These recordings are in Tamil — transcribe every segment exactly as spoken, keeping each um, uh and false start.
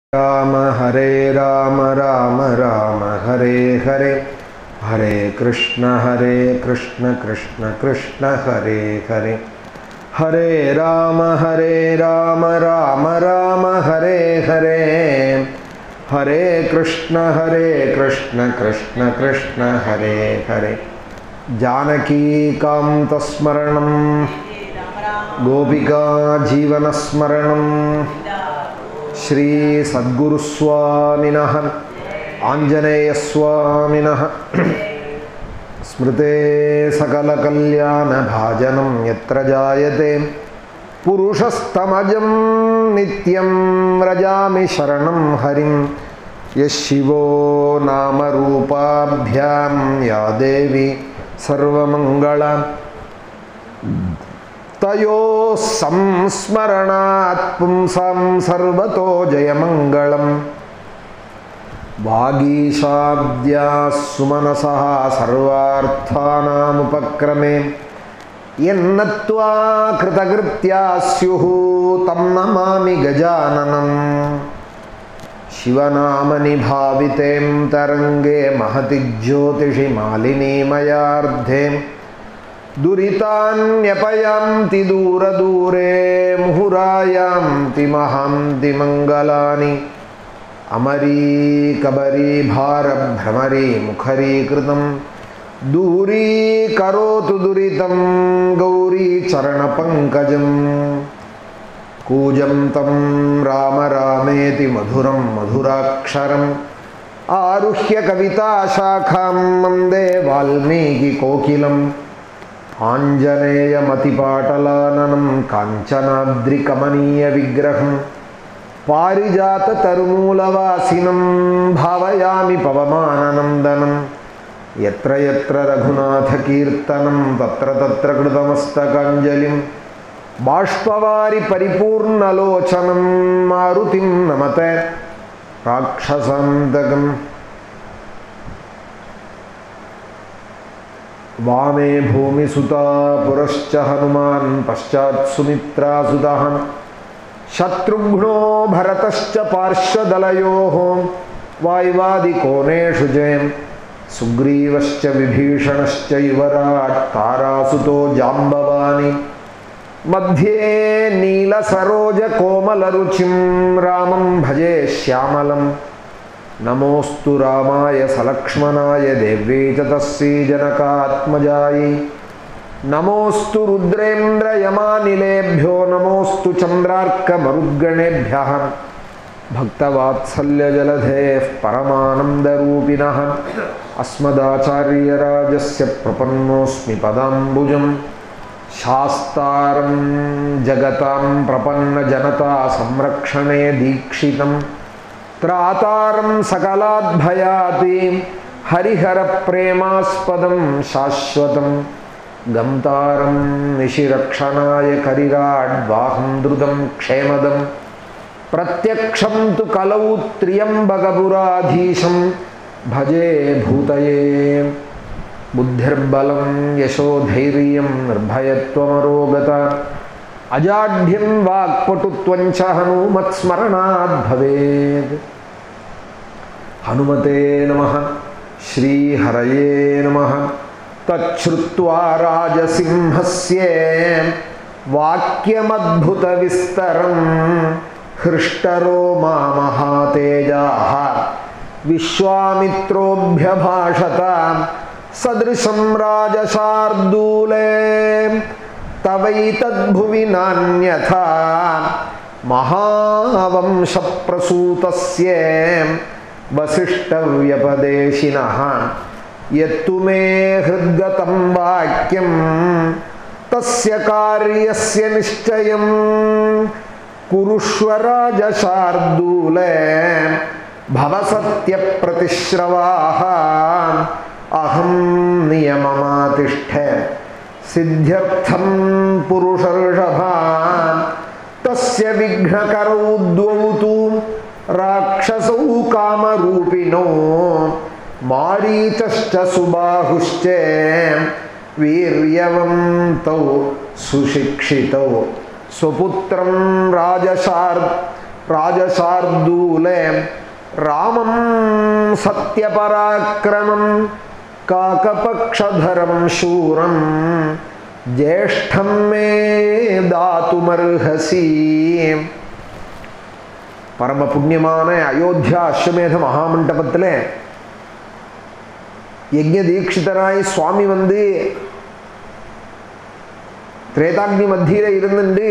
राम हरे राम राम राम हरे हरे हरे कृष्ण हरे कृष्ण कृष्ण कृष्ण हरे हरे हरे राम हरे राम राम राम हरे हरे हरे कृष्ण हरे कृष्ण कृष्ण कृष्ण हरे हरे जानकी कांतस्मरणं गोपिका जीवनस्मरणं श्री सद्गुरुस्वामिनः आञ्जनेयस्वामिनः स्मृते सकलकल्याणभाजनं यत्र जायते पुरुषस्तमजं नित्यं व्रजामि शरणं हरिं यः शिवो नामरूपाभ्यां या देवी सर्वमङ्गला तयो संस्मरणात् पुंसां सर्वतो जयमङ्गलम् वागीशाद्याः सुमनसः सर्वार्थानामुपक्रमे यन्नत्वा कृतकृत्याः स्युः तं नमामि गजाननम् शिवनामनि भावितें तरङ्गे महति ज्योतिषि मालिनी मयार्धे दुरितान्यपयान्ति दूरदूरे मुहुरायान्ति महान्ति मङ्गलानि अमरी कबरी भारभ्रमरी मुखरीकृतं दूरीकरोतु दुरितं गौरी चरणपङ्कजं कूजन्तं राम रामेति मधुरं मधुराक्षरम् आरुह्य कविताशाखां वन्दे वाल्मीकिकोकिलम् आञ्जनेयमतिपाटलाननं काञ्चनाद्रिकमनीयविग्रहं पारिजाततरुमूलवासिनं भावयामि पवमाननन्दनं यत्र यत्र रघुनाथकीर्तनं तत्र तत्र कृतमस्तकाञ्जलिं बाष्पवारि परिपूर्णलोचनं मारुतिं नमते राक्षसान्तकम् वामे भूमिसुता पुरश्च हनुमान् पश्चात् सुमित्रासुतः शत्रुघ्नो भरतश्च पार्श्वदलयोः वाय्वादिकोणेषु जयं सुग्रीवश्च विभीषणश्च युवराट् तारासुतो जाम्बवानि मध्ये नीलसरोजकोमलरुचिं रामं भजे श्यामलम् नमोस्तु रामाय सलक्ष्मणाय देव्यै च तस्यै जनकात्मजायै नमोस्तु रुद्रेन्द्रयमानिलेभ्यो नमोस्तु चन्द्रार्कमरुद्गणेभ्यः भक्तवात्सल्यजलधेः परमानन्दरूपिणः अस्मदाचार्यराजस्य प्रपन्नोऽस्मि पदाम्बुजं शास्तारं जगतां प्रपन्नजनता संरक्षणे दीक्षितं त्रातारं सकलाद्भयाति हरिहरप्रेमास्पदं शाश्वतं गन्तारं निशिरक्षणाय करिराड्वाहं द्रुतं क्षेमदं प्रत्यक्षं तु कलौ त्र्यम्बकपुराधीशं भजे भूतये बुद्धिर्बलं यशोधैर्यं निर्भयत्वमरोगता अजाढ्यं वाक्पटुत्वं च हनुमत्स्मरणात् भवेत्। हनुमते नमः। श्रीहरये नमः। तच्छ्रुत्वा राजसिंहस्य वाक्यमद्भुतविस्तरं हृष्टरोमा महातेजाः विश्वामित्रोऽभ्यभाषत सदृशं राजशार्दूले तवैतद्भुवि नान्यथा महावंशप्रसूतस्य वसिष्ठव्यपदेशिनः यत्तु मे हृद्गतं वाक्यं तस्य कार्यस्य निश्चयं कुरुष्व राजशार्दूले भव सत्यप्रतिश्रवाः अहं नियममातिष्ठे सिद्ध्यर्थं पुरुषर्षभान् तस्य विघ्नकरौ द्वौ तु राक्षसौ कामरूपिणौ मारीचश्च सुबाहुश्च वीर्यवन्तौ सुशिक्षितौ स्वपुत्रं राजशार् ராஜசார்தூலே ராமம் சத்யபராக்கிரமம் காகபக்ஷதரம் சூரம் ஜேஷ்டம் மே தாதுமர்ஹசி. பரம புண்ணியமான அயோத்தியா அஸ்வமேத மகாமண்டபத்தில் யஜ்ஞ தீட்சிதராய் சுவாமி வந்து திரேதாக்னி மத்தியில் இருந்துட்டு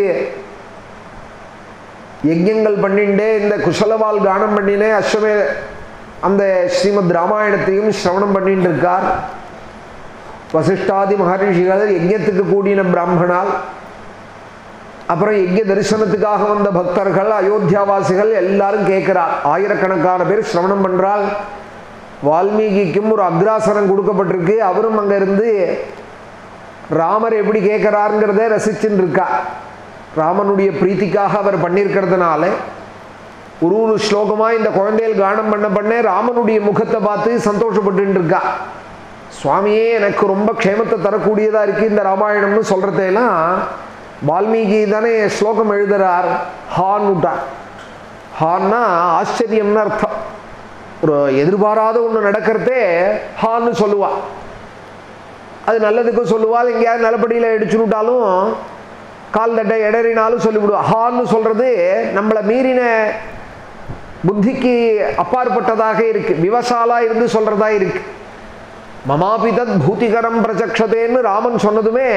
யஜ்யங்கள் பண்ணிண்டே இந்த குசலவால் கானம் பண்ணினே அஸ்வமே அந்த ஸ்ரீமத் ராமாயணத்தையும் சிரவணம் பண்ணிட்டு இருக்கார். வசிஷ்டாதி மகரிஷிகள் யஜ்யத்துக்கு கூடின பிராமணால், அப்புறம் யஜ்ய தரிசனத்துக்காக வந்த பக்தர்கள் அயோத்தியாவாசிகள் எல்லாரும் கேட்கிறார். ஆயிரக்கணக்கான பேர் சிரவணம் பண்றால். வால்மீகிக்கும் ஒரு அக்ராசனம் கொடுக்கப்பட்டிருக்கு. அவரும் அங்க இருந்து ராமர் எப்படி கேட்கிறாருங்கிறத ரசிச்சுன்னு இருக்கா. ராமனுடைய பிரீத்திக்காக அவர் பண்ணியிருக்கிறதுனால ஒரு ஒரு ஸ்லோகமாக இந்த குழந்தைகள் கானம் பண்ண பண்ண ராமனுடைய முகத்தை பார்த்து சந்தோஷப்பட்டு இருக்கா. சுவாமியே எனக்கு ரொம்ப க்ஷேமத்தை தரக்கூடியதாக இருக்குது இந்த ராமாயணம்னு சொல்கிறதையெல்லாம் வால்மீகி தானே ஸ்லோகம் எழுதுறார். ஹான்னுட்டார். ஹான்னா ஆச்சரியம்னு அர்த்தம். ஒரு எதிர்பாராத ஒன்று நடக்கிறதே ஹான்னு சொல்லுவா. அது நல்லதுக்கும் சொல்லுவாள். எங்கேயாவது நிலப்படியில் இடிச்சுட்டாலும் கால் தட்டை இடறினாலும் சொல்லிவிடுவா. ஹான்னு சொல்றது நம்மளை மீறின புத்திக்கு அப்பாற்பட்டதாக இருக்கு. விவசாலா இருந்து சொல்றதா இருக்கு. மமாபிதத் பூதிகரம் பிரச்சக்ஷதேன்னு ராமன் சொன்னதுமே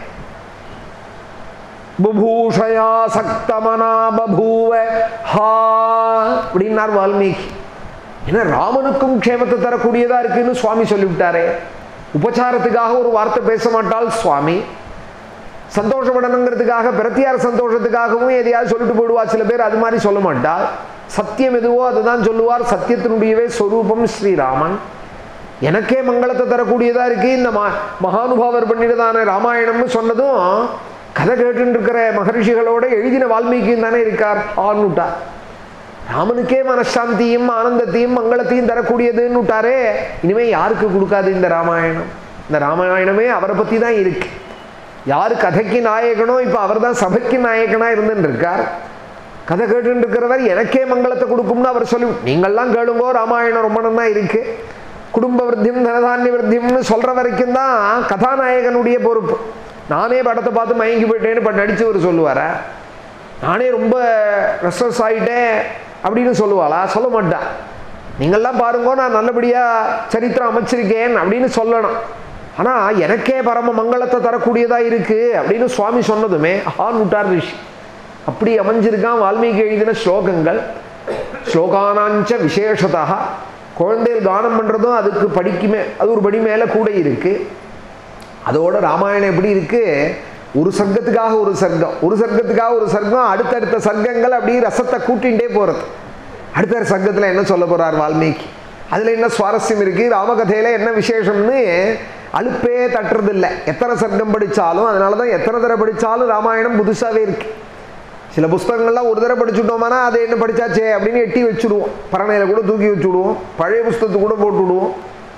புபூஷயா சக்தமனா பபூவ ஹா அப்படின்னார் வால்மீகி. ஏன்னா ராமனுக்கும் க்ஷேமத்தை தரக்கூடியதா இருக்குன்னு சுவாமி சொல்லிவிட்டாரே. உபச்சாரத்துக்காக ஒரு வார்த்தை பேச மாட்டாள் சுவாமி. சந்தோஷப்படணுங்கிறதுக்காக பிரத்தியார் சந்தோஷத்துக்காகவும் எதையாவது சொல்லிட்டு போடுவா. சில பேர் அது மாதிரி சொல்ல மாட்டாள். சத்தியம் எதுவோ அதுதான் சொல்லுவார். சத்தியத்தினுடையவே ஸ்வரூபம் ஸ்ரீராமன். எனக்கே மங்களத்தை தரக்கூடியதா இருக்கு இந்த மா மகானுபாவர் பண்ணிட்டதான ராமாயணம்னு சொன்னதும் கதை கேட்டு இருக்கிற மகரிஷிகளோட எழுதின வால்மீகியும் தானே இருக்கார். ஆன்னுட்டா ராமனுக்கே மனசாந்தியும் ஆனந்தத்தையும் மங்களத்தையும் தரக்கூடியதுன்னு விட்டாரே. இனிமே யாருக்கு கொடுக்காது இந்த ராமாயணம்? இந்த ராமாயணமே அவரை பத்தி தான் இருக்கு. யாரு கதைக்கு நாயகனோ இப்ப அவர் தான் சபைக்கு நாயகனா இருந்துட்டு இருக்கார். கதை கேட்டு இருக்கிறவர் எனக்கே மங்களத்தை கொடுக்கும்னு அவர் சொல்லி, நீங்கள்லாம் கேளுங்கோ ராமாயணம் ரொம்ப நல்லா இருக்கு, குடும்ப விருத்தியும் தனதானிய விருத்தியம்னு சொல்ற வரைக்கும் தான் கதாநாயகனுடைய பொறுப்பு. நானே படத்தை பார்த்து மயங்கி போயிட்டேன்னு இப்போ நடிச்சவர் சொல்லுவாரா? நானே ரொம்ப ரெஸ்ட்ரஸ் ஆகிட்டேன் அப்படின்னு சொல்லுவாளா? சொல்ல மாட்டான். நீங்கள்லாம் பாருங்கோ நான் நல்லபடியாக சரித்திரம் அமைச்சிருக்கேன் அப்படின்னு சொல்லணும். ஆனால் எனக்கே பரம மங்களத்தை தரக்கூடியதாக இருக்குது அப்படின்னு சுவாமி சொன்னதுமே ஆன் விட்டார் ரிஷி. அப்படி அமைஞ்சிருக்கான் வால்மீகி எழுதின ஸ்லோகங்கள். ஸ்லோகானாஞ்ச விசேஷதா குழந்தைகள் கானம் பண்ணுறதும் அதுக்கு படிக்குமே, அது ஒரு படி மேலே கூட இருக்குது. அதோட ராமாயணம் எப்படி இருக்குது? ஒரு சர்க்கத்துக்காக ஒரு சர்க்கம், ஒரு சர்க்கத்துக்காக ஒரு சர்க்கம், அடுத்தடுத்த சர்க்கங்கள் அப்படியே ரசத்தை கூட்டிகிட்டே போகிறது. அடுத்த சர்க்கத்தில் என்ன சொல்ல போகிறார் வால்மீகி, அதில் என்ன சுவாரஸ்யம் இருக்குது, ராமகதையில் என்ன விசேஷம்னு அலுப்பே தட்டுறதில்லை. எத்தனை சர்க்கம் படித்தாலும், அதனால தான் எத்தனை தடவை படித்தாலும் ராமாயணம் புதுசாகவே இருக்குது. சில புஸ்தகங்கள்லாம் ஒரு தடவை படிச்சுட்டோம்னா அதை என்ன படித்தாச்சே அப்படின்னு எட்டி வச்சுடுவோம், பரணையில் கூட தூக்கி வச்சுடுவோம், பழைய புஸ்தகத்தை கூட போட்டு விடுவோம்.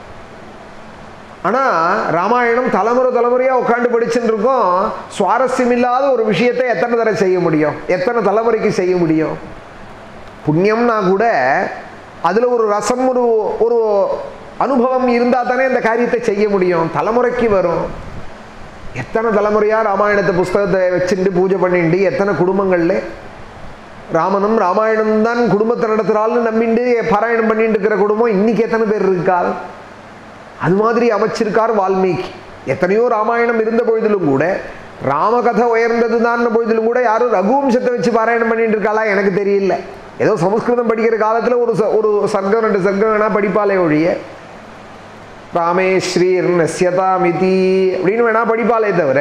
ஆனால் ராமாயணம் தலைமுறை தலைமுறையாக உட்காந்து படிச்சுட்டு இருக்கோம். சுவாரஸ்யம் இல்லாத ஒரு விஷயத்தை எத்தனை தடவை செய்ய முடியும், எத்தனை தலைமுறைக்கு செய்ய முடியும்? புண்ணியம்னா கூட அதில் ஒரு ரசம், ஒரு ஒரு அனுபவம் இருந்தால் தானே அந்த காரியத்தை செய்ய முடியும். தலைமுறைக்கு வரும். எத்தனை தலைமுறையாக ராமாயணத்தை புஸ்தகத்தை வச்சுட்டு பூஜை பண்ணிட்டு எத்தனை குடும்பங்களில் ராமனும் ராமாயணம் தான் குடும்பத்தை நடத்துகிறாள்னு நம்பிண்டு பாராயணம் பண்ணிட்டு இருக்கிற குடும்பம் இன்னைக்கு எத்தனை பேர் இருக்காள்? அது மாதிரி அமைச்சிருக்கார் வால்மீகி. எத்தனையோ ராமாயணம் இருந்த பொழுதிலும் கூட, ராமகதை உயர்ந்தது தான் பொழுதிலும் கூட யாரும் ரகுவம்சத்தை வச்சு பாராயணம் பண்ணிட்டு இருக்காளா எனக்கு தெரியல. ஏதோ சமஸ்கிருதம் படிக்கிற காலத்தில் ஒரு ஒரு சர்க்கம் ரெண்டு சர்க்கம் வேணா படிப்பாலே ஒழிய, ராமே ஸ்ரீர் நஸ்யதாமிதி அப்படின்னு வேணா படிப்பாலே தவிர,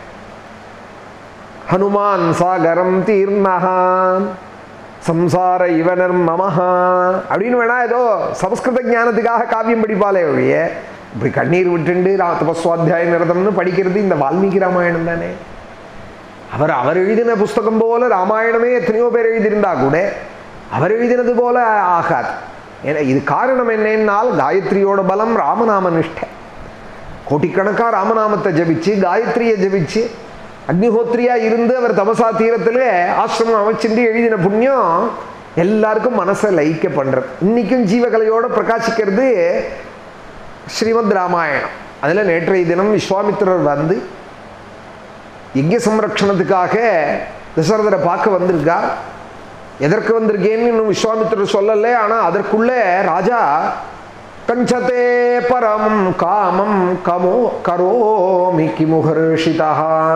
ஹனுமான் சாகரம் தீர்ணஹா சம்சார இவனர் மமஹா அப்படின்னு வேணா ஏதோ சமஸ்கிருத ஞானத்துக்காக காவியம் படிப்பாலே ஒழிய, இப்படி கண்ணீர் விட்டுண்டு தபஸ்வாத்தியாய நிரதம்னு படிக்கிறது இந்த வால்மீகி ராமாயணம் தானே. அவர் அவர் எழுதின புஸ்தகம் போல ராமாயணமே எத்தனையோ பேர் எழுதியிருந்தா கூட அவர் எழுதினது போல ஆகாது. ஏன்னா இது காரணம் என்னன்னால் காயத்ரியோட பலம், ராமநாம நிஷ்டை. கோட்டிக்கணக்காக ராமநாமத்தை ஜபிச்சு, காயத்ரியை ஜபிச்சு, அக்னிஹோத்ரியா இருந்து அவர் தபசா தீரத்தில் ஆசிரமம் அமைச்சுட்டு எழுதின புண்ணியம் எல்லாருக்கும் மனசை லயிக்க பண்றது. இன்னைக்கும் ஜீவகலையோட பிரகாசிக்கிறது ஸ்ரீமத் ராமாயணம். அதில் நேற்றைய தினம் விஸ்வாமித்திரர் வந்து யஜ்ய சம்ரக்ஷணத்துக்காக தசரதரை பார்க்க வந்திருக்கார். எதற்கு வந்திருக்கேன்னு இன்னும் விஸ்வாமித்திரர் சொல்லலை. ஆனால் அதற்குள்ளே ராஜா கஞ்சதே பரம் காமம் கமோ கரோமி கிமுஹர்ஷிதா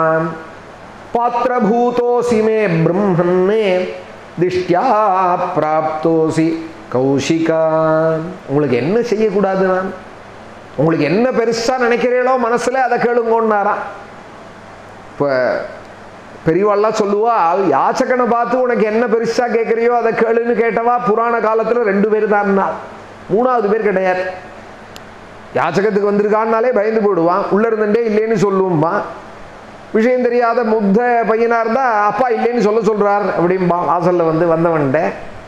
பாத்திரபூதோசி மே பிரம்மன்னே திஷ்டியா பிராப்தோசி கௌஷிகா. உங்களுக்கு என்ன செய்யக்கூடாது, நான் உங்களுக்கு என்ன பெருசா நினைக்கிறீங்களோ மனசுல அதை கேளுங்கன்னாரா. இப்போ பெரியவாள்லாம் சொல்லுவா, யாச்சகனை பார்த்து உனக்கு என்ன பெருசா கேட்குறியோ அதை கேளுன்னு கேட்டவா புராண காலத்துல ரெண்டு பேர் தான், மூணாவது பேர் கிடையாது. யாச்சகத்துக்கு வந்திருக்கான்னாலே பயந்து போடுவான், உள்ள இருந்துட்டே இல்லைன்னு சொல்லுவோம்பா. விஷயம் தெரியாத முக்த பையனா இருந்தா அப்பா இல்லைன்னு சொல்ல சொல்றார் அப்படின்பா. வாசல்ல வந்து வந்தவன்ட்ட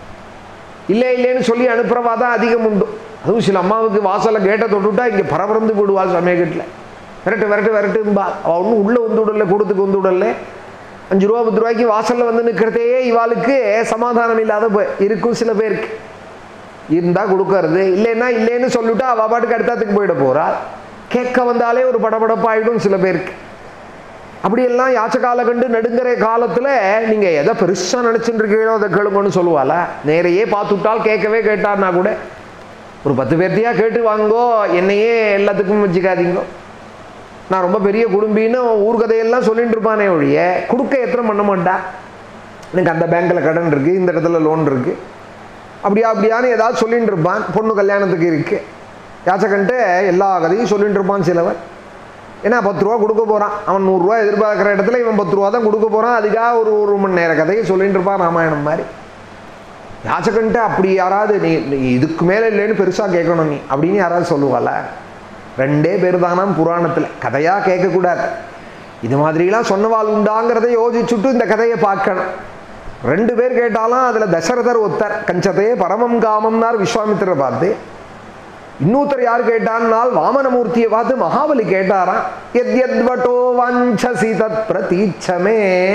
இல்லை இல்லைன்னு சொல்லி அனுப்புறவா தான் அதிகம் உண்டு. அதுவும் சில அம்மாவுக்கு வாசல்ல கேட்டை தொட்டுட்டா இங்க பரபரந்து போடுவாள் சமயக்கட்டில். விரட்டு விரட்டு விரட்டும்பா. அவள் ஒன்றும் உள்ள வந்து விடல, கூடத்துக்கு வந்து விடல. அஞ்சு ரூபா பத்து ரூபாய்க்கு வாசல்ல வந்து நிற்கிறதே இவாளுக்கு சமாதானம் இல்லாத இருக்கும். சில பேருக்கு இருந்தா கொடுக்கறது, இல்லைன்னா இல்லைன்னு சொல்லிவிட்டா அவ பாட்டுக்கு அடுத்தத்துக்கு போயிட போறா. கேட்க வந்தாலே ஒரு படபடப்பாயிடும் சில பேருக்கு. அப்படியெல்லாம் யாச்சகால கண்டு நடுங்கிற காலத்துல நீங்க எதை பெருசா நினைச்சுட்டு இருக்கீங்களோ அதை கேளுங்கன்னு சொல்லுவாளா. நேரையே பார்த்துட்டால் கேட்கவே கேட்டார்னா கூட ஒரு பத்து பேர்த்தையா கேட்டு வாங்கோ, என்னையே எல்லாத்துக்கும் வச்சுக்காதீங்க, நான் ரொம்ப பெரிய குடும்பின்னு ஊர்கதையெல்லாம் சொல்லிட்டு இருப்பானே ஒழிய கொடுக்க எத்தனை பண்ண மாட்டா. எனக்கு அந்த பேங்க்ல கடன் இருக்கு, இந்த இடத்துல லோன் இருக்கு, அப்படியா அப்படியான்னு ஏதாவது சொல்லிட்டு இருப்பான். பொண்ணு கல்யாணத்துக்கு இருக்கு, யாச்சகன்ட்டு எல்லா கதையும் சொல்லிட்டு இருப்பான் சிலவன். ஏன்னா பத்து ரூபா கொடுக்க போறான், அவன் நூறுரூவா எதிர்பார்க்குற இடத்துல இவன் பத்து ரூபா தான் கொடுக்க போறான். அதுக்காக ஒரு ஒரு மணி நேர கதையை சொல்லிட்டு இருப்பான் ராமாயணம் மாதிரி. யாச்சகன்ட்டு அப்படி யாராவது நீ இதுக்கு மேலே இல்லைன்னு பெருசா கேட்கணும் நீ அப்படின்னு யாராவது சொல்லுவாள? ரெண்டே பேர் தானாம் புராணத்துல. கதையா கேட்கக்கூடாது. இது மாதிரிலாம் சொன்னவாள் உண்டாங்கிறத யோசிச்சுட்டு இந்த கதையை பார்க்கணும். ரெண்டு பேர் கேட்டாலும் அதுல தசரதர் ஒத்தர். கஞ்சதே பரமம் காமம்னார் விஸ்வாமித்திரரை பார்த்து. இன்னொருத்தர் யார் கேட்டான்னால் வாமனமூர்த்தியை பார்த்து மகாபலி கேட்டாராம். எத் யத்வட்டோ வாஞ்சசி தத் பிரதீட்சமே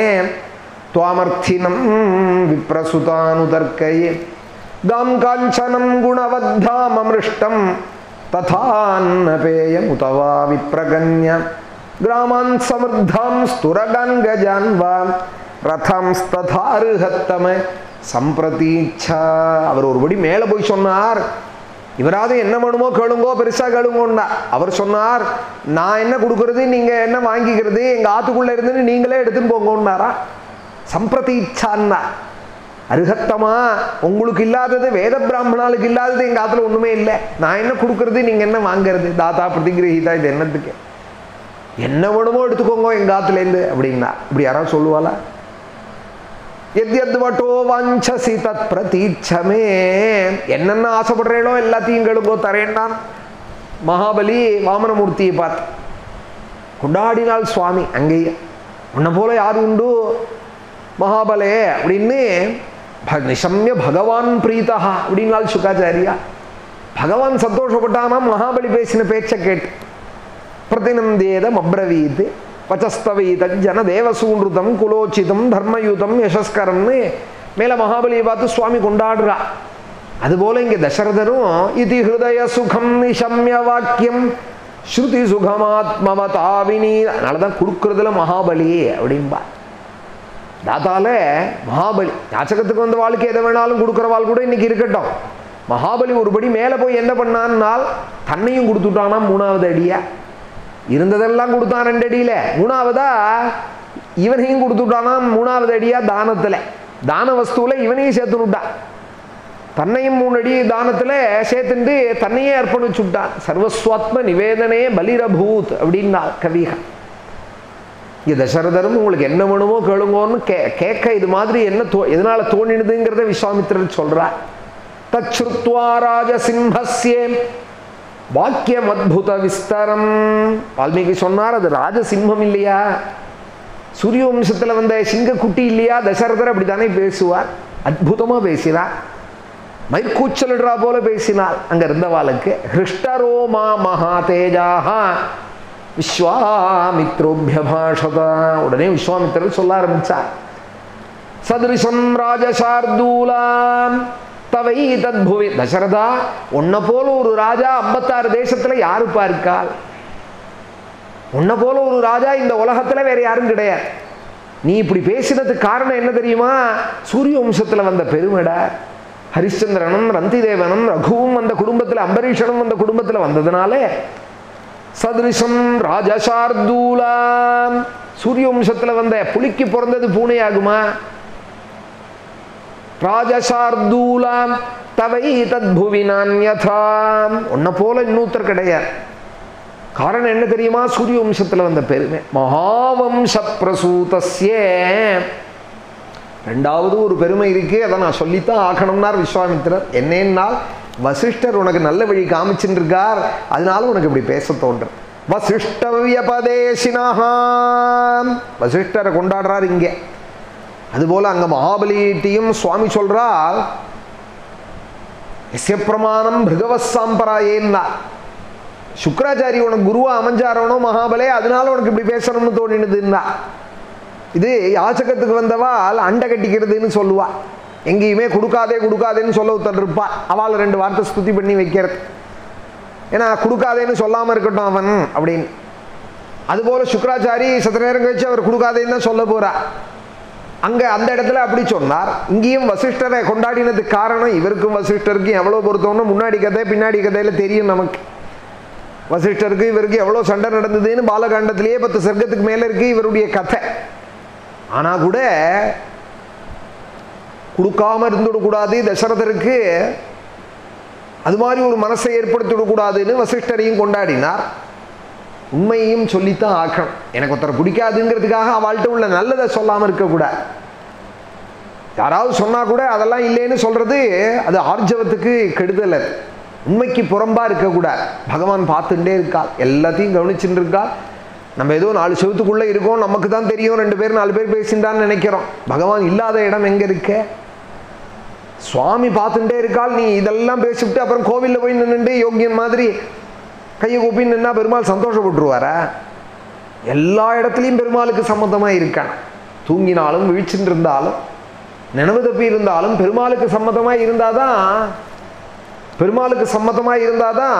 துவாமர்த்தினம் விப்ரசுதானுதர்க்கயே காம் காஞ்சனம் குணவத்தாம் அமிருஷ்டம் ததான்னபேயம் உதவா விப்ரகன்ய கிராமான் சமிர்தாம் ஸ்துரகான் கஜான் வா ரதம் ஸ்ததாருஹத்தம சம்பிரதீட்சா. அவர் ஒருபடி மேலே போய் சொன்னார், இவராது என்ன வேணுமோ கேளுங்கோ, பெருசா கேளுங்கோன்னா. அவர் சொன்னார், நான் என்ன கொடுக்கறது, நீங்க என்ன வாங்கிக்கிறது, எங்க ஆத்துக்குள்ள இருந்து நீங்களே எடுத்துன்னு போங்கன்னாரா. சம்பிரதீட்சான்னா அருகத்தமா, உங்களுக்கு இல்லாதது வேத பிராமணாளுக்கு இல்லாதது எங்க ஆத்துல ஒண்ணுமே இல்லை, நான் என்ன கொடுக்கறது, நீங்க என்ன வாங்கிறது, தாத்தா பிரதிகிரகிதா, இது என்னத்துக்கு, என்ன வேணுமோ எடுத்துக்கோங்க எங்க ஆத்துல இருந்து அப்படின்னா. இப்படி யாராவது சொல்லுவாளா? எத்யத்வட்டோ வாஞ்சசி தத் பிரதீட்சமே, என்னென்ன ஆசைப்படுறேனோ எல்லாத்தையும் கேளுங்கோ தரேன்டான் மகாபலி வாமனமூர்த்தியை பார்த்து. கொண்டாடினாள் சுவாமி. அங்கேயே உன்னை போல யார் உண்டு மகாபலே அப்படின்னு. நிசம்ய பகவான் பிரீதா அப்படின்னாள் சுகாச்சாரியா. பகவான் சந்தோஷப்பட்டானா மகாபலி பேசின பேச்சை கேட்டு. பிரதிநந்தேதம் அப்ரவீத் வச்சஸ்தவீத ஜன தேவசூன்ருதம் குலோச்சிதம் தர்மயுதம் யசஸ்கரம்னு மேல மகாபலியை பார்த்து சுவாமி கொண்டாடுறா. அதுபோல இங்க தசரதரும் இதி ஹிருதய சுகம் நிசம்ய வாக்கியம் ஸ்ருதி சுகமாத்மவதாவினி. அதனாலதான் கொடுக்கறதுல மகாபலி அப்படின்பா. தாத்தால மகாபலி யாச்சகத்துக்கு வந்த வாழ்க்கை எதை வேணாலும் கொடுக்குறவாள் கூட இன்னைக்கு இருக்கட்டும். மகாபலி ஒருபடி மேல போய் என்ன பண்ணான்னால் தன்னையும் கொடுத்துட்டானா. மூணாவது அடியா இருந்ததெல்லாம் கொடுத்தான் ரெண்டு அடியில, மூணாவதா இவனையும் கொடுத்துட்டானா. மூணாவது அடியா தானத்துல, தான வஸ்துல இவனையும் சேர்த்து விட்டான். தன்னையும் மூணு அடி தானத்துல சேர்த்துட்டு தன்னையே அர்ப்பணிச்சு விட்டான். சர்வஸ்வாத்ம நிவேதனே பலிரபூத் அப்படின்னா கவிகா. இங்க தசரதரும் உங்களுக்கு என்ன வேணுமோ கேளுங்கோன்னு கே கேட்க இது மாதிரி என்ன தோ எதனால தோணினதுங்கிறத விஸ்வாமித்திரர் சொல்றார். தச்ருத்வா ராஜசிம்ஹஸ்யே வாக்கியம் அத்புத விஸ்தரம். வால்மீகி சொன்னார், அது ராஜசிம்மம் இல்லையா, சூரிய வம்சத்துல வந்த சிங்கக்குட்டி இல்லையா, தசரதர் அப்படித்தானே பேசுவார். அற்புதமா பேசினார், மயிர்கூச்சலிடுறா போல பேசினார். அங்க இருந்தவாளுக்கு ஹிருஷ்டரோமா மகா தேஜாக விஸ்வாமித்ரோபியபாஷதா. உடனே விஸ்வாமித்திரர் சொல்ல ஆரம்பிச்சார், சதிருஷம் ராஜசார்தூலாம் தவை தத்புவி. தசரதா, உன்னை போல ஒரு ராஜா ஐம்பத்தாறு தேசத்துல யாரு பார்க்கால்? உன்னை போல ஒரு ராஜா இந்த உலகத்துல வேற யாரும் கிடையாது. நீ இப்படி பேசினதுக்கு காரணம் என்ன தெரியுமா? சூரிய வம்சத்துல வந்த பெருமைடா. ஹரிச்சந்திரனும் ரந்திதேவனும் ரகுவும் அந்த குடும்பத்துல, அம்பரீஷனும் அந்த குடும்பத்துல வந்ததுனாலே சதிருஷம் ராஜசார்தூலாம். சூரிய வம்சத்துல வந்த புலிக்கு பிறந்தது பூனை ஆகுமா? ராஜசார்தூலாம் தவை தத்புவி நான்யதாம். உன்னை போல இன்னொருத்தர் கிடையாது. காரணம் என்ன தெரியுமா? சூரிய வம்சத்துல வந்த பெருமை. மகாவம்ச பிரசூதஸ்ய. ரெண்டாவது ஒரு பெருமை இருக்கு, அதை நான் சொல்லித்தான் ஆகணும்னார் விஸ்வாமித்திரர். என்னென்னால், வசிஷ்டர் உனக்கு நல்ல வழி காமிச்சுட்டு இருக்கார், அதனால உனக்கு இப்படி பேச தோன்று. வசிஷ்டவியபதேசினஹா. வசிஷ்டரை கொண்டாடுறார் இங்கே. அதுபோல அங்க மகாபலிட்டையும் சுவாமி சொல்றார், எஸ்ய பிரமாணம் பிருகவத் சாம்பராயேன்னா. சுக்கராச்சாரி உனக்கு குருவா அமைஞ்சாரவனோ மகாபலே, அதனால உனக்கு இப்படி பேசணும்னு தோணினதுன்னா. இது யாச்சகத்துக்கு வந்தவாள் அண்டை கட்டிக்கிறதுன்னு சொல்லுவா. எங்கேயுமே கொடுக்காதே கொடுக்காதேன்னு சொல்ல ஒருத்தர் இருப்பா. அவள் ரெண்டு வார்த்தை ஸ்துதி பண்ணி வைக்கிறது. ஏன்னா கொடுக்காதேன்னு சொல்லாமல் இருக்கட்டும் அவன் அப்படின்னு. அதுபோல சுக்கராச்சாரி சத்த நேரம் கழிச்சு அவர் கொடுக்காதேன்னு தான் சொல்ல போறா. அங்க அந்த இடத்துல அப்படி சொன்னார். இங்கேயும் வசிஷ்டரை கொண்டாடினதுக்கு காரணம், இவருக்கும் வசிஷ்டருக்கும் எவ்வளோ பொறுத்தோம்னா முன்னாடி கதை பின்னாடி கதையில தெரியும் நமக்கு. வசிஷ்டருக்கு இவருக்கு எவ்வளோ சண்டை நடந்ததுன்னு பாலகாண்டத்திலேயே பத்து சர்க்கத்துக்கு மேலே இருக்கு இவருடைய கதை. ஆனால் கூட கொடுக்காம இருந்துவிடக்கூடாது தசரதருக்கு, அது மாதிரி ஒரு மனசை ஏற்படுத்திவிடக்கூடாதுன்னு வசிஷ்டரையும் கொண்டாடினார். உண்மையையும் சொல்லித்தான் ஆக்கணும். எனக்கு ஒருத்தர் பிடிக்காதுங்கிறதுக்காக அவள்கிட்ட உள்ள நல்லதை சொல்லாமல் இருக்கக்கூடாது. யாராவது சொன்னா கூட அதெல்லாம் இல்லைன்னு சொல்றது அது ஆர்ஜவத்துக்கு கெடுதல். அது உண்மைக்கு புறம்பா இருக்கக்கூடாது. பகவான் பார்த்துட்டே இருக்காள், எல்லாத்தையும் கவனிச்சுட்டு இருக்காள். நம்ம ஏதோ நாலு செவத்துக்குள்ள இருக்கோம், நமக்கு தான் தெரியும், ரெண்டு பேர் நாலு பேர் பேசிட்டான்னு நினைக்கிறோம். பகவான் இல்லாத இடம் எங்க இருக்க? சுவாமி பார்த்துட்டே இருக்காள். நீ இதெல்லாம் பேசிவிட்டு அப்புறம் கோவில்ல போய் நின்றுட்டு யோகியன் மாதிரி கையை கூப்பி நின்னா பெருமாள் சந்தோஷப்பட்டுருவாரா? எல்லா இடத்துலையும் பெருமாளுக்கு சம்மந்தமா இருக்கான். தூங்கினாலும் விழிச்சுட்டு இருந்தாலும் நினைவு தப்பி இருந்தாலும் பெருமாளுக்கு சம்மதமா இருந்தாதான் பெருமாளுக்கு சம்மதமா இருந்தாதான்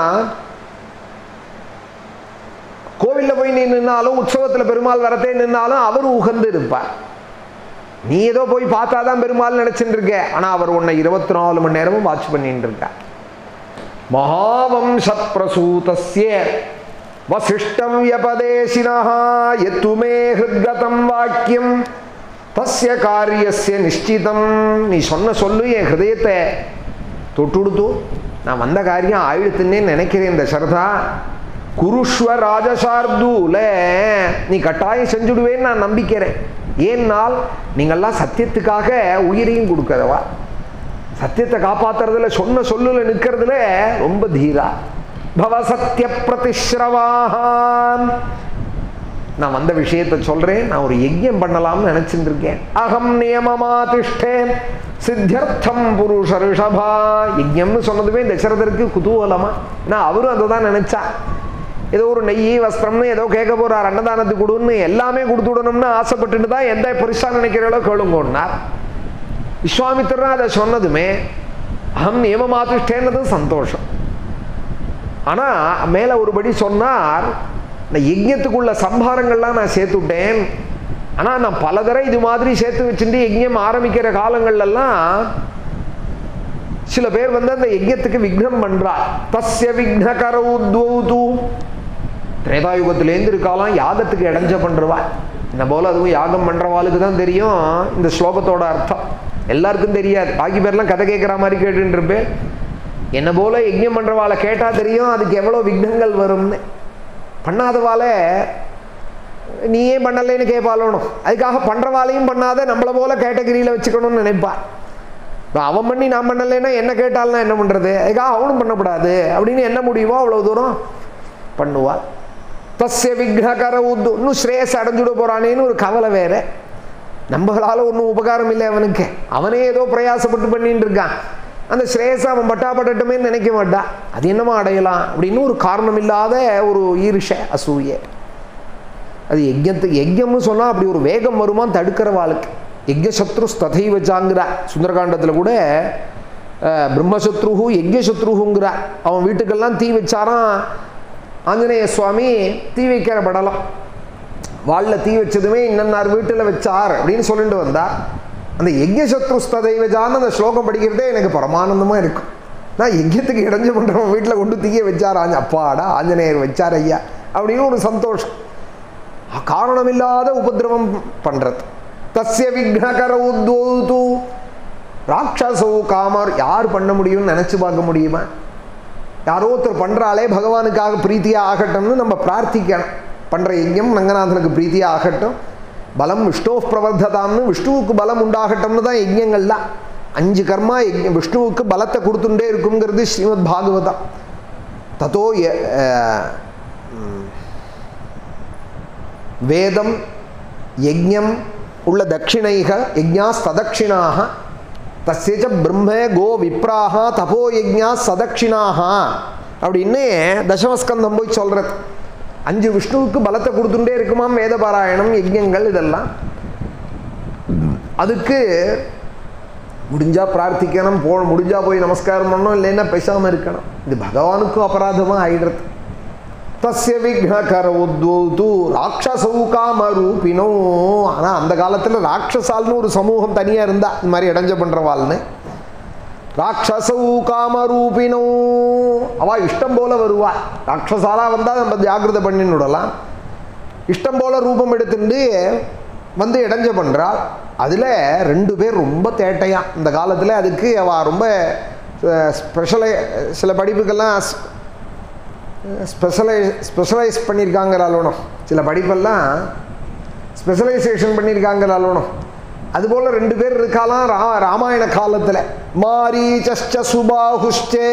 கோவில்ல போய் நீ நின்னாலும் உற்சவத்துல பெருமாள் வரத்தே நின்னாலும் அவர் உகந்து இருப்பார். நீ ஏதோ போய் பார்த்தாதான் பெருமாள் நினைச்சுட்டு இருக்க, ஆனா அவர் உன்னை இருபத்தி நாலு மணி நேரமும் வாட்ச் பண்ணிட்டு இருக்க. மகாவம்ச பிரசூதஸ்ய வசிஷ்டம் யபதேசினஹ யத்துமே ஹிருத்கதம் வாக்கியம் தஸ்ய காரியஸ்ய நிஷ்டிதம். நீ சொன்ன சொல்லு என் ஹிருதயத்தை தொட்டுடுத்து, நான் வந்த காரியம் ஆயிடுத்துன்னே நினைக்கிறேன் தசரதா. குருஷ்வ ராஜசார்தூல, நீ கட்டாயம் செஞ்சுடுவேன்னு நான் நம்பிக்கிறேன். ஏன்னால் நீங்கள்லாம் சத்தியத்துக்காக உயிரையும் கொடுக்கறவா. சத்தியத்தை காப்பாத்துறதுல சொன்ன சொல்லுல நிற்கிறதுல ரொம்ப தீரா. பவ சத்திய பிரதிஸ்ரவாஹான். நான் வந்த விஷயத்தை சொல்றேன். நான் ஒரு யஜ்யம் பண்ணலாம்னு நினைச்சுட்டு இருக்கேன். அகம் நியமமாதிஷ்டேன் சித்தியர்த்தம் புருஷ ரிஷபா. யஜ்யம்னு சொன்னதுமே தசரதருக்கு குதூகலமா. ஏன்னா அவரும் அதை தான் நினைச்சா. ஏதோ ஒரு நெய் வஸ்திரம்னு ஏதோ கேட்க போறார், அன்னதானத்துக்கு கொடுன்னு எல்லாமே கொடுத்து விடணும்னு ஆசைப்பட்டுட்டு தான் எந்த பெருசா நினைக்கிறீங்களோ கேளுங்கன்னார். விஸ்வாமித்திரன் அதை சொன்னதுமே அகம் நியமமாதிஷ்டேன்னதும் சந்தோஷம். ஆனா மேல ஒருபடி சொன்னார், இந்த யஜ்யத்துக்குள்ள சம்பாரங்கள்லாம் நான் சேர்த்து விட்டேன். ஆனா நான் பல தடவை இது மாதிரி சேர்த்து வச்சுட்டு யஜ்யம் ஆரம்பிக்கிற காலங்கள்லாம் சில பேர் வந்து அந்த யஜ்யத்துக்கு விக்னம் பண்றா. தஸ்ய விக்னகரௌத்வௌது. திரேதாயுகத்திலேருந்து இருக்காலாம் யாகத்துக்கு இடைஞ்ச பண்றவா. என்ன போல அதுவும் யாகம் பண்றவாளுக்கு தான் தெரியும் இந்த ஸ்லோகத்தோட அர்த்தம். எல்லாருக்கும் தெரியாது. பாக்கி பேர்லாம் கதை கேட்குற மாதிரி கேட்டுட்டு இருப்பேன். என்ன போல யஜ்யம் பண்றவாளை கேட்டா தெரியும் அதுக்கு எவ்வளவு விக்னங்கள் வரும்னு. பண்ணாதவால நீயே பண்ணலைன்னு கேட்பாளணும். அதுக்காக பண்றவாளையும் பண்ணாத நம்மள போல கேட்டகிரியில வச்சுக்கணும்னு நினைப்பா. அவன் பண்ணி நான் பண்ணலைன்னா என்ன கேட்டால்னா என்ன பண்றது? அதுக்காக அவனும் பண்ணக்கூடாது அப்படின்னு என்ன முடியுமோ அவ்வளவு தூரம் பண்ணுவா. தஸ்ய விக்னகர உத்து. இன்னும் ஸ்ரேயஸ் அடைஞ்சுட போறானேன்னு ஒரு கவலை வேற. நம்மளால ஒன்றும் உபகாரம் இல்லை அவனுக்கு. அவனே ஏதோ பிரயாசப்பட்டு பண்ணிட்டு இருக்கான். அந்த ஸ்ரேயஸை அவன் பட்டா படட்டுமே நினைக்க மாட்டான். அது என்னமா அடையலாம் அப்படின்னு ஒரு காரணம் இல்லாத ஒரு ஈர்ஷ அசூய. அது யஜ்யத்துக்கு யஜ்யம்னு சொன்னா அப்படி ஒரு வேகம் வருமா தடுக்கிற வாழ்க்கை. யஜ்ஞசத்ரு ததைவச்சாங்கிற சுந்தரகாண்டத்தில் கூட பிரம்மசத்ருஹு யஜ்ஞசத்ருஹுங்கிற அவன் வீட்டுக்கெல்லாம் தீ வச்சாராம் ஆஞ்சநேய சுவாமி. தீ வைக்கிற படலாம் வாளில் தீ வச்சதுமே இன்னன்னார் வீட்டில் வச்சார் அப்படின்னு சொல்லிட்டு வந்தார். அந்த யஜ்ஞசத்ரு ததைவச்சான்னு அந்த ஸ்லோகம் படிக்கிறதே எனக்கு பரமானந்தமாக இருக்கும். நான் யஜ்ஞத்துக்கு இடைஞ்சு பண்ணுறவன் வீட்டில் கொண்டு தீய வச்சார் ஆஞ்ச அப்பாடா ஆஞ்சநேயர் வச்சார் ஐயா அப்படின்னு ஒரு சந்தோஷம். காரணமில்லாத உபதிரவம் பண்ணுறது. தஸ்ய விக்னகர உத்வது ராட்சசோ காமர். யார் பண்ண முடியும்னு நினச்சி பார்க்க முடியுமா? யாரோ ஒருத்தர் பண்ணுறாலே பகவானுக்காக பிரீத்தியாக ஆகட்டும்னு நம்ம பிரார்த்திக்கணும். பண்ணுற யஜ்ஞம் ரங்கநாதனுக்கு பிரீத்தியாக ஆகட்டும், பலம் விஷ்ணு பிரவர்த்ததாம்னு விஷ்ணுவுக்கு பலம் உண்டாகட்டும்னு தான் யஜ்ஞங்கள்லாம். அஞ்சு கர்மா யஜ்ஞம் விஷ்ணுவுக்கு பலத்தை கொடுத்துட்டே இருக்குங்கிறது ஸ்ரீமத் பாகவதம். ததோ வேதம் யஜ்ஞம் உள்ள தட்சிணைக யஜ்ஞா சதட்சிணாக தஸ்யச்ச பிரம்ம கோ விப்ராக தபோ யஜ்ஞா சதட்சிணாக அப்படின்னு தசமஸ்கந்தம் போய் சொல்கிறது. அஞ்சு விஷ்ணுவுக்கு பலத்தை கொடுத்துட்டே இருக்குமாம் வேத பாராயணம் யஜ்ஞங்கள் இதெல்லாம். அதுக்கு முடிஞ்சால் பிரார்த்திக்கணும், போ முடிஞ்சால் போய் நமஸ்காரம் பண்ணணும், இல்லைன்னா பேசாமல் இருக்கணும். இது பகவானுக்கும் அபராதமாக ஆயிடுறது. தஸ்ய விக்னகர உத்வது ராட்சசௌ காமரூபினோ. ஆனால் அந்த காலத்தில் ராட்சசால்னு ஒரு சமூகம் தனியாக இருந்தா இந்த மாதிரி இடைஞ்ச பண்ணுறவாள்னு. ராட்சசௌ காமரூபினோ அவள் இஷ்டம் போல வருவா. ராட்சசாலாக வந்தால் நம்ம ஜாக்கிரதை பண்ணின்னு விடலாம். இஷ்டம் போல ரூபம் எடுத்துட்டு வந்து இடைஞ்ச பண்ணுறாள். அதில் ரெண்டு பேர் ரொம்ப தேட்டையான் இந்த காலத்தில். அதுக்கு அவள் ரொம்ப ஸ்பெஷலை சில படிப்புக்கெல்லாம் ஸ்பெஷலை ஸ்பெஷலைஸ் பண்ணியிருக்காங்கிறாலும் சில படிப்பெல்லாம் ஸ்பெஷலைசேஷன் பண்ணியிருக்காங்கிறாலும் அதுபோல் ரெண்டு பேர் இருக்காலாம் ரா ராமாயண காலத்தில். மாரீச்ச சுபாஹுஷ்சே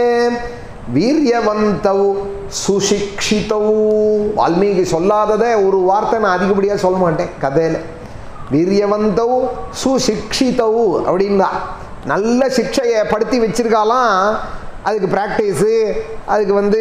வீரியவந்தவ் சுசிக்ஷிதவ். வால்மீகி சொல்லாததை ஒரு வார்த்தை நான் அதிகப்படியாக சொல்ல மாட்டேன் கதையில். வீரியவந்தவ் சுசிக்ஷிதவ் அப்படின்னா நல்ல சிக்ஷையை படுத்தி வச்சிருக்காலாம். அதுக்கு ப்ராக்டிஸு அதுக்கு வந்து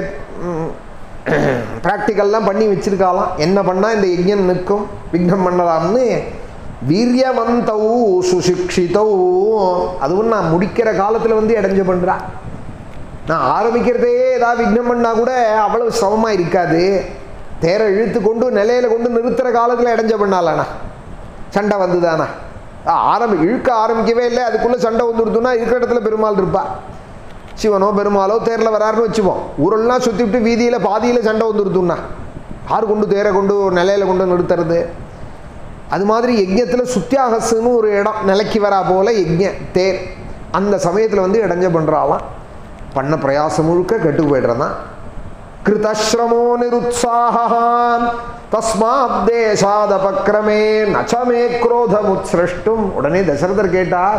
ப்ராக்டிக்கல்லாம் பண்ணி வச்சிருக்காலாம். என்ன பண்ணால் இந்த யஜ்ஞம் நிற்கும் விக்னம் பண்ணலாம்னு. வீரியவந்தவ் சுசிக்ஷிதவ். அதுவும் நான் முடிக்கிற காலத்தில் வந்து இடைஞ்ச பண்ணுறா. நான் ஆரம்பிக்கிறதே ஏதாவது விக்னம் பண்ணால் கூட அவ்வளவு சிரமமாக இருக்காது. தேரை இழுத்து கொண்டு நிலையில் கொண்டு நிறுத்துகிற காலத்தில் இடைஞ்ச பண்ணாலாண்ணா சண்டை வந்துதானா? ஆரம்பி இழுக்க ஆரம்பிக்கவே இல்லை, அதுக்குள்ளே சண்டை வந்துடுதுன்னா இருக்கிற இடத்துல பெருமாள் இருப்பா. சிவனோ பெருமாளோ தேரில் வராருன்னு வச்சுப்போம். ஊரெல்லாம் சுற்றி விட்டு வீதியில் பாதியில் சண்டை வந்துடுதுன்னா யார் கொண்டு தேரை கொண்டு நிலையில் கொண்டு நிறுத்துறது? அது மாதிரி யஜ்ஞத்தில் சுத்தியாகசுன்னு ஒரு இடம் நிலைக்கு வரா போல் யஜ்ஞ தேர் அந்த சமயத்தில் வந்து இடைஞ்ச பண்ணுறாலாம். பண்ண பிரயாசம் முழுக்க கெட்டு போய்டுறதான். கிருதஸ்ரமோ நிருத்சாகான் தஸ்மாத் தேசாதபக்ரமே நச்சமே குரோதமுத்ஸ்ரஷ்டும். உடனே தசரதர் கேட்டார்,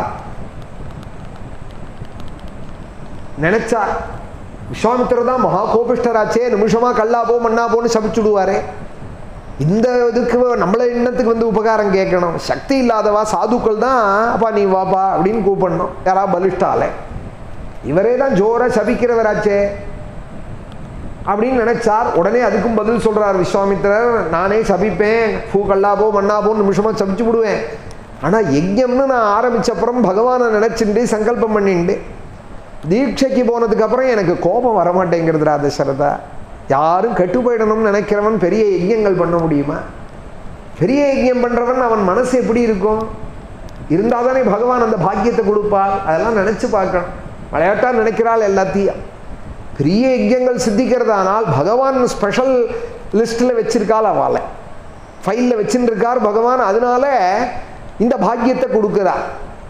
நினைச்சார் விஸ்வாமித்திரர் தான் மகா கோபிஷ்டராச்சே, நிமிஷமா கல்லா போ மண்ணா போன்னு சபிச்சுடுவாரே, இந்த இதுக்கு நம்மளை எண்ணத்துக்கு வந்து உபகாரம் கேட்கணும். சக்தி இல்லாதவா சாதுக்கள் தான் அப்பா நீ வாப்பா அப்படின்னு கூப்பிடணும். யாரா பலிஷ்டாலே இவரே தான் ஜோர சபிக்கிறவராச்சே அப்படின்னு நினைச்சார். உடனே அதுக்கும் பதில் சொல்றார் விஸ்வாமித்திரர், நானே சபிப்பேன், பூ கல்லாபோ மண்ணாபோ நிமிஷமா சபிச்சு விடுவேன். ஆனா யஜ்யம்னு நான் ஆரம்பிச்சப்புறம் பகவானை நினைச்சுட்டு சங்கல்பம் பண்ணிண்டு தீட்சைக்கு போனதுக்கு அப்புறம் எனக்கு கோபம் வரமாட்டேங்கிறதுரா தசரதா. யாரும் கெட்டு போயிடணும்னு நினைக்கிறவன் பெரிய யஜ்யங்கள் பண்ண முடியுமா? பெரிய யஜ்யம் பண்றவன் அவன் மனசு எப்படி இருக்கும்? இருந்தால் தானே பகவான் அந்த பாக்கியத்தை கொடுப்பார். அதெல்லாம் நினைச்சு பார்க்கணும். விளையாட்டா நினைக்கிறாள் எல்லாத்தையும். பெரிய யஜ்யங்கள் சித்திக்கிறதானால் பகவான் ஸ்பெஷல் லிஸ்டில் வச்சிருக்காள், அவளை ஃபைலில் வச்சுட்டு இருக்கார் பகவான். அதனால இந்த பாக்கியத்தை கொடுக்கிறார்.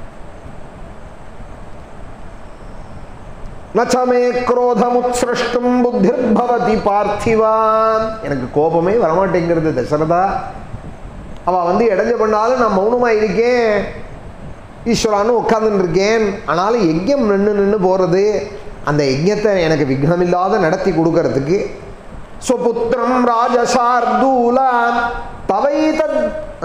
நச்சமே குரோதமுத்ஸ்ரஷ்டும் புத்திர்பவதி பார்த்திவான். எனக்கு கோபமே வரமாட்டேங்கிறது தசரதா. அவள் வந்து இடைஞ்ச பண்ணாலும் நான் மௌனமாக இருக்கேன், ஈஸ்வரான்னு உட்காந்துன்னு இருக்கேன். ஆனாலும் யஜ்யம் நின்று நின்று போகிறது, அந்த யஜ்யத்தை எனக்கு விக்னமில்லாத நடத்தி கொடுக்கறதுக்கு. சுபுத்திரம் ராஜசார்தூலாம் தவை தத்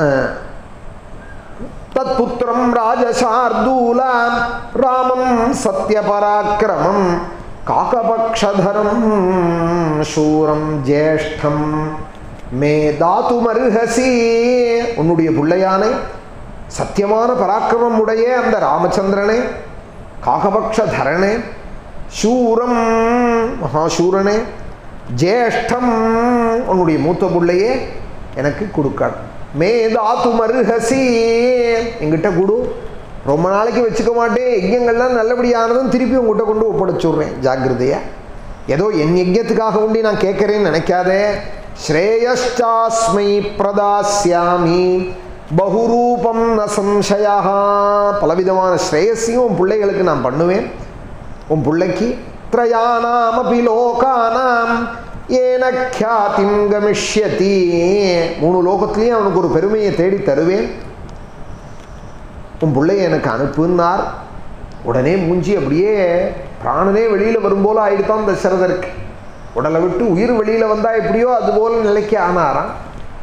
தத் புத்திரம் ராஜசார்தூலாம் ராமம் சத்யபராக்கிரமம் காகபக்ஷதரம் சூரம் ஜேஷ்டம் மே தாத்துமர்ஹசி. உன்னுடைய பிள்ளையானை சத்தியமான பராக்கிரமம் உடைய அந்த ராமச்சந்திரனே, காகபக்ஷ தரணே, சூரம் மகாசூரனே, ஜேஷ்டம் உன்னுடைய மூத்த பிள்ளையே எனக்கு கொடுக்கணும். மே தாத்து மருகசி எங்கிட்ட கொடு, ரொம்ப நாளைக்கு வச்சுக்க மாட்டேன், யஜ்யங்கள்லாம் நல்லபடியானதும் திருப்பி உங்கள்கிட்ட கொண்டு ஒப்படைச்சுடுறேன் ஜாக்கிரதையா. ஏதோ என் யஜ்யத்துக்காக வேண்டி நான் கேட்குறேன்னு நினைக்காதே. ஸ்ரேயஸ்சாஸ்மை பிரதாஸ்யாமி பகுரூபம் ந சம்சயா. பலவிதமான ஸ்ரேயஸையும் உன் பிள்ளைகளுக்கு நான் பண்ணுவேன். உன் பிள்ளைக்கு த்ரயானாம் அபி லோகானாம் ஏன க்யாதிம் கமிஷ்யதி, மூணு லோகத்திலையும் அவனுக்கு ஒரு பெருமையை தேடி தருவேன். உன் பிள்ளைய எனக்கு அனுப்புன்னார். உடனே மூஞ்சி அப்படியே பிராணனே வெளியில் வரும்போல ஆயிடுத்தான் தசரதருக்கு. உடலை விட்டு உயிர் வெளியில் வந்தால் எப்படியோ அதுபோல் நிலைக்கு ஆனாராம்.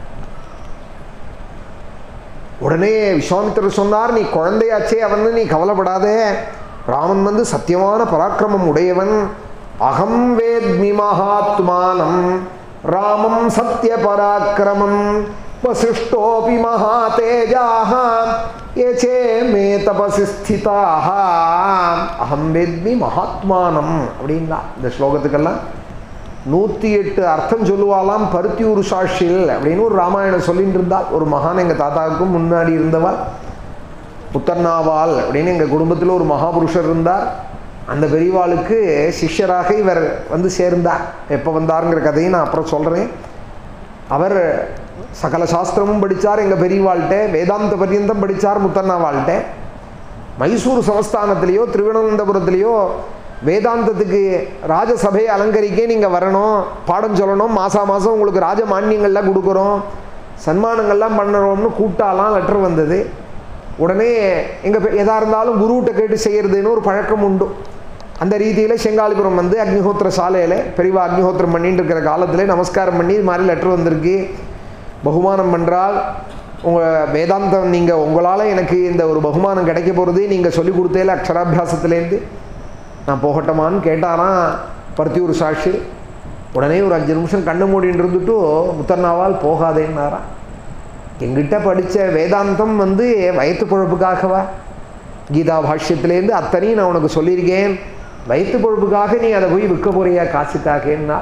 உடனே விஸ்வாமித்திரர் சொன்னார், நீ குழந்தையாச்சே அவன், நீ கவலைப்படாதே, ராமன் வந்து சத்தியமான பராக்கிரமம் உடையவன். அகம் வேத்மி மகாத்மானம் ராமம் சத்திய பராக்கிரமம் வசிஷ்டோபி மகாதேஜாஹ ஏச்சே மே தபசி ஸ்திதாஹ. அகம் வேத்மி மகாத்மானம் அப்படின்னா இந்த ஸ்லோகத்துக்கெல்லாம் நூற்றி எட்டு அர்த்தம் சொல்லுவாலாம். பருத்தியூர் சாட்சியில் அப்படின்னு ஒரு ராமாயணம் சொல்லிட்டு இருந்தால் ஒரு மகான் எங்கள் தாத்தாவுக்கும் முன்னாடி இருந்தவாள் முத்தர்னாவாள் அப்படின்னு எங்கள் குடும்பத்தில் ஒரு மகாபுருஷர் இருந்தார். அந்த பெரியவாளுக்கு சிஷ்யராக இவர் வந்து சேர்ந்தார். எப்போ வந்தாருங்கிற கதையை நான் அப்புறம் சொல்கிறேன். அவர் சகல சாஸ்திரமும் படித்தார் எங்கள் பெரியவாள்கிட்ட, வேதாந்த பர்யந்தம் படித்தார் முத்தர்னாவாள்கிட்ட. மைசூர் சமஸ்தானத்திலேயோ திருவனந்தபுரத்துலேயோ வேதாந்தத்துக்கு ராஜசபையை அலங்கரிக்க நீங்கள் வரணும், பாடம் சொல்லணும், மாதம் மாதம் உங்களுக்கு ராஜ மானியங்கள்லாம் கொடுக்குறோம், சன்மானங்கள்லாம் பண்ணுறோம்னு கூப்பிட்டாலாம் லெட்டர் வந்தது. உடனே எங்கள் எதாக இருந்தாலும் குருகிட்ட கேட்டு செய்கிறதுன்னு ஒரு பழக்கம் உண்டு. அந்த ரீதியில் செங்காலிபுரம் வந்து அக்னிஹோத்திர சாலையில் பெரியவா அக்னிஹோத்திரம் பண்ணிட்டு இருக்கிற காலத்தில் நமஸ்காரம் பண்ணி இது மாதிரி லெட்டர் வந்திருக்கு, பகுமானம் பண்ணுறால் உங்கள் வேதாந்தம் நீங்கள் உங்களால் எனக்கு இந்த ஒரு பகுமானம் கிடைக்க போகிறது, நீங்கள் சொல்லிக் கொடுத்தேல அக்ஷராபியாசத்துலேருந்து நான் போகட்டமான்னு கேட்டாராம் பருத்தியூர் சாட்சி. உடனே ஒரு அஞ்சு நிமிஷம் கண்ணு மூடின்னு இருந்துட்டு முத்தர்னாவால் போகாதேன்னாராம். எங்கிட்ட படித்த வேதாந்தம் வந்து வயிற்று பொழப்புக்காகவா? கீதா பாஷ்யத்திலேருந்து அத்தனையும் நான் உனக்கு சொல்லியிருக்கேன், வயிற்று பொழப்புக்காக நீ அதை போய் விற்க போறியா காசுக்காகன்னா?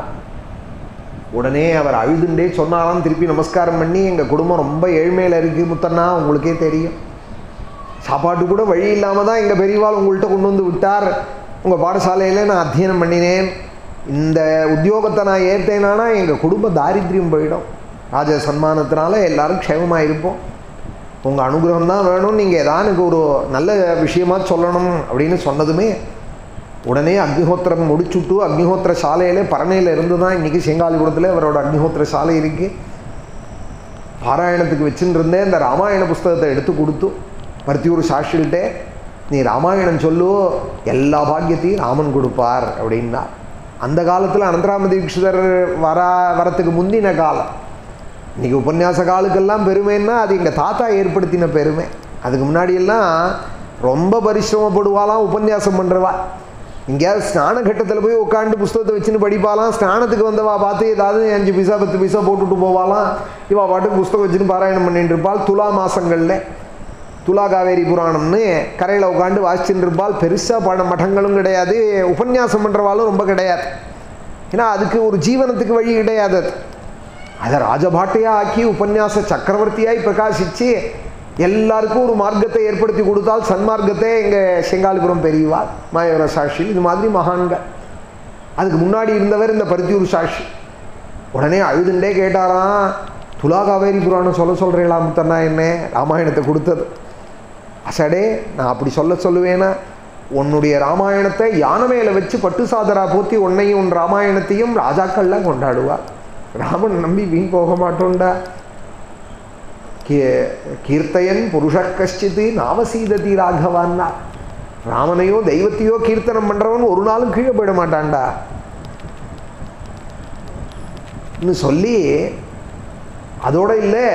உடனே அவர் அழுதுண்டே சொன்னாலாம், திருப்பி நமஸ்காரம் பண்ணி, எங்கள் குடும்பம் ரொம்ப ஏழ்மையில் இருக்குது முத்தண்ணா, உங்களுக்கே தெரியும், சாப்பாட்டு கூட வழி இல்லாமல் தான் எங்கள் பெரியவாள் உங்கள்கிட்ட கொண்டு வந்து விட்டார். உங்கள் பாடசாலையில் நான் அத்தியனம் பண்ணினேன், இந்த உத்தியோகத்தை நான் ஏற்றேனானா எங்கள் குடும்ப தாரித்ரியம் போயிடும், ராஜ சன்மானத்தினால எல்லாரும் க்ஷேமமாக இருப்போம், உங்கள் அனுகிரகம் தான் வேணும், நீங்கள் ஏதாவது எனக்கு ஒரு நல்ல விஷயமாக சொல்லணும் அப்படின்னு சொன்னதுமே உடனே அக்னிஹோத்திரம் முடிச்சுட்டு அக்னிஹோத்திர சாலையில் பரணையில் இருந்து தான் இன்றைக்கி செங்காலிபுரத்தில் அவரோட அக்னிஹோத்திர சாலை இருக்குது. பாராயணத்துக்கு வச்சுன்னு இருந்தேன். இந்த ராமாயண புஸ்தகத்தை எடுத்து கொடுத்து பருத்தியூர் சாட்சிகிட்டே, நீ ராமாயணம் சொல்லு, எல்லா பாக்கியத்தையும் ராமன் கொடுப்பார் அப்படின்னா. அந்த காலத்தில் அனந்தராம தீட்சிதர் வர வரத்துக்கு முந்தின காலம். இன்றைக்கி உபன்யாச காலுக்கெல்லாம் பெருமைன்னா அது எங்கள் தாத்தா ஏற்படுத்தின பெருமை. அதுக்கு முன்னாடியெல்லாம் ரொம்ப பரிசிரமப்படுவாலாம் உபன்யாசம் பண்ணுறவா. எங்கேயாவது ஸ்நான கட்டத்தில் போய் உட்காந்து புஸ்தகத்தை வச்சுன்னு படிப்பாலாம். ஸ்நானத்துக்கு வந்தவா பார்த்து ஏதாவது அஞ்சு பைசா பத்து பைசா போட்டுட்டு போவாலாம். இவா பாட்டுக்கு புஸ்தகம் வச்சுன்னு பாராயணம் பண்ணிட்டு இருப்பாள். துலா மாதங்களில் துலா காவேரி புராணம்னு கரையில் உட்காந்து வாசிச்சுட்டு இருப்பாள். பெருசாக பாட மட்டங்களும் கிடையாது, உபன்யாசம் பண்ணுறவாலும் ரொம்ப கிடையாது. ஏன்னா அதுக்கு ஒரு ஜீவனத்துக்கு வழி கிடையாது. அது அதை ராஜபாட்டையாக ஆக்கி உபன்யாச சக்கரவர்த்தியாய் பிரகாசித்து எல்லாருக்கும் ஒரு மார்க்கத்தை ஏற்படுத்தி கொடுத்தால் சன்மார்க்கத்தை எங்கள் செங்காலிபுரம் பெரியவா மாயவர சாட்சி, இது மாதிரி மகான்கள். அதுக்கு முன்னாடி இருந்தவர் இந்த பருத்தியூர் சாட்சி. உடனே அழுதுண்டே கேட்டாராம், துலா காவேரி புராணம் சொல்ல சொல்கிறீங்களா முத்தண்ணா? என்ன ராமாயணத்தை கொடுத்தது அசடே, நான் அப்படி சொல்ல சொல்லுவேன்னா உன்னுடைய ராமாயணத்தை யானை மேலே வச்சு பட்டு சாதரா போத்தி உன்னையும் உன் ராமாயணத்தையும் ராஜாக்கள்லாம் கொண்டாடுவா. ராமன் நம்பி வீண் போக மாட்டோண்டா. கீ கீர்த்தையன் புருஷ கஷ்டித்து நாமசீததி ராகவான்னா. ராமனையோ தெய்வத்தையோ கீர்த்தனம் பண்ணுறவன் ஒரு நாளும் கீழே போயிட மாட்டான்டா இன்னும் சொல்லி, அதோட இல்லை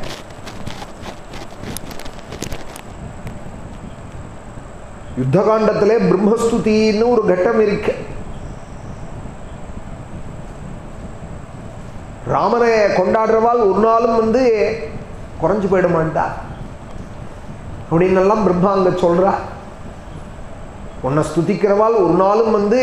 யுத்தகாண்டத்திலே பிரம்மஸ்துதின்னு ஒரு கட்டம் இருக்கு. ராமனை கொண்டாடுறவாள் ஒரு நாளும் வந்து குறைஞ்சு போயிட மாட்டா. அப்படின்னு எல்லாம் பிரம்மா அங்க சொல்றா. உன்னை ஸ்துதிக்கிறவாள் ஒரு நாளும் வந்து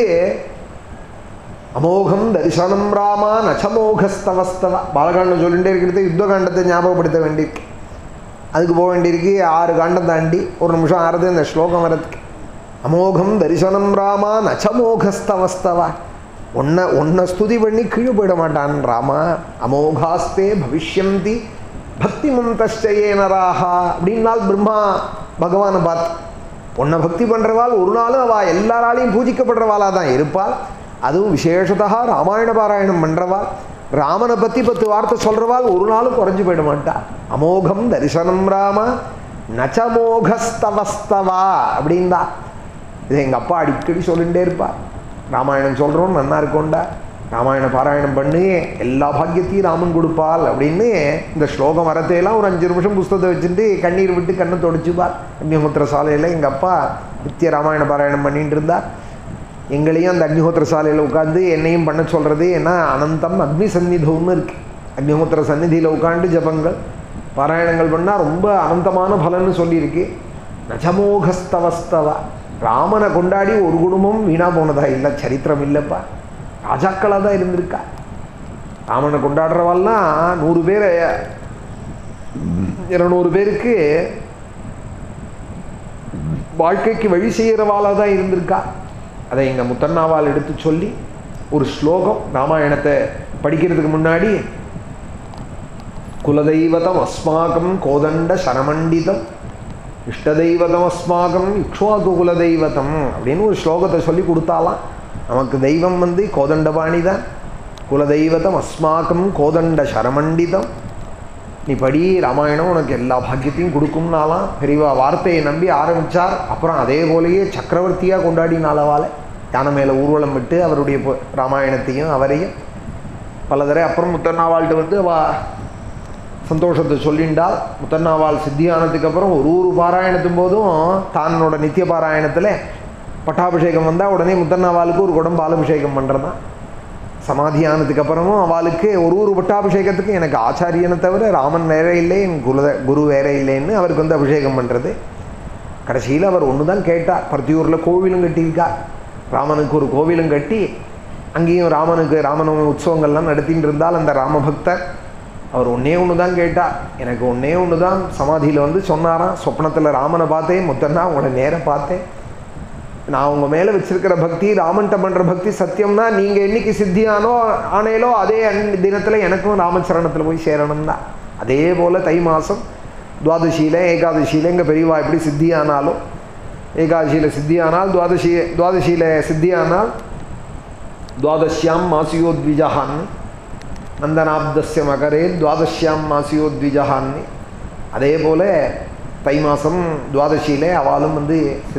அமோகம் தரிசனம் ராமா நச்சமோகஸ்தவஸ்தவ. பாலகாண்டம் சொல்லிகிட்டே இருக்கிறது யுத்த காண்டத்தை ஞாபகப்படுத்த வேண்டியிருக்கு. அதுக்கு போக வேண்டியிருக்கு. ஆறு காண்டம் தாண்டி ஒரு நிமிஷம் ஆறுது இந்த ஸ்லோகம் வரதுக்கு. அமோகம் தரிசனம் ராமா நச்சமோகஸ்தவஸ்தவ. உன்னை உன்னை ஸ்துதி பண்ணி கீழே போயிட மாட்டான் ராமா. அமோகாஸ்தே பவிஷ்யந்தி பக்தி மந்தே நராகா அப்படின்னால் பிரம்மா பகவானை பார்த்து உன்னை பக்தி பண்ணுறவாள் ஒரு நாளும் அவள் எல்லாராலையும் பூஜிக்கப்படுறவாளாக தான் இருப்பாள். அதுவும் விசேஷத்தா ராமாயண பாராயணம் பண்ணுறவாள், ராமனை பற்றி பத்து வார்த்தை சொல்கிறவாள் ஒரு நாளும் குறைஞ்சி போயிட மாட்டாள். அமோகம் தரிசனம் ராம நச்சமோகஸ்தவஸ்தவா அப்படின்தா. இதை எங்கள் அப்பா அடிக்கடி சொல்லிகிட்டே இருப்பாள். ராமாயணம் சொல்கிறோம் நன்னா இருக்கோண்டா, ராமாயண பாராயணம் பண்ணி எல்லா பாக்கியத்தையும் ராமன் கொடுப்பாள் அப்படின்னு இந்த ஸ்லோகம் வரத்தையெல்லாம் ஒரு அஞ்சு நிமிஷம் புஸ்தகத்தை வச்சுட்டு கண்ணீர் விட்டு கண்ணை தொடச்சுப்பார். அக்னிஹோத்திர சாலையில் எங்கள் அப்பா நித்திய ராமாயண பாராயணம் பண்ணிட்டு இருந்தார். எங்களையும் அந்த அக்னிஹோத்திர சாலையில் உட்காந்து என்னையும் பண்ண சொல்கிறது. ஏன்னா அனந்தம் அக்னி சந்நிதம்னு இருக்குது. அக்னிஹோத்திர சந்நிதியில் உட்காந்து ஜபங்கள் பாராயணங்கள் பண்ணால் ரொம்ப அனந்தமான பலன்னு சொல்லியிருக்கு. நஜமோகஸ்தவஸ்தவா. ராமனை கொண்டாடி ஒரு குடும்பம் வீணாக போனதா இல்லை, சரித்திரம் இல்லைப்பா. ராஜாக்களாக தான் இருந்திருக்கா. ராமனை கொண்டாடுறவாள்லாம் நூறு பேர் இருநூறு பேருக்கு வாழ்க்கைக்கு வழி செய்கிறவாளாக தான் இருந்திருக்கா. அதை எங்கள் முத்தண்ணாவால் எடுத்து சொல்லி ஒரு ஸ்லோகம் ராமாயணத்தை படிக்கிறதுக்கு முன்னாடி குலதெய்வதம் அஸ்மாகம் கோதண்ட சரமண்டிதம் இஷ்டதெய்வதம் அஸ்மாகம் இக்ஷ்வாகு குலதெய்வதம் அப்படின்னு ஒரு ஸ்லோகத்தை சொல்லி கொடுத்தாலாம். நமக்கு தெய்வம் வந்து கோதண்டபாணி தான். குலதெய்வதம் அஸ்மாக்கம் கோதண்ட சரமண்டிதம். நீ படி ராமாயணம் உனக்கு எல்லா பாக்கியத்தையும் கொடுக்கும்னாலாம் பெரியவா வார்த்தையை நம்பி ஆரம்பித்தார். அப்புறம் அதே போலேயே சக்கரவர்த்தியாக கொண்டாடினாலவாள் யானை மேலே ஊர்வலம் விட்டு அவருடைய ராமாயணத்தையும் அவரையும் பல தடவை. அப்புறம் முத்தண்ணாவாள்கிட்ட வந்து அவ சந்தோஷத்தை சொல்லிண்டால். முத்தண்ணாவாள் சித்தியானதுக்கு அப்புறம் ஒரு ஒரு பாராயணத்தும் போதும் தானோட நித்திய பாராயணத்தில் பட்டாபிஷேகம் வந்தால் உடனே முத்தண்ணாவாளுக்கு ஒரு குடம் பாலபிஷேகம் பண்ணுறது தான். சமாதியானதுக்கு அப்புறமும் அவளுக்கு ஒரு ஒரு பட்டாபிஷேகத்துக்கு எனக்கு ஆச்சாரியனை தவிர ராமன் வேற இல்லை, என் குல குரு வேற இல்லைன்னு அவருக்கு வந்து அபிஷேகம் பண்ணுறது. கடைசியில் அவர் ஒன்று தான் கேட்டார். பருத்தியூரில் கோவிலும் கட்டியிருக்கார். ராமனுக்கு ஒரு கோவிலும் கட்டி அங்கேயும் ராமனுக்கு ராமநவமி உற்சவங்கள்லாம் நடத்தின்னு இருந்தால் அந்த ராமபக்தர் அவர் ஒன்றே ஒன்று தான் கேட்டார். எனக்கு ஒன்றே ஒன்று தான் சமாதியில் வந்து சொன்னாராம். சொப்னத்தில் ராமனை பார்த்தேன், முத்தண்ணா உங்களை நேராக பார்த்தேன். நான் உங்கள் மேலே வச்சிருக்கிற பக்தி ராமன்ட்ட பண்ணுற பக்தி சத்தியம்னா நீங்கள் என்னைக்கு சித்தியானோ ஆனேலோ அதே தினத்தில் எனக்கும் ராமச்சரணத்தில் போய் சேரணும் தான். அதே போல் தை மாதம் துவாதசியில் ஏகாதசியில் எங்கள் பெரியவா எப்படி சித்தியானாலும் ஏகாதசியில் சித்தியானால் துவாதசி துவாதசியில் சித்தியானால் துவாதசியாம் மாசியோத்விஜான்னு நந்தனாப்தஸ்ய மகரே துவாதசியாம் மாசியோத்விஜான்னு. அதே போல் தை மாதம் துவாதசியில் அவளும் வந்து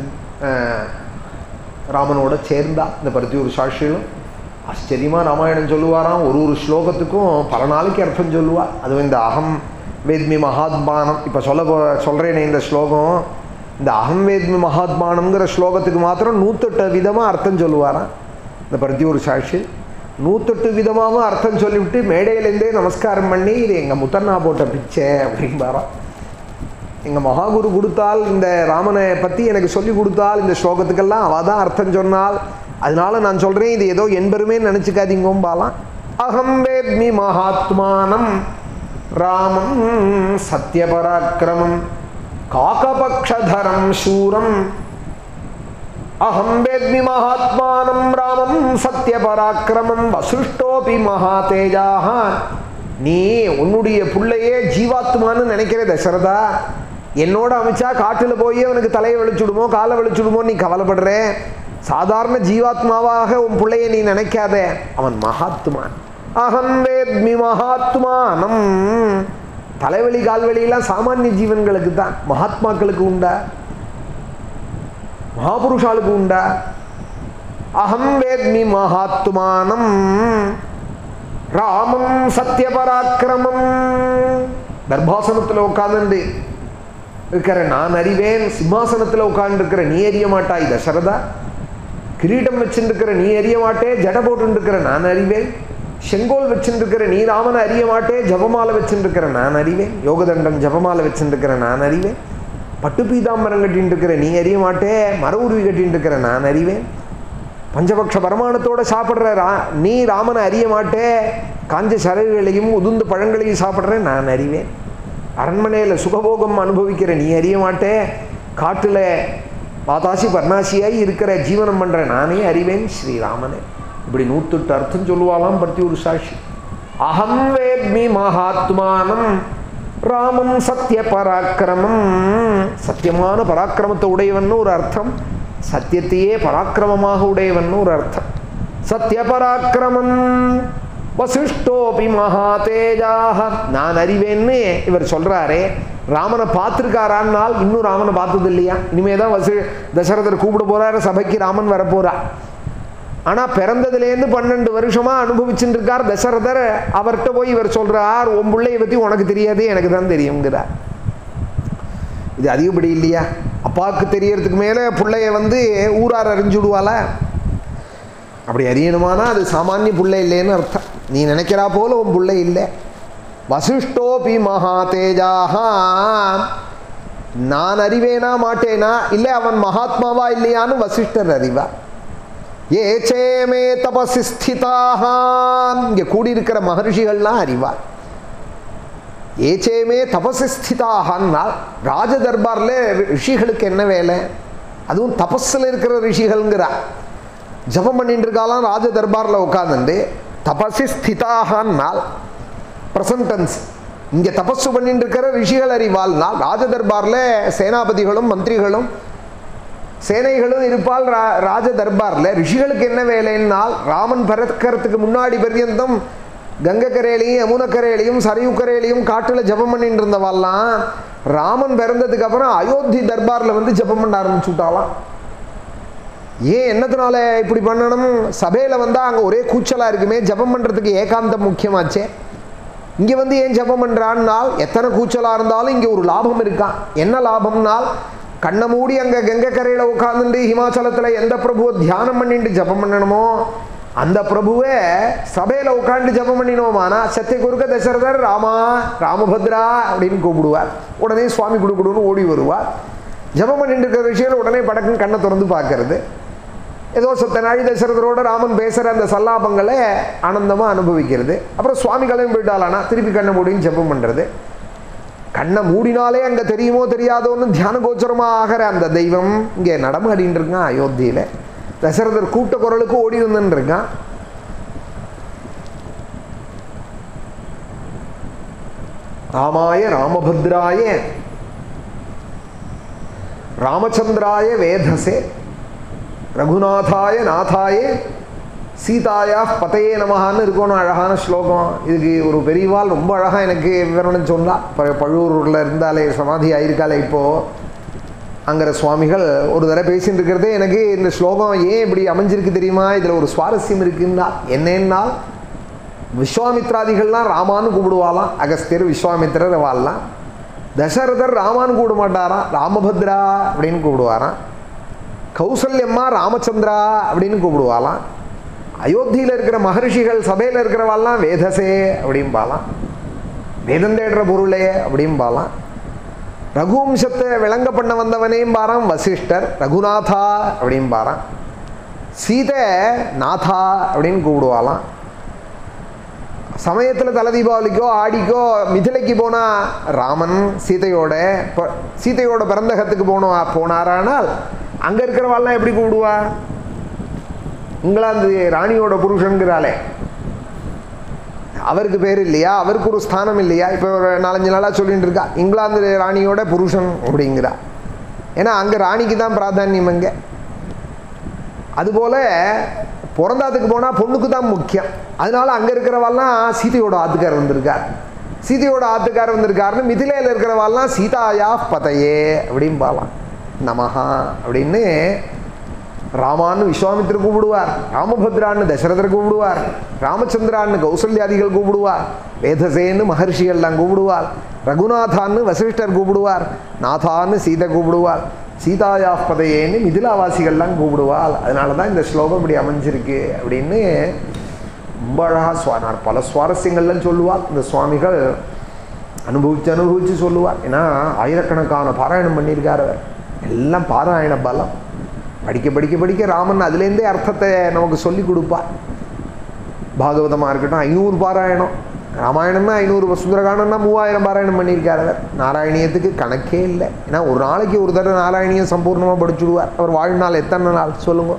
ராமனோட சேர்ந்தா. இந்த பருத்தியூர் சாட்சியிலும் ஆச்சரியமாக ராமாயணம் சொல்லுவாராம். ஒரு ஒரு ஸ்லோகத்துக்கும் பல நாளைக்கு அர்த்தம் சொல்லுவார். அதுவும் இந்த அகம் வேத்மி மகாத்மானம் இப்போ சொல்ல போ சொல்கிறேனே இந்த ஸ்லோகம், இந்த அகம் வேத்மி மகாத்மானம்ங்கிற ஸ்லோகத்துக்கு மாத்திரம் நூற்றெட்டு விதமாக அர்த்தம் சொல்லுவாராம். இந்த பருத்தியூர் சாட்சி நூற்றெட்டு விதமாகவும் அர்த்தம் சொல்லிவிட்டு மேடையிலேருந்தே நமஸ்காரம் பண்ணி இது எங்கள் முத்தண்ணா போட்ட பிச்சை அப்படின்பாராம். எங்கள் மகாகுரு கொடுத்தால் இந்த ராமனை பற்றி எனக்கு சொல்லி கொடுத்தால் இந்த ஸ்லோகத்துக்கெல்லாம் அவள் தான் அர்த்தம் சொன்னால், அதனால நான் சொல்கிறேன் இது ஏதோ என்பருமே நினச்சிக்காதீங்கோம்பாலாம். அகம் வேத்மி மகாத்மானம் ராமம் சத்யபராக்கிரமம் காகபக்ஷதரம் சூரம். அகம் வேத்மி மகாத்மானம் ராமம் சத்யபராக்கிரமம் வசிஷ்டோபி மகாதேஜாக. நீ உன்னுடைய பிள்ளையே ஜீவாத்மான்னு நினைக்கிற தசரதா, என்னோட அமைச்சா காட்டில் போய் அவனுக்கு தலையை வெளிச்சுடுமோ காலை வெளிச்சுடுமோ நீ கவலைப்படுற. சாதாரண ஜீவாத்மாவாக உன் பிள்ளையை நீ நினைக்காத, அவன் மகாத்மான். அகம் வேத்மி மகாத்மானம். தலைவலி கால்வெளியெல்லாம் சாமானிய ஜீவன்களுக்கு தான், மகாத்மாக்களுக்கு உண்டா, மகாபுருஷாளுக்கு உண்டா? அகம் வேத்மி மகாத்மானம் ராமம் சத்யபராக்கிரமம். தர்பாசனத்தில் உட்கார்ந்து இருக்கிற நான் அறிவேன், சிம்மாசனத்தில் உட்கார்ந்துருக்கிற நீ அறிய மாட்டாய் தசரதா, கிரீடம் வச்சுருக்கிற நீ அறிய மாட்டே, ஜட போட்டுருக்கிற நான் அறிவேன், செங்கோல் வச்சுருக்கிற நீ ராமனை அறிய மாட்டே, ஜபமாலை வச்சுருக்கிற நான் அறிவேன், யோகதண்டம் ஜபமாலை வச்சுருக்கிற நான் அறிவேன். பட்டு பீதாம்பரம் கட்டின்னு இருக்கிற நீ அறிய மாட்டே, மர உருவி கட்டின்னு இருக்கிற நான் அறிவேன். பஞ்சபக்ஷ பரமாணத்தோடு சாப்பிட்ற ரா நீ ராமனை அறிய மாட்டே, காஞ்ச சரகுகளையும் உதுந்து பழங்களையும் சாப்பிட்ற நான் அறிவேன். அரண்மனையில் சுகபோகம் அனுபவிக்கிற நீ அறிய மாட்டே, காட்டில் பாதாசி பர்ணாசியாய் இருக்கிற ஜீவனம் பண்ணுற நானே அறிவேன் ஸ்ரீராமனே. இப்படி நூற்றெட்டு அர்த்தம் சொல்லுவாளாம் பர்த்தி ஒரு சாட்சி. அகம் வேத்மி மகாத்மானம் ராமம் சத்திய பராக்கிரமம். சத்தியமான பராக்கிரமத்தை உடையவன்னு ஒரு அர்த்தம், சத்தியத்தையே பராக்கிரமமாக உடையவன்னு ஒரு அர்த்தம். சத்திய பராக்கிரமம் வசிஷ்டோபி மகாதேஜாக. நான் அறிவேன்னு இவர் சொல்றாரே, ராமனை பார்த்துருக்காரான்னால் இன்னும் ராமனை பார்த்தது இல்லையா? இனிமே தான் வசி தசரதர் கூப்பிட போறாரு சபைக்கு, ராமன் வரப்போறா. ஆனால் பிறந்ததுலேருந்து பன்னெண்டு வருஷமா அனுபவிச்சுட்டு இருக்கார் தசரதர். அவர்கிட்ட போய் இவர் சொல்றார், உன் பிள்ளையை பற்றி உனக்கு தெரியாது, எனக்கு தான் தெரியுங்கிறார். இது அதிகப்படி இல்லையா? அப்பாவுக்கு தெரியறதுக்கு மேலே பிள்ளைய வந்து ஊரார் அறிஞ்சுடுவாள. அப்படி அறியணுமானா அது சாமானிய பிள்ளை இல்லைன்னு அர்த்தம். நீ நினைக்கிறா போல உன் பிள்ளை இல்லை. வசிஷ்டோபி மகா தேஜாக. நான் அறிவேனா மாட்டேனா, இல்லை அவன் மகாத்மாவா இல்லையான்னு வசிஷ்டர் அறிவா. ஏச்சேமே தபசி ஸ்திதாக. இங்கே கூடியிருக்கிற மகர்ஷிகள்லாம் அறிவார். ஏச்சேமே தபசி ஸ்திதாகன்னா ராஜ தர்பாரில் ரிஷிகளுக்கு என்ன வேலை? அதுவும் தபஸில் இருக்கிற ரிஷிகள்ங்கிறா. ஜபம் பண்ணிட்டு இருக்காலாம் ராஜ தர்பாரில் உட்காந்துட்டு. தபசி ஸ்திதாகனால் பிரசன்டென்ஸ். இங்கே தபஸு பண்ணிட்டு இருக்கிற ரிஷிகள் அறிவாள்னால் ராஜ தர்பாரில் சேனாபதிகளும் மந்திரிகளும் சேனைகளும் இருப்பால். ரா ராஜ தர்பாரில் ரிஷிகளுக்கு என்ன வேலைன்னால், ராமன் பிறக்கிறதுக்கு முன்னாடி பர்யந்தம் கங்கக்கரையிலையும் யமுனக்கரையிலையும் சரையுக்கரையிலையும் காட்டில் ஜபம் பண்ணிட்டு இருந்தவாள்லாம் ராமன் பிறந்ததுக்கு அப்புறம் அயோத்தி தர்பாரில் வந்து ஜபம் பண்ண ஆரம்பிச்சு விட்டாலாம். ஏன் என்னத்தினால இப்படி பண்ணணும்? சபையில் வந்தால் அங்கே ஒரே கூச்சலாக இருக்குமே, ஜபம் பண்ணுறதுக்கு ஏகாந்தம் முக்கியமாச்சே. இங்கே வந்து ஏன் ஜபம் பண்ணுறான்னால், எத்தனை கூச்சலாக இருந்தாலும் இங்கே ஒரு லாபம் இருக்கான். என்ன லாபம்னால், கண்ணை மூடி அங்கே கங்கைக்கரையில் உட்காந்துட்டு ஹிமாச்சலத்தில் எந்த பிரபுவை தியானம் பண்ணிட்டு ஜபம் பண்ணணுமோ அந்த பிரபுவை சபையில் உட்காந்து ஜபம் பண்ணினோமானா சத்திய குறுக்க தசரதர் ராமா ராமபத்ரா அப்படின்னு கூப்பிடுவார். உடனே சுவாமி கொடுக்கணும்னு ஓடி வருவார். ஜபம் பண்ணிட்டு இருக்கிற விஷயங்கள் உடனே படக்குன்னு கண்ணை திறந்து பார்க்கறது. ஏதோ சத்த நாழி தசரதரோட ராமன் பேசுகிற அந்த சல்லாபங்களை ஆனந்தமாக அனுபவிக்கிறது. அப்புறம் சுவாமிகளையும் போயிட்டாலானா திருப்பி கண்ணை மூடின்னு ஜபம் பண்ணுறது. கண்ணை மூடினாலே அங்கே தெரியுமோ தெரியாதோன்னு தியான கோச்சரமாக ஆகிற அந்த தெய்வம் இங்கே நடமாடின்னு இருக்கான் அயோத்தியில். தசரதர் கூட்ட குரலுக்கு ஓடி வந்துன்னு இருக்கான். ராமாய ராமபத்ராய ராமச்சந்திராய வேதசே ரகுநாதாய நாதாய சீதாயா பதையே நமகான்னு இருக்கணும். அழகான ஸ்லோகம். இதுக்கு ஒரு பெரியவாள் ரொம்ப அழகாக எனக்கு விவரணம் சொன்னால். இப்போ பழுவூரில் இருந்தாலே சமாதி ஆயிருக்காளே இப்போது அங்கிற சுவாமிகள் ஒரு தடவை பேசிட்டு இருக்கிறதே எனக்கு இந்த ஸ்லோகம் ஏன் இப்படி அமைஞ்சிருக்கு தெரியுமா? இதில் ஒரு சுவாரஸ்யம் இருக்குன்னா என்னன்னா, விஸ்வாமித்ராதிகள்லாம் ராமான்னு கூப்பிடுவாளாம். அகஸ்தியர் விஸ்வாமித்திரர் வாழலாம். தசரதர் ராமான்னு கூப்பிட மாட்டாராம், ராமபத்ரா அப்படின்னு கூப்பிடுவாராம். கௌசல்யம்மா ராமச்சந்திரா அப்படின்னு கூப்பிடுவாளாம். அயோத்தியில் இருக்கிற மகர்ஷிகள் சபையில் இருக்கிறவாள்லாம் வேதசே அப்படிம்பாலாம், வேதம் தேடுற பொருளே அப்படிம்பாலாம். ரகுவம்சத்தை விளங்க பண்ண வந்தவனையும் பாரான் வசிஷ்டர், ரகுநாதா அப்படின்னு பாரான். சீதை நாதா அப்படின்னு கூப்பிடுவாளாம். சமயத்தில் தலை தீபாவளிக்கோ ஆடிக்கோ மிதிலைக்கு போனால் ராமன் சீதையோட சீதையோட பிறந்தகத்துக்கு போனோம் போனாரானால் அங்கே இருக்கிறவாள்லாம் எப்படி கூப்பிடுவா? இங்கிலாந்து ராணியோட புருஷன்கிறாளே, அவருக்கு பேர் இல்லையா, அவருக்கு ஒரு ஸ்தானம் இல்லையா? இப்போ ஒரு நாலஞ்சு நாளாக சொல்லிட்டு இருக்கா இங்கிலாந்து ராணியோட புருஷன் அப்படிங்கிறா. ஏன்னா அங்கே ராணிக்கு தான் பிராதானியம். அங்கே அதுபோல் பிறந்தாத்துக்கு போனால் பொண்ணுக்கு தான் முக்கியம். அதனால அங்கே இருக்கிறவாள்லாம் சீதையோட ஆத்துக்கார் வந்திருக்கார், சீதையோட ஆத்துக்கார் வந்திருக்காருன்னு மிதிலையில் இருக்கிறவாள்லாம் சீதாயா பதையே அப்படின்னு பாலாம். நமஹா அப்படின்னு ராமான்னு விஸ்வாமித்திர கூப்பிடுவார், ராமபத்ரான்னு தசரதர் கூப்பிடுவார், ராமச்சந்திரான்னு கௌசல்யாதிகள் கூப்பிடுவார், வேதசேன்னு மகர்ஷிகள்லாம் கூப்பிடுவார், ரகுநாதான்னு வசிஷ்டர் கூப்பிடுவார், நாதான்னு சீதை கூப்பிடுவார், சீதாயாப்பதையேன்னு மிதிலாவாசிகள்லாம் கூப்பிடுவாள். அதனால தான் இந்த ஸ்லோகம் இப்படி அமைஞ்சிருக்கு அப்படின்னு ரொம்ப அழகாக சுவானார் பல சுவாரஸ்யங்கள்லாம் சொல்லுவாள் இந்த சுவாமிகள். அனுபவிச்சு அனுபவிச்சு சொல்லுவார். ஏன்னா ஆயிரக்கணக்கான பாராயணம் பண்ணியிருக்கார் அவர். எல்லாம் பாராயண பலம். படிக்க படிக்க படிக்க ராமன் அதுலேருந்தே அர்த்தத்தை நமக்கு சொல்லி கொடுப்பார். பாகவதமாக இருக்கட்டும், ஐநூறு பாராயணம். ராமாயணம்னா ஐநூறு, சுந்தரகாண்டம்னா மூவாயிரம் பாராயணம் பண்ணியிருக்கார் அவர். நாராயணியத்துக்கு கணக்கே இல்லை. ஏன்னா ஒரு நாளைக்கு ஒரு தடவை நாராயணியம் சம்பூர்ணமாக படிச்சுடுவார். அவர் வாழ்நாள் எத்தனை நாள் சொல்லுங்க.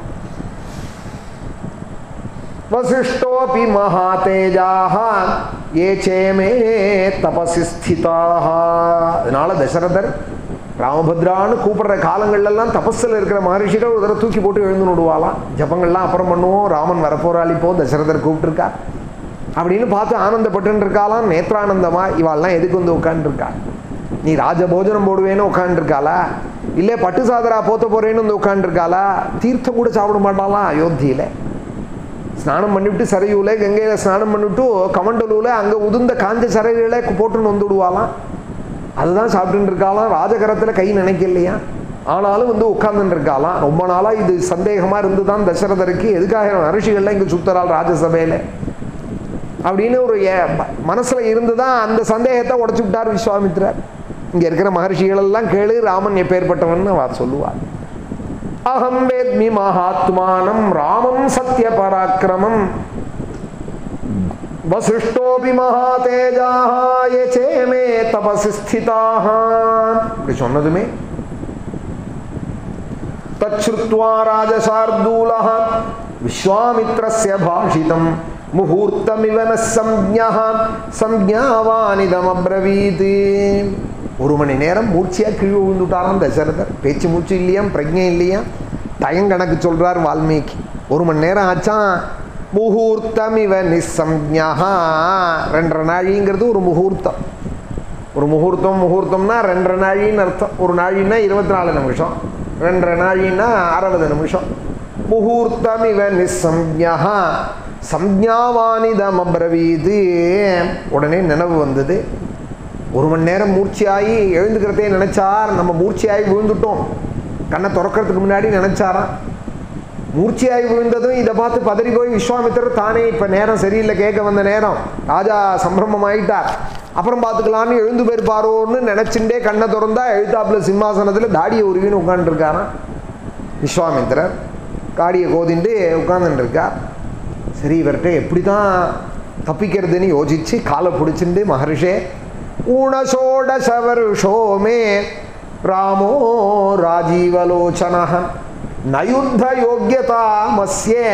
வசிஷ்டோபி மகாதேஜாஹ ஏ சேமே தபசி ஸ்திதாஹ. அதனால தசரதர் ராமபத்ரான்னு கூப்பிடுற காலங்கள்லாம் தபஸில் இருக்கிற மகரிஷிகள் ஒரு தடவை தூக்கி போட்டு எழுந்து விடுவாளாம். ஜபங்கள்லாம் அப்புறம் பண்ணுவோம், ராமன் வரப்போராளி போ, தசரதர் கூப்பிட்டுருக்கா அப்படின்னு பார்த்து ஆனந்தப்பட்டு இருக்காளாம். நேத்ரானந்தமா இவாள்லாம் எதுக்கு வந்து உட்காந்துருக்கா? நீ ராஜபோஜனம் போடுவேன்னு உட்காந்துருக்காளா? இல்லை பட்டு சாதரா போத்த போறேன்னு வந்து உட்காந்துருக்காளா? தீர்த்தம் கூட சாப்பிட மாட்டாலாம். அயோத்தியில் ஸ்நானம் பண்ணிவிட்டு சரையூல கங்கையில் ஸ்நானம் பண்ணிவிட்டு கமண்டலூவில் அங்கே உதிர்ந்த காஞ்ச சரைகளை போட்டுன்னு வந்து விடுவாளாம். அதுதான் சாப்பிட்டுன்னு இருக்காளாம். ராஜகரத்தில் கை நினைக்கலையா? ஆனாலும் வந்து உட்கார்ந்துட்டு இருக்காளாம். ரொம்ப நாளாக இது சந்தேகமாக இருந்து தான் தசரதருக்கு எதுக்காக ரிஷிகள்லாம் இங்கே சுத்தரால் ராஜசபையில் அப்படின்னு ஒரு மனசில் இருந்து தான் அந்த சந்தேகத்தை உடச்சி விட்டார் விஸ்வாமித்ரர். இங்கே இருக்கிற மகர்ஷிகள் எல்லாம் கேளு, ராமன் எப்பேற்பட்டவன் அவர் சொல்லுவார். அகம் வேத்மி மகாத்மானம் ராமம் சத்ய பராக்கிரமம் வசிஷ்டோபி மகாதேஜாஹ யே சேமே தபசி ஸ்திதாஹ. இப்படி சொன்னதுமே தச்ருத்வா ராஜசார்தூலஹ விஸ்வாமித்ரஸ்ய பாஷிதம் முகூர்த்தமிவ ந சம்ஞः சம்ஞாவானிதம் அப்ரவீத். ஒரு மணி நேரம் மூர்ச்சியா கீழ் விழுந்துட்டாராம் தசரதர். பேச்சு மூச்சு இல்லையா, பிரஜை இல்லையா, டைம் கணக்கு சொல்றார் வால்மீகி. ஒரு மணி நேரம் ஆச்சான். முகூர்த்தமிவ நிசம்ஞா. ரெண்டரை நாழிங்கிறது ஒரு முகூர்த்தம். ஒரு முகூர்த்தம் முகூர்த்தம்னா ரெண்டரை நாழின்னு அர்த்தம். ஒரு நாழின்னா இருபத்தி நாலு நிமிஷம், ரெண்டரை நாழின்னா அறுபது நிமிஷம். முகூர்த்தமிவ நிசம்ஞா சம்ஞாவானிதம் அப்ரவீத். உடனே நினைவு வந்தது. ஒரு மணி நேரம் மூர்ச்சியாகி எழுந்துக்கிறதே நினைச்சார். நம்ம மூர்ச்சியாகி விழுந்துட்டோம் கண்ணை திறக்கிறதுக்கு முன்னாடி நினைச்சாராம். மூர்ச்சியாகி விழுந்ததும் இதை பார்த்து பதறி போய் விஸ்வாமித்திரர் தானே இப்போ நேரம் சரியில்லை, கேட்க வந்த நேரம், ராஜா சம்பிரமம் ஆயிட்டார், அப்புறம் பார்த்துக்கலான்னு எழுந்து போயிருப்பாரோன்னு நினைச்சுட்டே கண்ணை திறந்தா எழுத்தாப்புல சிம்மாசனத்தில் தாடியை உருவின்னு உட்காந்துருக்காராம் விஸ்வாமித்திரர். காடியை கோதிண்டு உட்கார்ந்துட்டு இருக்கார். சரி, இவர்கிட்ட எப்படி தான் தப்பிக்கிறதுன்னு யோசிச்சு காலை பிடிச்சிட்டு, மகர்ஷே ஊனசோடச வருஷோமே ராமோ ராஜீவலோச்சனஹ நயுத்த யோக்யதா மஸ்யே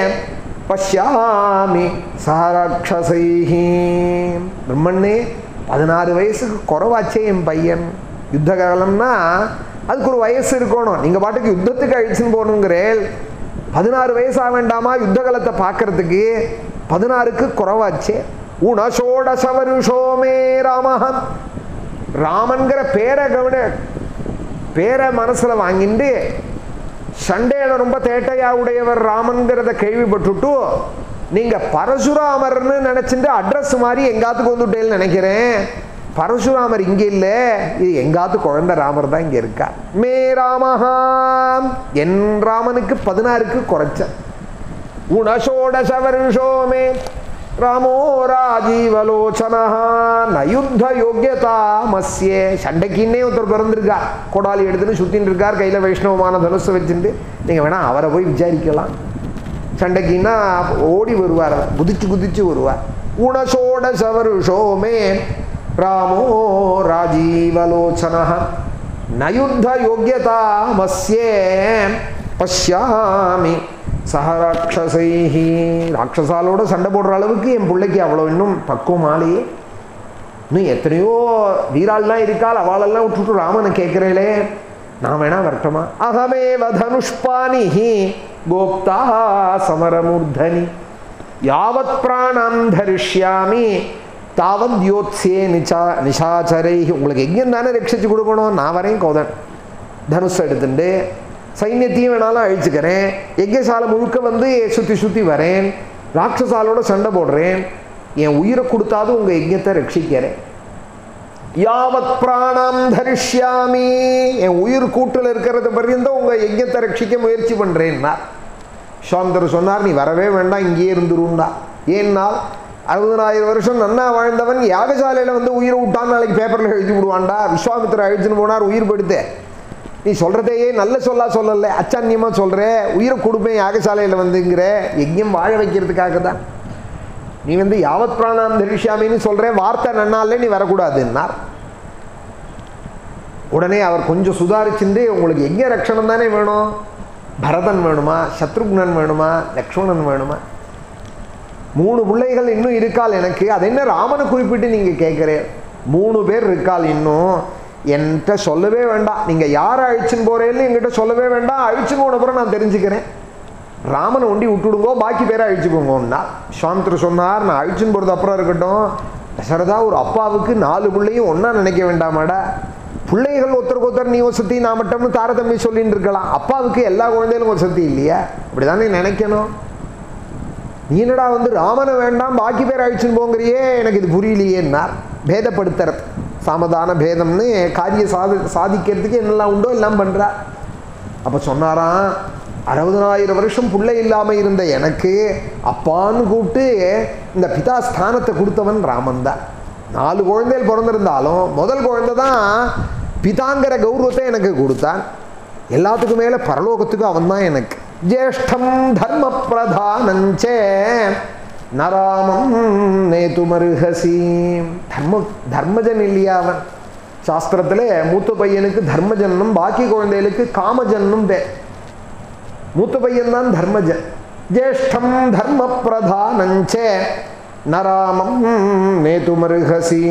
பஷ்யாமி சஹராட்சசைஹி. பிரம்மண்ணே, பதினாறு வயசுக்கு குறைவாச்சே என் பையன். யுத்த காலம்னா அதுக்கு ஒரு வயசு இருக்கணும். நீங்கள் பாட்டுக்கு யுத்தத்துக்கு அழிச்சுன்னு போகணுங்கிறேன். பதினாறு வயசாக வேண்டாமா யுத்த காலத்தை பார்க்கறதுக்கு? பதினாறுக்கு குறைவாச்சே. உணசோடச வருஷோமே ராமஹம். ராமன்கிற பேரை கவன பேரை மனசில் வாங்கிட்டு சண்டையில ரொம்ப தேட்டையா உடையவர் ராமன்கிறத கேள்விப்பட்டுட்டு நீங்கள் பரசுராமர்னு நினச்சிட்டு அட்ரஸ் மாதிரி எங்காத்துக்கு வந்துட்டேன்னு நினைக்கிறேன். பரசுராமர் இங்கே இல்லை, இது எங்காத்து குழந்தை ராமர் தான் இங்கே இருக்கா. மே ராமஹா, என் ராமனுக்கு பதினாறுக்கு குறைச்ச. உணசோடச வருஷோமே ராமோ ராஜீவலோச்சனஹ நயுத்த யோக்யதா மஸ்யே. சண்டைக்குன்னே ஒருத்தர் பிறந்திருக்கா, கொடாலி எடுத்துன்னு சுத்தின்னு இருக்கார், கையில் வைஷ்ணவமான தனுசை வச்சுட்டு. நீங்கள் வேணா அவரை போய் விசாரிக்கலாம். சண்டைக்குன்னா ஓடி வருவார், குதிச்சு குதிச்சு வருவார். உணசோடச வருஷோமே ராமோ ராஜீவலோச்சனஹ நயுத்த யோக்யதா மஸ்யே பஷ்யாமி சஹராட்சசைஹி. ராட்சசாலோட சண்டை போடுற அளவுக்கு என் பிள்ளைக்கு அவ்வளோ இன்னும் பக்குவம் ஆலையே. இன்னும் எத்தனையோ வீராள்லாம் இருக்காள், அவளெல்லாம் விட்டுட்டு ராமனை கேட்குறேளே, நான் வேணா வரட்டுமா? அகமேவ தனுஷ்பாணிஹி கோப்தா சமரமூர்தனி யாவத் பிராணம் தரிஷ்யாமி தாவத் யோத்ஸே நிச்சா நிஷாச்சரைஹி. உங்களுக்கு எங்கேயும் தானே ரட்சிச்சு கொடுக்கணும், நான் வரேன் கோதன். தனுஷ் எடுத்துட்டு சைன்யத்தையும் வேணாலும் அழிச்சுக்கிறேன், யஜ்ஞசாலை முழுக்க வந்து சுற்றி சுற்றி வரேன், ராட்சசாலோட சண்டை போடுறேன், என் உயிரை கொடுத்தாது உங்கள் யஜ்ஞத்தை ரட்சிக்கிறேன். யாவத் பிராணம் தரிஷ்யாமி, என் உயிர் கூட்டில் இருக்கிறத பர்யந்தம் உங்கள் யஜ்ஞத்தை ரட்சிக்க முயற்சி பண்ணுறேன்னா. விஸ்வாமித்திரர் சொன்னார், நீ வரவே வேண்டாம், இங்கேயே இருந்துருந்தா. ஏன்னால் அறுபதனாயிரம் வருஷம் நன்னா வாழ்ந்தவன் யாகசாலையில் வந்து உயிரை விட்டான், நாளைக்கு பேப்பரில் எழுதி விடுவான்டா. விஸ்வாமித்திர அழிச்சுன்னு போனார், உயிர் படுத்து. நீ சொல்கிறதையே நல்ல சொல்லா சொல்லலை, அச்சான்யமாக சொல்கிற, உயிரை கொடுப்பேன் யாகசாலையில் வந்துங்கிற. யஜ்யம் வாழ வைக்கிறதுக்காக தான். நீ வந்து யாவத் பிராணாம் தரிஷ்யாமின்னு சொல்கிறேன், வார்த்தை நன்னாலே நீ வரக்கூடாதுன்னார். உடனே அவர் கொஞ்சம் சுதாரிச்சுட்டு, உங்களுக்கு யஜ்ய ரட்சணம் தானே வேணும், பரதன் வேணுமா, சத்ருக்னன் வேணுமா, லக்ஷ்மணன் வேணுமா, மூணு பிள்ளைகள் இன்னும் இருக்கால் எனக்கு, அது என்ன ராமனை குறிப்பிட்டு நீங்கள் கேட்குறேன். மூணு பேர் இருக்கால் இன்னும், என்கிட்ட சொல்லவே வேண்டாம். நீங்கள் யாரை அழிச்சுன்னு போகிறேன்னு என்கிட்ட சொல்லவே வேண்டாம், அழிச்சுன்னு போனப்புறம் நான் தெரிஞ்சுக்கிறேன். ராமனை ஒண்டி விட்டுடுங்கோ, பாக்கி பேரை அழிச்சுக்கோங்கன்னா. விஸ்வாமித்திரர் சொன்னார், நான் அழிச்சுன்னு போகிறது அப்புறம் இருக்கட்டும், தசரதா ஒரு அப்பாவுக்கு நாலு பிள்ளையும் ஒன்றா நினைக்க வேண்டாமாடா. பிள்ளைகள் ஒருத்தருக்கு ஒருத்தர் நீ வசதி நான் மட்டும்னு தாரதம்பி சொல்லின்னு இருக்கலாம், அப்பாவுக்கு எல்லா குழந்தைகளும் வசதி இல்லையா, அப்படி தானே நினைக்கணும். நீ என்னடா வந்து ராமனை வேண்டாம் பாக்கி பேர் அழிச்சுன்னு போங்கிறியே, எனக்கு இது புரியலையேன்னார். பேதப்படுத்துறது, சாமதான பேதம்னு காரிய சாதி சாதிக்கிறதுக்கு என்னெல்லாம் உண்டோ எல்லாம் பண்ணுறா. அப்போ சொன்னாராம், அறுபதனாயிரம் வருஷம் பிள்ளை இல்லாமல் இருந்த எனக்கு அப்பான்னு கூப்பிட்டு இந்த பிதா ஸ்தானத்தை கொடுத்தவன் ராமன் தான். நாலு குழந்தைகள் பிறந்திருந்தாலும் முதல் குழந்தை தான் பிதாங்கிற கௌரவத்தை எனக்கு கொடுத்தான். எல்லாத்துக்கும் மேலே பரலோகத்துக்கு அவன் தான் எனக்கு. ஜேஷ்டம் தர்ம பிரதானஞ்சே நராமம் நேதுமருஹசி. தர்ம தர்மஜன் இல்லையா அவன். சாஸ்திரத்தில் மூத்த பையனுக்கு தர்மஜன்னும் பாக்கி குழந்தைகளுக்கு காமஜன்னும் பேர். மூத்த பையன் தான் தர்மஜன். ஜேஷ்டம் தர்ம பிரதானஞ்சே நராமம் நேதுமருஹசி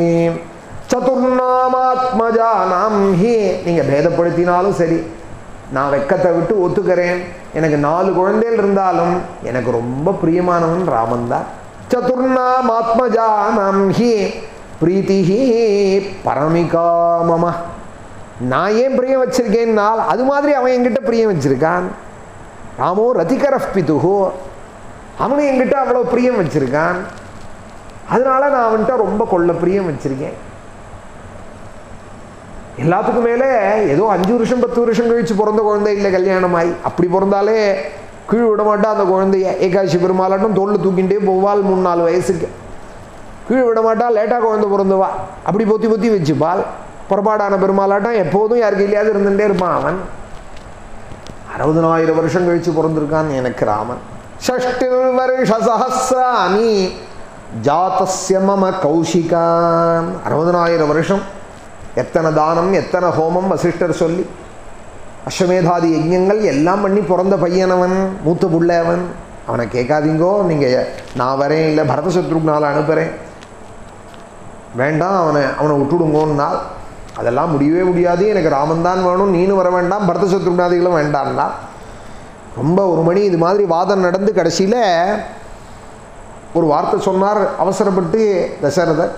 சதுர்நாமாத்மஜானாம் ஹி. நீங்கள் பேதப்படுத்தினாலும் சரி, நான் வெக்கத்தை விட்டு ஒத்துக்கிறேன். எனக்கு நாலு குழந்தைகள் இருந்தாலும் எனக்கு ரொம்ப பிரியமானவன் ராமன் தான். சதுர்நாமாத்மஜானாம் ஹி பிரீத்திஹி பரமிகாமம. நான் ஏன் பிரியம் வச்சிருக்கேன்னால் அது மாதிரி அவன் என்கிட்ட பிரியம் வச்சிருக்கான். ராமோ ரதிகரஃப் பிதுஹோ, அவனும் என்கிட்ட அவ்வளோ பிரியம் வச்சிருக்கான். அதனால நான் அவன்கிட்ட ரொம்ப கொள்ள பிரியம் வச்சிருக்கேன். எல்லாத்துக்கும் மேலே ஏதோ அஞ்சு வருஷம் பத்து வருஷம் கழிச்சு பிறந்த குழந்தை இல்லை, கல்யாணமாய் அப்படி பிறந்தாலே கீழ் விட மாட்டா அந்த குழந்தைய. ஏகாதசி பெருமாளாட்டும் தோளில் தூக்கிண்டே போவாள். மூணு நாலு வயசுக்கு கீழ் விட மாட்டா. லேட்டாக குழந்தை பிறந்தவா அப்படி பொத்தி பொத்தி வச்சுப்பாள். புறப்பாடான பெருமாளாட்டம் எப்போதும் யாருக்கு இல்லையாவது இருந்துகிட்டே இருப்பான் அவன். அறுபதனாயிரம் வருஷம் கழிச்சு பிறந்திருக்கான் எனக்கு ராமன். ஷஷ்டிர் வருஷ சஹஸ்ராணி ஜாதஸ்ய மம கௌஷிகான். அறுபதனாயிரம் வருஷம் எத்தனை தானம் எத்தனை ஹோமம் வசிஷ்டர் சொல்லி அஸ்வமேதாதி யஜ்ஞங்கள் எல்லாம் பண்ணி பிறந்த பையனவன், மூத்த புள்ள அவன். அவனை கேட்காதீங்கோ, நீங்கள் நான் வரேன் இல்லை பரத சத்ருக்னால அனுப்புகிறேன் வேண்டாம், அவனை அவனை விட்டுடுங்கோன்னால் அதெல்லாம் முடியவே முடியாது. எனக்கு ராமன் தான் வேணும், நீனும் வர வேண்டாம், பரத சத்ருக்னாதிகளும் வேண்டாம்னா ரொம்ப ஒரு மணி இது மாதிரி வாதம் நடந்து கடைசியில் ஒரு வார்த்தை சொன்னார் அவசரப்பட்டு தசரதர்.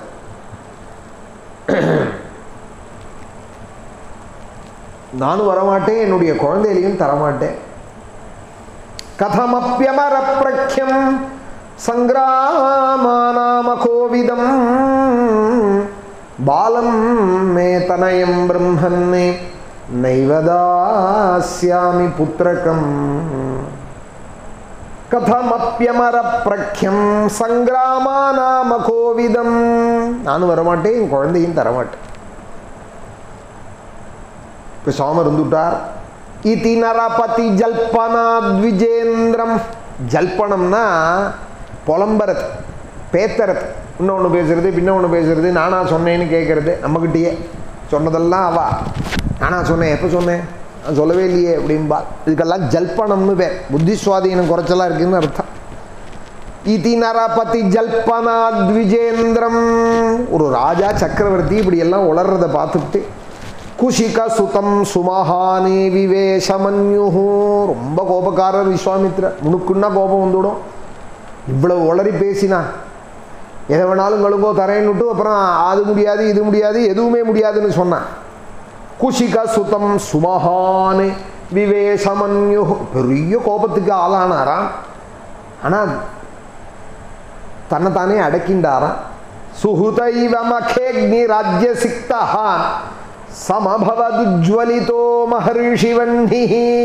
நானும் வரமாட்டேன், என்னுடைய குழந்தைகளையும் தரமாட்டேன். கதமப்யமர பிரக்யம் சங்கிராமாநாம கோவிதம் பாலம் மே தனயம் பிரம்மன்னே நைவதாஸ்யாமி புத்திரகம். கதமப்யமர பிரக்யம் சங்கிராமாநாம கோவிதம். நானும் வரமாட்டேன், என் குழந்தையும் தரமாட்டேன். இப்போ சாமர் இருந்துட்டார். இதி நரபதி ஜல்பனாத்விஜேந்திரம். ஜல்பனம்னா புலம்புறது, பேத்துறது, இன்னொன்று பேசுறது பின்ன ஒன்று பேசுறது, நானா சொன்னேன்னு கேட்குறது. நம்மக்கிட்டேயே சொன்னதெல்லாம் அவா நானா சொன்னேன், எப்போ சொன்னேன், நான் சொல்லவே இல்லையே அப்படின்பா. இதுக்கெல்லாம் ஜல்பனம்னு பேர். புத்தி சுவாதீனம் குறைச்சலாக இருக்குதுன்னு அர்த்தம். இதி நரபதி ஜல்பனாத்விஜேந்திரம். ஒரு ராஜா சக்கரவர்த்தி இப்படி எல்லாம் உளர்றதை பார்த்துட்டு குஷிக சுதம் சுமஹானி விவேஷமன்யு. ரொம்ப கோபக்காரர் விஸ்வாமித்திரர். முணுக்குன்னா கோபம் வந்துவிடும். இவ்வளவு உளறி பேசினா எதை வேணாலும் கழுங்கோ தரேன்னுட்டு அப்புறம் அது முடியாது இது முடியாது எதுவுமே முடியாதுன்னு சொன்னான். குஷிக சுதம் சுமஹானி விவேஷமன்யு. பெரிய கோபத்துக்கு ஆளானாராம். ஆனால் தன்னைத்தானே அடக்கின்றாராம். சுஹுதைவ மகேக்னி ராஜ்ய சிக்தா சமபவதுஜ்வலிதோ மஹர்ஷிவன்னி.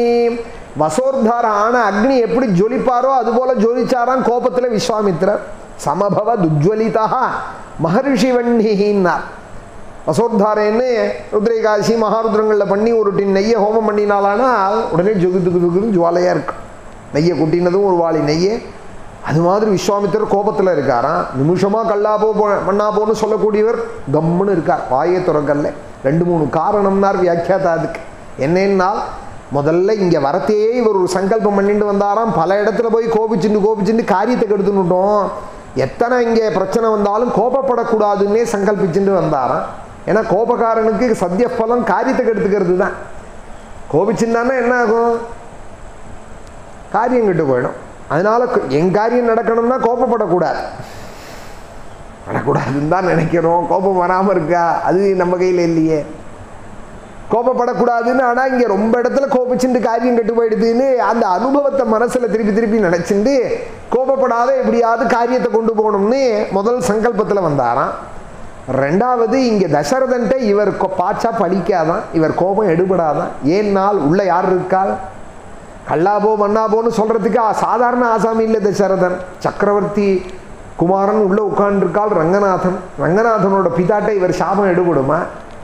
வசோர்தரான அக்னி எப்படி ஜொலிப்பாரோ அதுபோல ஜொலிச்சாராம் கோபத்தில் விஸ்வாமித்திரர். சமபவ துஜ்வலிதா மகர்ஷி வன்னின்னார். வசோத்தாரேன்னு ருத்ரேகாசி மகாருத்ரங்களில் பண்ணி ஒரு டின் நெய்யை ஹோமம் பண்ணினாலானால் உடனே ஜொகு துகு துகுன்னு ஜுவாலையாக இருக்கும். நெய்யை கொட்டினதும் ஒரு வாளி நெய்யே. அது மாதிரி விஸ்வாமித்திரர் கோபத்தில் இருக்காராம். நிமிஷமாக கல்லாபோ மண்ணாபோன்னு சொல்லக்கூடியவர் கம்முன்னு இருக்கார், வாயை துறக்கல்ல. ரெண்டு மூணு காரணம்னார் வியாக்கியாதா. அதுக்கு என்னென்னால், முதல்ல இங்கே வரத்தையே இவர் ஒரு சங்கல்பம் பண்ணிட்டு வந்தாராம். பல இடத்துல போய் கோபிச்சுட்டு கோபிச்சுட்டு காரியத்தை கெடுத்துன்னுட்டோம். எத்தனை இங்கே பிரச்சனை வந்தாலும் கோபப்படக்கூடாதுன்னே சங்கல்பிச்சுட்டு வந்தாராம். ஏன்னா கோபக்காரனுக்கு சத்திய பலம் காரியத்தை கெடுத்துக்கிறது தான். கோபிச்சுட்டான்னா என்ன ஆகும்? காரியம் கெட்டு போயிடும். அதனால என் காரியம் நடக்கணும்னா கோபப்படக்கூடாது, நடக்கூடாதுன்னு தான் நினைக்கிறோம். கோபம் வராமல் இருக்கா? அது நம்ம கையில் இல்லையே. கோபப்படக்கூடாதுன்னு ஆனால் இங்கே ரொம்ப இடத்துல கோபிச்சுட்டு காரியம் கெட்டு போயிடுதுன்னு அந்த அனுபவத்தை மனசில் திருப்பி திருப்பி நினச்சிட்டு கோபப்படாத எப்படியாவது காரியத்தை கொண்டு போகணும்னு முதல் சங்கல்பத்தில் வந்தாராம். ரெண்டாவது, இங்கே தசரதன்ட்ட இவர் பாச்சா பழிக்காதான், இவர் கோபம் எடுபடாதான். ஏன்னால் உள்ள யார் இருக்காள்? கல்லாபோ மன்னாபோன்னு சொல்கிறதுக்கு சாதாரண ஆசாமி இல்லை தசரதன். சக்கரவர்த்தி குமாரன் உள்ளே உட்கார்ந்துருக்காள் ரங்கநாதன். ரங்கநாதனோட பிதாட்டை இவர் சாபம் எடுபடுமா?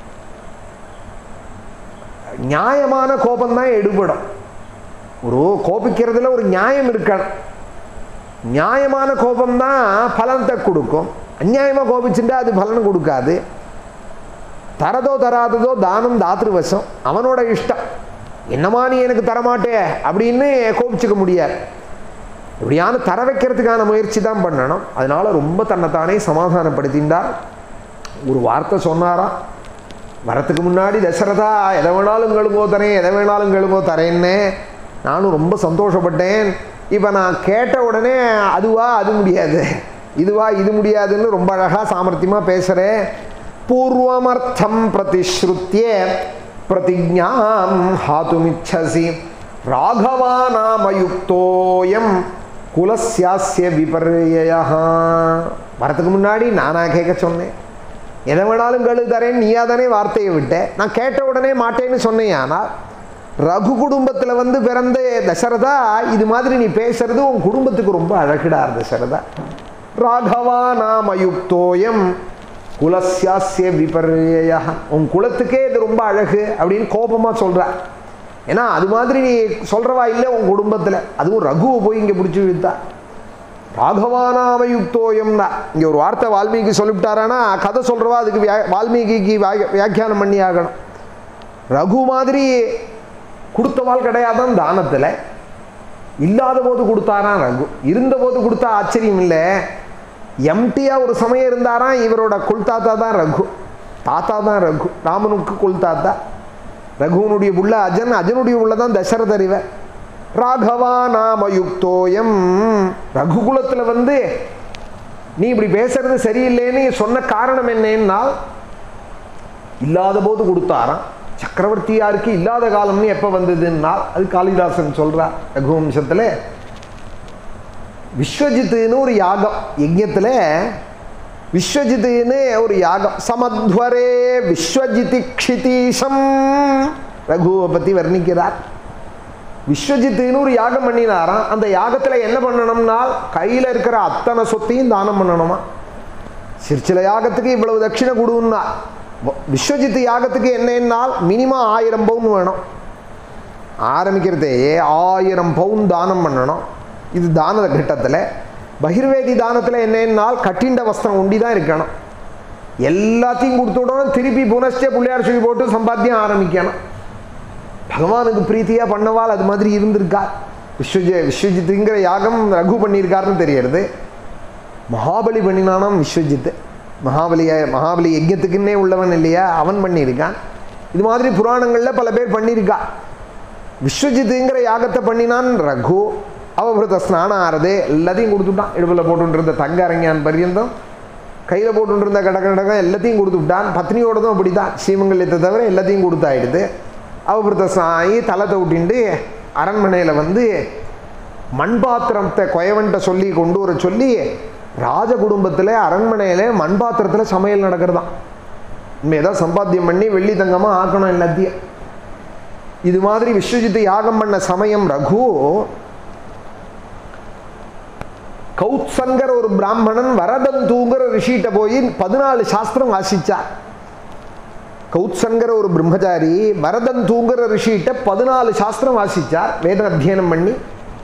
நியாயமான கோபம்தான் எடுபடும். ஒரு கோபிக்கிறதுல ஒரு நியாயம் இருக்கணும். நியாயமான கோபம்தான் பலனத்தை கொடுக்கும். அநியாயமாக கோபிச்சுட்டா அது பலன் கொடுக்காது. தரதோ தராததோ தானம் தாத்ருவசம், அவனோட இஷ்டம். என்னமா நீ எனக்கு தரமாட்டே அப்படின்னு கோபிச்சுக்க முடியாது. இப்படியான தர வைக்கிறதுக்கான முயற்சி தான் பண்ணணும். அதனால ரொம்ப தன்னைத்தானே சமாதானப்படுத்தின்றார். ஒரு வார்த்தை சொன்னாராம் வரத்துக்கு முன்னாடி, தசரதா எதை வேணாலும் கெழுங்கோ தரேன், எதை வேணாலும் கெழுங்கோ தரேன்னு. நானும் ரொம்ப சந்தோஷப்பட்டேன். இப்போ நான் கேட்ட உடனே அதுவா அது முடியாது, இதுவா இது முடியாதுன்னு ரொம்ப அழகாக சாமர்த்தியமாக பேசுகிறேன். பூர்வமர்த்தம் பிரதிஸ்ருத்திய பிரதிஜாம் ஹாதுமிச்சசி ராகவானாமயுக்தோயம் குலஸ்யாஸ்ய விபர்யயா. வரத்துக்கு முன்னாடி நானா கேட்க சொன்னேன், எதை வேணாலும் கழு தரேன், நீயா தானே வார்த்தையை விட்டேன். நான் கேட்ட உடனே மாட்டேன்னு சொன்னேன். ஆனால் ரகு குடும்பத்தில் வந்து பிறந்த தசரதா, இது மாதிரி நீ பேசுறது உன் குடும்பத்துக்கு ரொம்ப அழகிடார் தசரதா. ராகவானாமயுக்தோயம் குலஸ்யாஸ்ய விபர்யயா, உன் குலத்துக்கே இது ரொம்ப அழகு அப்படின்னு கோபமாக சொல்கிற. ஏன்னா அது மாதிரி நீ சொல்கிறவா இல்லை உன் குடும்பத்தில். அதுவும் ரகுவை போய் இங்கே பிடிச்சி விழுத்தா. ராகவானாமயுக்தோயம்னா இங்கே ஒரு வார்த்தை வால்மீகி சொல்லிவிட்டாரானா கதை சொல்கிறவா அதுக்கு வியா வால்மீகிக்கு வியாக்கியானம் பண்ணி ஆகணும். ரகு மாதிரி கொடுத்தவாள் கிடையாதான் தானத்தில். இல்லாத போது கொடுத்தாராம் ரகு, இருந்த போது கொடுத்தா ஆச்சரியம் இல்லை. எம்டியா ஒரு சமயம் இருந்தாராம். இவரோட குல்தாத்தா தான் ரகு, தாத்தா தான் ரகு, ராமனுக்கு குல்தாத்தா. ரகுவனுடைய புள்ள அஜன், அஜனுடைய புள்ள தான் தசரதர். இவர் ராகவா நாமயுக்தோயம், ரகுகுலத்தில் வந்து நீ இப்படி பேசுறது சரியில்லைன்னு சொன்ன காரணம் என்னன்னா, இல்லாத போது கொடுத்தாராம். சக்கரவர்த்தியாருக்கு இல்லாத காலம்னு எப்போ வந்ததுன்னா அது காளிதாசன் சொல்கிறார் ரகுவம்சத்தில். விஸ்வஜித்துன்னு ஒரு யாகம், யஜ்யத்தில் விஸ்வஜித்துன்னு ஒரு யாகம். சமத்வரே விஸ்வஜிதி க்ஷிதீஷம் ரகுவை பற்றி வர்ணிக்கிறார். விஸ்வஜித்துன்னு ஒரு யாகம் பண்ணினாராம். அந்த யாகத்தில் என்ன பண்ணணும்னா கையில் இருக்கிற அத்தனை சொத்தையும் தானம் பண்ணணுமா. சிற்சில யாகத்துக்கு இவ்வளவு தட்சிணை கொடுன்னா, விஸ்வஜித்து யாகத்துக்கு என்னன்னால் மினிமம் ஆயிரம் பவுன் வேணும். ஆரம்பிக்கிறதே ஆயிரம் பவுன் தானம் பண்ணணும். இது தான கட்டத்தில். பகிர்வேதி தானத்தில் என்னன்னால் கட்டிண்ட வஸ்திரம் ஒண்டி தான் இருக்கணும். எல்லாத்தையும் கொடுத்து விடணும். திருப்பி புனஸ்டே பிள்ளையார் சொல்லி போட்டு சம்பாத்தியம் ஆரம்பிக்கணும். பகவானுக்கு பிரீத்தியாக பண்ணவால் அது மாதிரி இருந்திருக்கார். விஸ்வஜ விஸ்வஜித்துங்கிற யாகம் ரகு பண்ணியிருக்காருன்னு தெரியறது. மகாபலி பண்ணினானாம் விஸ்வஜித்து. மகாபலிய மகாபலி யஜ்யத்துக்குன்னே உள்ளவன் இல்லையா, அவன் பண்ணியிருக்கான். இது மாதிரி புராணங்களில் பல பேர் பண்ணியிருக்கா. விஸ்வஜித்துங்கிற யாகத்தை பண்ணினான் ரகு. அவபிரத ஸ்நானம் ஆறது எல்லாத்தையும் கொடுத்துட்டான். இடுப்பில் போட்டுருந்த தங்க அரங்கியான் பரியந்தம், கையில் போட்டுருந்த கடகடகம் எல்லாத்தையும் கொடுத்துட்டான். பத்னியோடதும் அப்படி தான், ஸ்ரீமங்கல்யத்தை தவிர எல்லாத்தையும் கொடுத்தாயிடுது. அவபிரத ஸ்நாயி தலை தவிட்டின்ட்டு அரண்மனையில் வந்து மண்பாத்திரத்தை கொயவன்ட்ட சொல்லி கொண்டு வர சொல்லி ராஜ குடும்பத்தில் அரண்மனையில் மண்பாத்திரத்தில் சமையல் நடக்கிறதான். இனிமே ஏதாவது சம்பாத்தியம் பண்ணி வெள்ளி தங்கமாக ஆக்கணும் எல்லாத்தையும். இது மாதிரி விஸ்வஜித்து யாகம் பண்ண சமயம் ரகு கௌத்சங்கர ஒரு பிராமணன் வரதந்தூங்கிற ரிஷிகிட்ட போய் பதினாலு சாஸ்திரம் வாசிச்சார். கௌத்சங்கர ஒரு பிரம்மச்சாரி வரதந்தூங்கிற ரிஷிகிட்ட பதினாலு சாஸ்திரம் வாசிச்சார், வேத அத்தியனம் பண்ணி.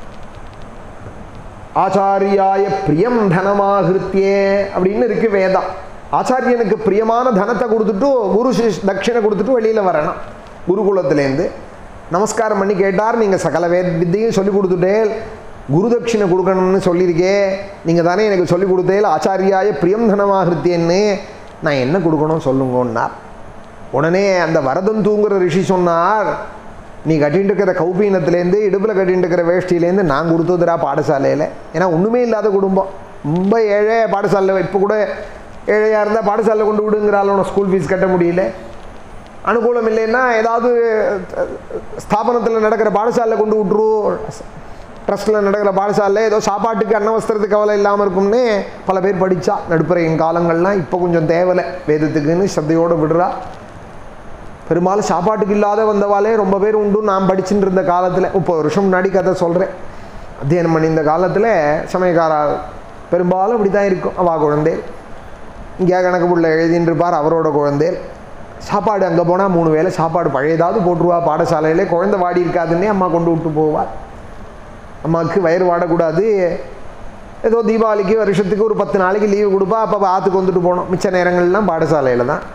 ஆச்சாரியாய பிரியம் தனமாகிருத்தியே அப்படின்னு இருக்கு வேதம். ஆச்சாரியனுக்கு பிரியமான தனத்தை கொடுத்துட்டு குரு தட்சிணை கொடுத்துட்டு வெளியில் வரணும். குருகுலத்திலேருந்து நமஸ்காரம் பண்ணி கேட்டார், நீங்கள் சகல வேத வித்தையும் சொல்லி கொடுத்துட்டே குரு தட்சிணை கொடுக்கணும்னு சொல்லியிருக்கே, நீங்கள் தானே எனக்கு சொல்லி கொடுத்தேல் ஆச்சாரியாய பிரியம் தனமாகிருத்தியன்னு, நான் என்ன கொடுக்கணும் சொல்லுங்கன்னார். உடனே அந்த வரதந்தூங்கிற ரிஷி சொன்னார், நீ கட்டிகிட்டு இருக்கிற கௌபீனத்துலேருந்து இடுப்பில் கட்டிகிட்டு இருக்கிற வேஷ்டியிலேருந்து நான் கொடுத்ததுரா பாடசாலையில். ஏன்னா ஒன்றுமே இல்லாத குடும்பம், ரொம்ப ஏழை பாடசாலையில். இப்போ கூட ஏழையாக இருந்தால் பாடசாலையில் கொண்டு விடுங்கிறாலும் ஸ்கூல் ஃபீஸ் கட்ட முடியல. அனுகூலம் இல்லைன்னா ஏதாவது ஸ்தாபனத்தில் நடக்கிற பாடசாலையில் கொண்டு விட்ரு, ட்ரஸ்ட்டில் நடக்கிற பாடசாலையில் ஏதோ சாப்பாட்டுக்கு அன்னவஸ்திரத்துக்கு கவலை இல்லாமல் இருக்கும்னு பல பேர் படித்தா. நடுப்புறையின் காலங்கள்லாம் இப்போ கொஞ்சம் தேவலை வேதத்துக்குன்னு சத்தையோடு விடுறா. பெரும்பாலும் சாப்பாட்டுக்கு இல்லாத வந்தவாளே ரொம்ப பேர் உண்டு. நான் படிச்சுட்டு இருந்த காலத்தில் முப்பது வருஷம் முன்னாடி கதை சொல்கிறேன், அத்தியனம் பண்ணி இந்த காலத்தில் சமயக்காரா பெரும்பாலும் அப்படி தான் இருக்கும். அவா குழந்தை இங்கே கணக்கு புள்ள எழுதின்னு இருப்பார், அவரோட குழந்தை. சாப்பாடு அங்கே போனால் மூணு வேளை சாப்பாடு பழையதாவது போட்டுருவா. பாடசாலையிலே குழந்தை வாடி இருக்காதுன்னே அம்மா கொண்டு விட்டு போவார். அம்மாவுக்கு வயிறு வாடக்கூடாது, ஏதோ தீபாவளிக்கு வருஷத்துக்கு ஒரு பத்து நாளைக்கு லீவு கொடுப்பா. அப்போ ஆற்றுக்கு வந்துட்டு போனோம். மிச்ச நேரங்கள்லாம் பாடசாலையில் தான்.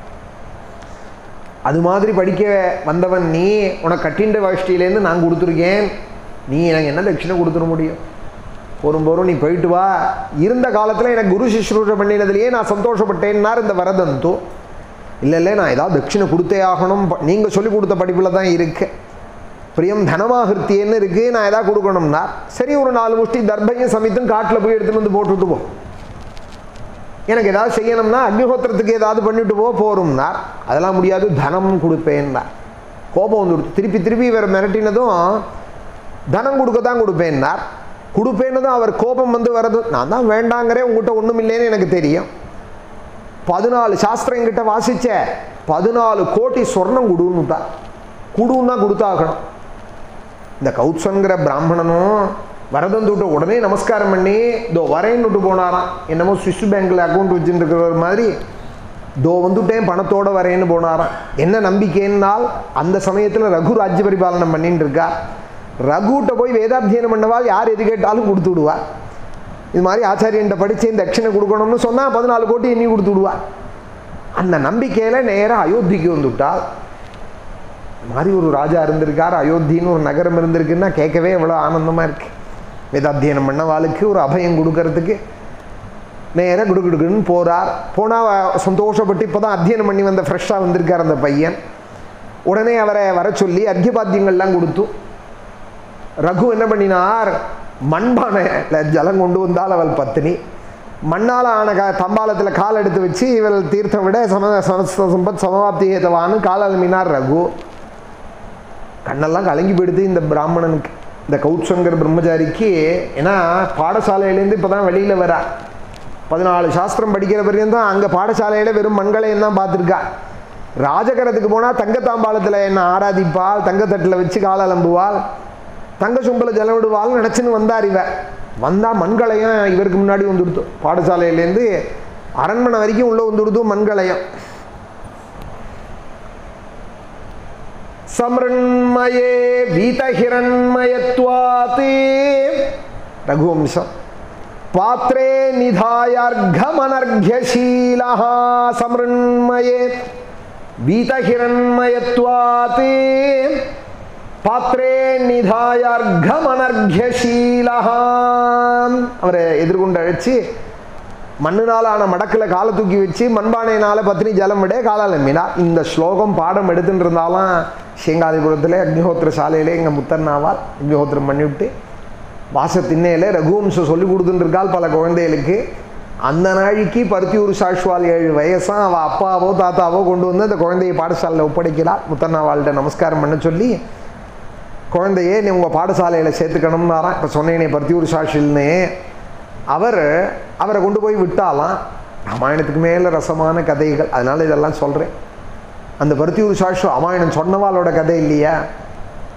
அது மாதிரி படிக்க வந்தவன் நீ, உனக்கு கட்டின்ற வஷ்டியிலேருந்து நான் கொடுத்துருக்கேன், நீ எனக்கு என்ன தட்சிணை கொடுத்துட முடியும்? போரும் போரும் நீ போயிட்டு வா. இருந்த காலத்தில் எனக்கு குரு சிஸ்ரூஷை பண்ணினதுலேயே நான் சந்தோஷப்பட்டேன்னார் இந்த வரதந்து. இல்லை இல்லை நான் ஏதாவது தட்சிணை கொடுத்தே ஆகணும், நீங்கள் சொல்லி கொடுத்த படிப்பில் தான் இருக்கு, பிரியம் தனமாகிருத்தியன்னு இருக்குது, நான் எதாவது கொடுக்கணும்னா சரி ஒரு நாலு முஷ்டி தர்பையும் சமைத்தும் காட்டில் போய் எடுத்துகிட்டு வந்து போட்டுட்டு போ. எனக்கு ஏதாவது செய்யணும்னா அக்னிஹோத்திரத்துக்கு ஏதாவது பண்ணிட்டு போ போரும்னார். அதெல்லாம் முடியாது, தனம் கொடுப்பேன்னார். கோபம் வந்து திருப்பி திருப்பி இவர் மிரட்டினதும் தனம் கொடுக்க தான் கொடுப்பேன்னார். கொடுப்பேன்னதும் அவர் கோபம் வந்து வர்றது, நான் தான் வேண்டாங்கிறேன், உங்கள்கிட்ட ஒன்றும் இல்லைன்னு எனக்கு தெரியும். பதினாலு சாஸ்திரம் என்கிட்ட வாசிச்ச பதினாலு கோடி சொர்ணம் கொடுன்னுட்டார். கொடுன்னா கொடுத்தாகணும். இந்த கௌத்சங்கிற பிராமணனும் வரதந்துட்ட உடனே நமஸ்காரம் பண்ணி தோ வரேன்னு விட்டு போனாராம். என்னமோ ஸ்விஸ் பேங்கில் அக்கௌண்ட் வச்சுட்டு இருக்கிற மாதிரி தோ வந்துட்டேன் பணத்தோடு வரேன்னு போனாராம். என்ன நம்பிக்கைன்னால் அந்த சமயத்தில் ரகு ராஜ்ய பரிபாலனம் பண்ணிட்டு இருக்கா. ரகுட்ட போய் வேதாத்தியனம் பண்ணவால் யார் எது கேட்டாலும் கொடுத்து விடுவார். இது மாதிரி ஆச்சாரியன்ட்ட படித்தேன் தட்சிணை கொடுக்கணும்னு சொன்னால் பதினாலு கோடி எண்ணி கொடுத்து விடுவார். அந்த நம்பிக்கையில் நேராக அயோத்திக்கு வந்துவிட்டால். இது மாதிரி ஒரு ராஜா இருந்திருக்கார், அயோத்தின்னு ஒரு நகரம் இருந்திருக்குன்னா கேட்கவே எவ்வளோ ஆனந்தமாக இருக்குது. வேதாத்தியனம் பண்ண வாளுக்கு ஒரு அபயம் கொடுக்கறதுக்கு நேராக குடுகுடுக்குன்னு போகிறார். போனால் சந்தோஷப்பட்டு இப்போ தான் அத்தியனம் பண்ணி வந்த ஃப்ரெஷ்ஷாக வந்திருக்கார் அந்த பையன். உடனே அவரை வர சொல்லி அர்க்கியபாத்தியங்கள்லாம் கொடுத்து ரகு என்ன பண்ணினார், மண்பானையில் ஜலம் கொண்டு வந்தால் அவள் பத்தினி. மண்ணால் ஆன கா தம்பாலத்தில் கால் எடுத்து வச்சு இவள் தீர்த்தம் விட சம சம்பத் சமவாப்தி ஏதவான்னு கால் அலுமினார் ரகு. கண்ணெல்லாம் கலங்கி போயிடுது இந்த பிராமணனுக்கு, இந்த கௌத்சங்கர் பிரம்மச்சாரிக்கு. ஏன்னா பாடசாலையிலேருந்து இப்போ தான் வெளியில் வரா. பதினாலு சாஸ்திரம் படிக்கிற வரையும் தான் அங்கே பாடசாலையில் வெறும் மண்களையும் தான் பார்த்துருக்கா. ராஜகரத்துக்கு போனால் தங்கத்தாம்பாளத்தில் என்ன ஆராதிப்பாள், தங்கத்தட்டில் வச்சு கால் அலம்புவாள், தங்க சும்பல ஜலம் விடுவாள்னு நினச்சின்னு வந்தார். இவன் வந்தால் மண்களையும் இவருக்கு முன்னாடி வந்துடுத்து. பாடசாலையிலேருந்து அரண்மனை வரைக்கும் உள்ளே வந்துடுத்து மண்களையும். சம்ரண்மயே வீதஹிரண்மயத்வாத் ரகுவம்சம் பாத்ரே நிதாயார்கமனர்க்யசீலஹ சம்ரண்மயே வீதஹிரண்மயத்வாத் பாத்ரே நிதாயார்கமனர்க்யசீலஹ. அவரை எதிர்கொண்டு அழைச்சி மண்ணுனால் ஆன மடக்கில் காலை தூக்கி வச்சு மண்பானையினால் பத்னி ஜலம் விட காலால் மீனா. இந்த ஸ்லோகம் பாடம் எடுத்துட்டு இருந்தாலும் சேங்காதிபுரத்தில் அக்னிஹோத்திர சாலையிலே எங்கள் முத்தன்னாவால் அக்னிஹோத்திரம் பண்ணிவிட்டு வாச திண்ணையில் ரகுவம்சம் சொல்லி கொடுத்துட்டுருக்காள் பல குழந்தைகளுக்கு. அந்த நாளைக்கு பருத்தியூர் சாஷ்வால் ஏழு வயசாக அவள் அப்பாவோ தாத்தாவோ கொண்டு வந்து அந்த குழந்தையை பாடசாலையில் ஒப்படைக்கிறாள். முத்தன்னாவாள்கிட்ட நமஸ்காரம் பண்ண சொல்லி குழந்தையே நீ உங்கள் பாடசாலையில் சேர்த்துக்கணும்னாரான். இப்போ சொன்னேனே பருத்தியூர் சாஷில்னு அவர் அவரை கொண்டு போய் விட்டாலாம். ராமாயணத்துக்கு மேலே ரசமான கதைகள், அதனால் இதெல்லாம் சொல்கிறேன். அந்த பருத்தியூர் சாஷு ராமாயணம் சொன்னவாளோட கதை இல்லையா,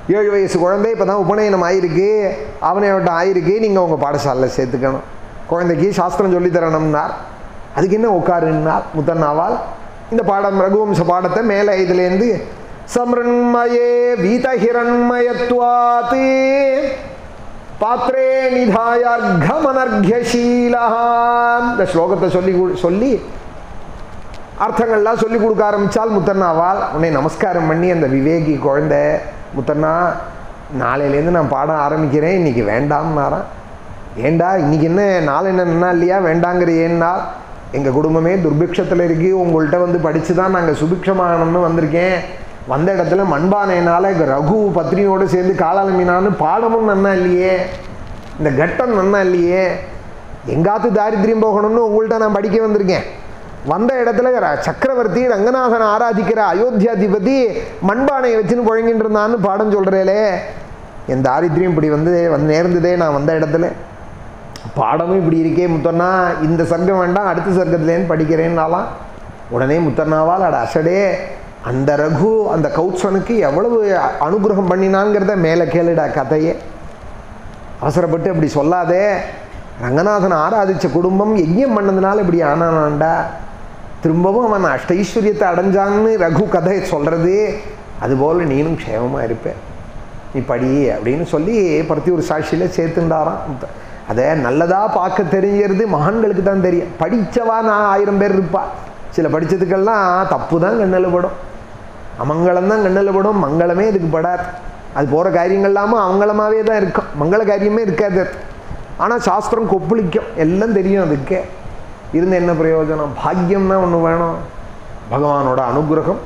ஏழு வயசு குழந்தை இப்போ தான் உபநயனம் ஆயிருக்கு, அவனையோட்ட ஆயிருக்கு, நீங்கள் உங்கள் பாடசாலையில் சேர்த்துக்கணும், குழந்தைக்கு சாஸ்திரம் சொல்லித்தரணும்னார். அதுக்கு என்ன உட்காருன்னார் முத்தன்னாவால். இந்த பாடம் ரகுவம்ச பாடத்தை மேலே இதுலேருந்து சம்ரண்மயே வீதஹிரண்மயத்வாத் பாத்ரே நிதாயர்கமனர்க்யசீலா இந்த ஸ்லோகத்தை சொல்லி சொல்லி அர்த்தங்கள்லாம் சொல்லி கொடுக்க ஆரம்பித்தால் முத்தன்னாவால் உன்னை நமஸ்காரம் பண்ணி அந்த விவேகி குழந்தை, முத்தன்னா நாளையிலேருந்து நான் பாடம் ஆரம்பிக்கிறேன், இன்றைக்கி வேண்டாம்னாரான். ஏண்டா இன்றைக்கி என்ன நாள் என்னன்னா இல்லையா வேண்டாங்கிற ஏன்னா எங்கள் குடும்பமே துர்பிக்ஷத்தில் இருக்குது, உங்கள்கிட்ட வந்து படித்து தான் நாங்கள் சுபிக்ஷமாகணும்னு வந்திருக்கேன், வந்த இடத்துல மண்பானையினால் ரகு பத்னியோடு சேர்ந்து காலாலமினான்னு பாடமும் நன்னா இல்லையே, இந்த கட்டம் நன்னா இல்லையே, எங்காத்து தாரித்திரியம் போகணும்னு உங்கள்கிட்ட நான் படிக்க வந்திருக்கேன், வந்த இடத்துல சக்கரவர்த்தி ரங்கநாதனை ஆராதிக்கிற அயோத்தியாதிபதி மண்பானையை வச்சுன்னு குழங்கிட்டு இருந்தான்னு பாடம் சொல்கிறேலே, என் தாரித்திரியம் இப்படி வந்து வந்து நேர்ந்ததே நான் வந்த இடத்துல, பாடமும் இப்படி இருக்கே முத்தண்ணா, இந்த சர்க்கம் வேண்டாம் அடுத்த சர்க்கத்துலேன்னு படிக்கிறேன்னாலாம். உடனே முத்தண்ணாவால் அட அசடே அந்த ரகு அந்த கௌத்சனுக்கு எவ்வளவு அனுகிரகம் பண்ணினாங்கிறத மேலே கேளுடா கதையே, அவசரப்பட்டு அப்படி சொல்லாதே, ரங்கநாதன் ஆராதித்த குடும்பம் யஜ்யம் பண்ணதுனால இப்படி ஆனானான்டா, திரும்பவும் அவன் அஷ்டைஸ்வரியத்தை அடைஞ்சான்னு ரகு கதை சொல்கிறது, அதுபோல் நீனும் க்ஷேமமாக இருப்பேன், நீ படி அப்படின்னு சொல்லி பிரத்தியூர் சாட்சியில் சேர்த்துண்டாராம். அதை நல்லதாக பார்க்க தெரிஞ்சிருது மகான்களுக்கு தான் தெரியும், படித்தவா நான் ஆயிரம் பேர் இருப்பா, சில படித்ததுக்கெல்லாம் தப்பு தான் கண்ணில் படும், அமங்கலம் தான் கண்ணில் படும், மங்களமே இதுக்கு படாது, அது போகிற காரியங்கள் இல்லாமல் அவங்களமாகவே தான் இருக்கும், மங்கள காரியமே இருக்காது. ஆனால் சாஸ்திரம் கொப்பளிக்கும், எல்லாம் தெரியும், அதுக்கே இருந்து என்ன பிரயோஜனம், பாக்கியம்னா ஒன்று வேணும், பகவானோட அனுகிரகம்.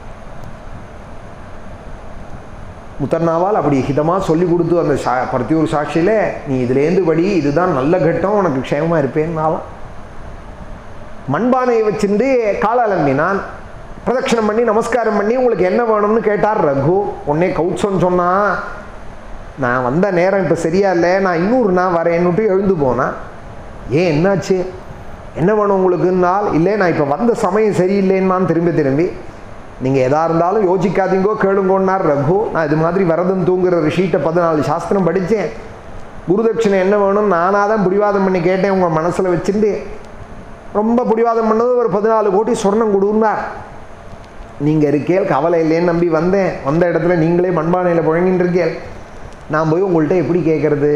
முத்தன்னாவால் அப்படி ஹிதமாக சொல்லி கொடுத்து அந்த சா பிரத்தியூர் சாட்சியில் நீ இதுலேருந்து படி, இதுதான் நல்ல கட்டம், உனக்கு க்ஷேமமாக இருப்பேன்னாலாம். மண்பானையை வச்சுட்டு காலாலம்பினான், பிரதட்சணம் பண்ணி நமஸ்காரம் பண்ணி உங்களுக்கு என்ன வேணும்னு கேட்டார் ரகு. உடனே கௌத்சன் சொன்னான், நான் வந்த நேரம் இப்போ சரியா இல்லை, நான் இன்னொரு நான் வரேன்னுட்டு எழுந்து போனேன். ஏன் என்னாச்சு, என்ன வேணும் உங்களுக்குன்னால், இல்லை நான் இப்போ வந்த சமயம் சரியில்லைன்னான் திரும்பி திரும்பி. நீங்கள் எதா இருந்தாலும் யோசிக்காதீங்கோ கேளுங்கன்னார் ரகு. நான் இது மாதிரி வரதம் தூங்குற ரிஷிகிட்ட பதினாலு சாஸ்திரம் படித்தேன், குருதட்சிணை என்ன வேணும் நானாக தான் பிடிவாதம் பண்ணி கேட்டேன், உங்கள் மனசில் வச்சுட்டு ரொம்ப பிடிவாதம் பண்ணது ஒரு பதினாலு கோடி சொர்ணம் கொடுன்னார். நீங்கள் இருக்கேல் கவலை இல்லைன்னு நம்பி வந்தேன், வந்த இடத்துல நீங்களே மண்பானையில் புழங்கின்னு இருக்கேன், நான் போய் உங்கள்கிட்ட எப்படி கேட்குறது,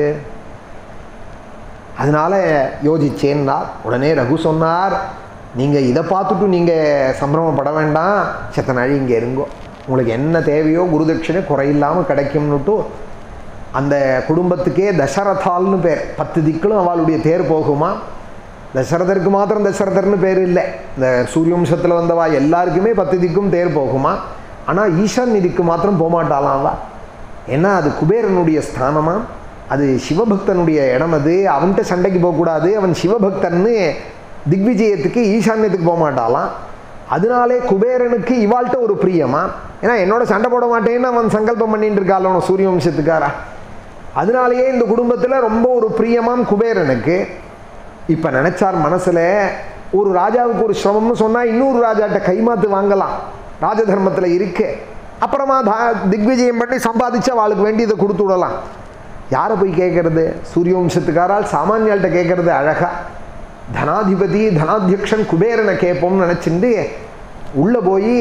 அதனால் யோசிச்சேன்னா. உடனே ரகு சொன்னார், நீங்கள் இதை பார்த்துட்டு நீங்கள் சம்பிரமப்பட வேண்டாம், செத்த நாழி இங்கே இருங்கோ, உங்களுக்கு என்ன தேவையோ குருதட்சிணை குறையில்லாமல் கிடைக்கும்னுட்டு அந்த குடும்பத்துக்கே தசரதால்னு பேர், பத்து திக்களும் அவளுடைய தேர் போகுமா. தசரதருக்கு மாத்திரம் தசரதர்னு பேர் இல்லை, இந்த சூரியவம்சத்தில் வந்தவா எல்லாருக்குமே பத்து திக்கும் தேர் போகுமா. ஆனால் ஈசான் நிதிக்கு மாத்திரம் போகமாட்டாலாம் அவ, ஏன்னா அது குபேரனுடைய ஸ்தானமா, அது சிவபக்தனுடைய இடம், அது அவன்கிட்ட சண்டைக்கு போகக்கூடாது, அவன் சிவபக்தன்னு திக்விஜயத்துக்கு ஈசான்யத்துக்கு போக மாட்டாலாம். அதனாலே குபேரனுக்கு இவாள்கிட்ட ஒரு பிரியமா, ஏன்னா என்னோட சண்டை போட மாட்டேன்னு அவன் சங்கல்பம் பண்ணிட்டு இருக்காள் சூரிய வம்சத்துக்காரா, அதனாலேயே இந்த குடும்பத்தில் ரொம்ப ஒரு பிரியமாம் குபேரனுக்கு. இப்போ நினைச்சார் மனசில், ஒரு ராஜாவுக்கு ஒரு சிரமம்னு சொன்னால் இன்னொரு ராஜாட்ட கைமாத்து வாங்கலாம், ராஜதர்மத்தில் இருக்கு, அப்புறமா தா திக்விஜயம் பண்ணி சம்பாதிச்சு அவளுக்கு வேண்டியதை கொடுத்து விடலாம். யாரை போய் கேட்கறது, சூரிய வம்சத்துக்காரால் சாமானியால்கிட்ட கேட்கறது அழகா, தனாதிபதி தனாத்தியக்ஷன் குபேரனை கேட்போம்னு நினச்சிட்டு உள்ளே போய்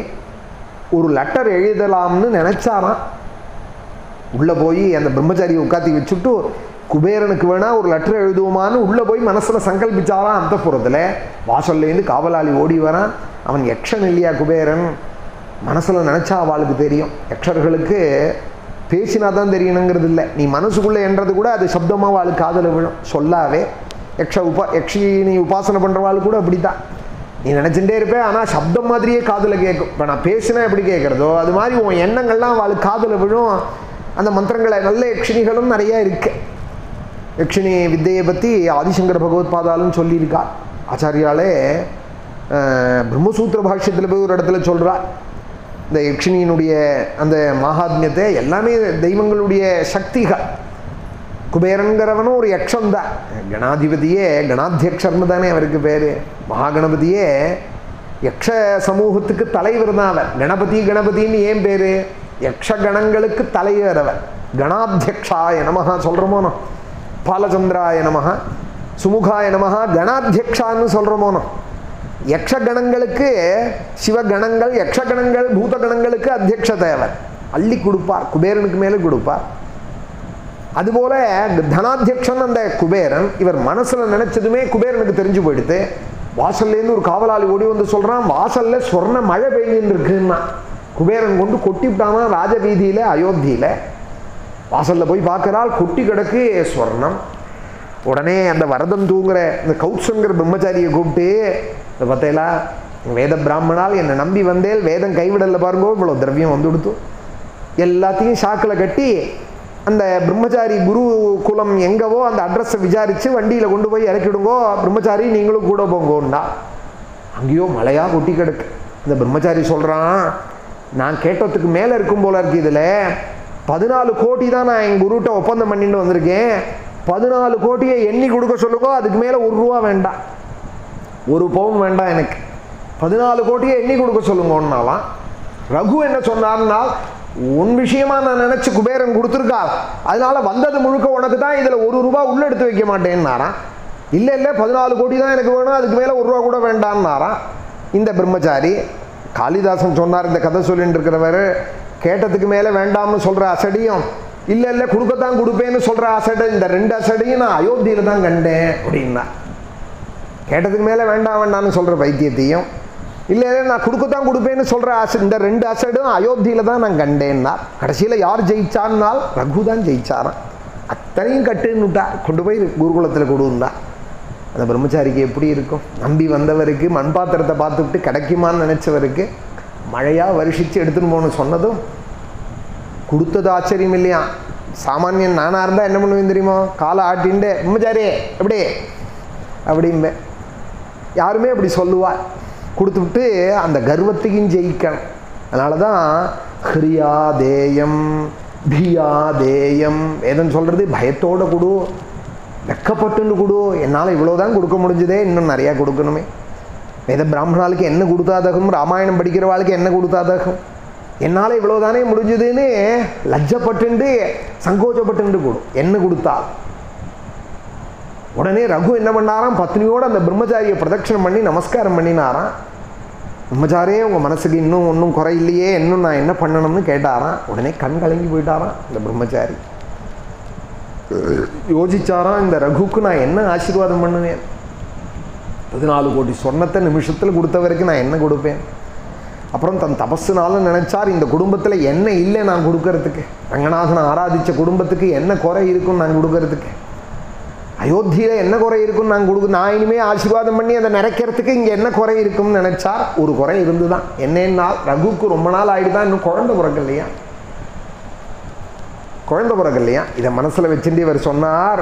ஒரு லெட்டர் எழுதலாம்னு நினச்சாராம். உள்ளே போய் அந்த பிரம்மச்சாரியை உட்காத்தி வச்சுட்டு குபேரனுக்கு வேணா ஒரு லெட்டர் எழுதுவோமான்னு உள்ளே போய் மனசில் சங்கல்பிச்சாராம். அந்த புறத்தில் வாசல்லேருந்து காவலாளி ஓடி வரான், அவன் யக்ஷன் இல்லையா குபேரன், மனசில் நினச்சா அவளுக்கு தெரியும், யக்ஷர்களுக்கு பேசினா தான் தெரியணுங்கிறது இல்லை, நீ மனசுக்குள்ளே என்றது கூட அது சப்தமாக அவளுக்கு காதில் விழும், சொல்லாவே. யக்ஷ உபா யக்ஷினி உபாசனை பண்ணுறவாள் கூட அப்படி தான், நீ நினச்சிட்டே இருப்பேன் ஆனால் சப்தம் மாதிரியே காதில் கேட்கும். இப்போ நான் பேசினா எப்படி கேட்குறதோ அது மாதிரி உன் எண்ணங்கள்லாம் அவளுக்கு காதில் விழும். அந்த மந்திரங்களை நல்ல யக்ஷினிகளும் நிறையா இருக்கு. யக்ஷினி வித்தையை பற்றி ஆதிசங்கர பகவத்பாதாலும் சொல்லியிருக்கா. ஆச்சாரியாலே பிரம்மசூத்திர பாஷ்யத்தில் போய் ஒரு இடத்துல சொல்கிறா, இந்த யக்ஷினியினுடைய அந்த மகாத்மியத்தை, எல்லாமே தெய்வங்களுடைய சக்திகள். குபேரன்கிறவனும் ஒரு யக்ஷன் தான், கணாதிபதியே கணாத்தியக்ஷர்னு தானே அவருக்கு பேர். மகாகணபதியே யக்ஷ சமூகத்துக்கு தலைவர் தான் அவர். கணபதி கணபதின்னு ஏன் பேர், யக்ஷகணங்களுக்கு தலையேறவர். கணாத்தியக்ஷாய நமஹா சொல்கிறோமோனோ, பாலச்சந்திராய நமஹா, சுமுகாய நமஹா, கணாத்தியக்ஷான்னு சொல்கிறோமோனோ. யக்ஷகணங்களுக்கு சிவகணங்கள், யக்ஷகணங்கள் பூதகணங்களுக்கு அத்தியக்ஷ தேவர். அள்ளி கொடுப்பார், குபேரனுக்கு மேலே கொடுப்பார். அதுபோல தனாத்தியக்ஷன் அந்த குபேரன். இவர் மனசில் நினைச்சதுமே குபேரனுக்கு தெரிஞ்சு போயிடுது. வாசல்லேருந்து ஒரு காவலாளி ஓடி வந்து சொல்கிறான், வாசல்ல சொர்ண மழை பெய்யுன்னு இருக்குன்னா. குபேரன் கொண்டு கொட்டிவிட்டானா ராஜவீதியில், அயோத்தியில். வாசலில் போய் பார்க்குறாள், கொட்டி கிடக்கு ஸ்வர்ணம். உடனே அந்த வரதம் தூங்குற இந்த கௌத்சங்கிற பிரம்மச்சாரியை கூப்பிட்டு, இந்த பார்த்தேலா வேத பிராமணால் என்னை நம்பி வந்தேல், வேதம் கைவிடல பாருங்கோ, இவ்வளோ திரவியம் வந்து கொடுத்து எல்லாத்தையும் ஷாக்கில் கட்டி அந்த பிரம்மச்சாரி குரு குலம் எங்கவோ அந்த அட்ரஸை விசாரித்து வண்டியில் கொண்டு போய் இறக்கிடுங்கோ, பிரம்மச்சாரி நீங்களும் கூட போங்கோண்டா. அங்கேயோ மழையாக கொட்டி கிடக்கு. இந்த பிரம்மச்சாரி சொல்கிறான், நான் கேட்டதுக்கு மேலே இருக்கும் போல இருக்கு. இதில் பதினாலு கோடி தான் நான் எங்கள் குருட்ட ஒப்பந்தம் பண்ணிட்டு வந்திருக்கேன். பதினாலு கோட்டியை எண்ணி கொடுக்க சொல்லுங்கோ, அதுக்கு மேலே ஒரு ரூபா வேண்டாம், ஒரு பவுன் வேண்டாம் எனக்கு, பதினாலு கோட்டியை எண்ணி கொடுக்க சொல்லுங்கன்னாலாம். ரகு என்ன சொன்னார்னா, உன் விஷயமா நான் நினச்சி குபேரன் கொடுத்துருக்கா, அதனால வந்தது முழுக்க உனக்கு தான், இதில் ஒரு ரூபா உள்ளே எடுத்து வைக்க மாட்டேன்னாரான். இல்லை இல்லை பதினாலு கோடி தான் எனக்கு வேணும், அதுக்கு மேலே ஒரு ரூபா கூட வேண்டான்னாரான் இந்த பிரம்மச்சாரி. காளிதாசன் சொன்னார், இந்த கதை சொல்லிட்டு இருக்கிறவர், கேட்டதுக்கு மேலே வேண்டாம்னு சொல்கிற அசடியும், இல்லை இல்லை கொடுக்கத்தான் கொடுப்பேன்னு சொல்கிற அசடை, இந்த ரெண்டு அசடையும் நான் அயோத்தியில் தான் கண்டேன் அப்படின்னா. கேட்டதுக்கு மேலே வேண்டாம் வேண்டாம்னு சொல்கிற பைத்தியத்தையும், இல்லை இல்லை நான் கொடுக்கத்தான் கொடுப்பேன்னு சொல்கிற அச இந்த ரெண்டு அசடும் அயோத்தியில் தான் நான் கண்டேன்னா. கடைசியில் யார் ஜெயிச்சான்னால் ரகு தான் ஜெயிச்சாரான். அத்தனையும் கட்டுன்னுட்டா, கொண்டு போய் குருகுலத்தில் கொடுந்தா. அந்த பிரம்மச்சாரிக்கு எப்படி இருக்கும்? நம்பி வந்தவருக்கு மண் பாத்திரத்தை பார்த்துவிட்டு கிடைக்குமான்னு நினச்சவருக்கு மழையாக வருஷித்து எடுத்துன்னு போகணும் சொன்னதும் கொடுத்தது ஆச்சரியம் இல்லையா? சாமானியன் நானாக இருந்தால் என்ன பண்ணுவேன் தெரியுமோ? காலை ஆட்டின்ட்டு பிரம்மச்சாரி எப்படி அப்படிம்பேன். யாருமே அப்படி சொல்லுவாள். கொடுத்துவிட்டு அந்த கர்வத்தையும் ஜெயிக்கணும். அதனால தான் ஹிரியாதேயம் பியாதேயம் வேதம் சொல்கிறது, பயத்தோடு கொடு, வெக்கப்பட்டுன்னு கொடு. என்னால் இவ்வளோதான் கொடுக்க முடிஞ்சதே, இன்னும் நிறையா கொடுக்கணுமே. வேத பிராமணாளுக்கு என்ன கொடுத்தாதகம், ராமாயணம் படிக்கிறவாளுக்கு என்ன கொடுத்தாதகம், என்னால் இவ்வளோதானே முடிஞ்சதுன்னு லஜ்ஜப்பட்டுண்டு சங்கோச்சப்பட்டுண்டு கொடு, என்ன கொடுத்தால். உடனே ரகு என்ன பண்ணாராம், பத்னியோடு அந்த பிரம்மச்சாரியை பிரதட்சணம் பண்ணி நமஸ்காரம் பண்ணினாராம். பிரம்மச்சாரியே உங்கள் மனசுக்கு இன்னும் ஒன்றும் குறை இல்லையே, இன்னும் நான் என்ன பண்ணணும்னு கேட்டாராம். உடனே கண் கலங்கி போயிட்டாராம் இந்த பிரம்மச்சாரி. யோசிச்சாராம், இந்த ரகுக்கு நான் என்ன ஆசீர்வாதம் பண்ணுவேன்? பதினாலு கோடி சொர்ணத்தை நிமிஷத்தில் கொடுத்தவருக்கு நான் என்ன கொடுப்பேன்? அப்புறம் தன் தபஸுனால நினைச்சார், இந்த குடும்பத்தில் என்ன இல்லை நான் கொடுக்கறதுக்கு, ரங்கநாதனை ஆராதித்த குடும்பத்துக்கு என்ன குறை இருக்கும் நான் கொடுக்கறதுக்கு, அயோத்தியில் என்ன குறை இருக்குன்னு நான் கொடுக்க, நான் இனிமேல் ஆசீர்வாதம் பண்ணி அதை நிறைக்கிறதுக்கு இங்கே என்ன குறை இருக்குன்னு நினைச்சார். ஒரு குறை இருந்து தான். என்னன்னா, ரகுக்கு ரொம்ப நாள் ஆகிடுதான், இன்னும் குழந்தை பிறகு இல்லையா, குழந்தை பிறகு இல்லையா. இதை மனசில் வச்சுட்டு இவர் சொன்னார்,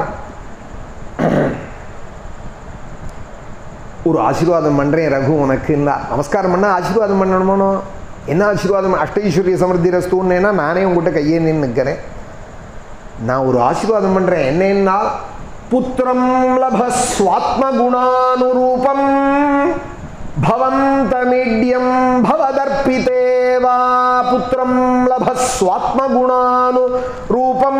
ஒரு ஆசீர்வாதம் பண்ணுறேன் ரகு உனக்குன்னா. நமஸ்காரம் பண்ணால் ஆசீர்வாதம் பண்ணணுமோ? என்ன ஆசீர்வாதம்? அஷ்டைஸ்வரிய சமர்த்தி ரஸ்தூன்னா நானே உங்கள்கிட்ட கையே நின்று நிற்கிறேன். நான் ஒரு ஆசீர்வாதம் பண்ணுறேன். என்னன்னா, புத்திரம் லபஸ்வாத்மகுணானுரூபம் பவந்தமீட்யம் பவதர்ப்பிதேவா. புத்திரம் லபஸ்வாத்மகுணானுரூபம்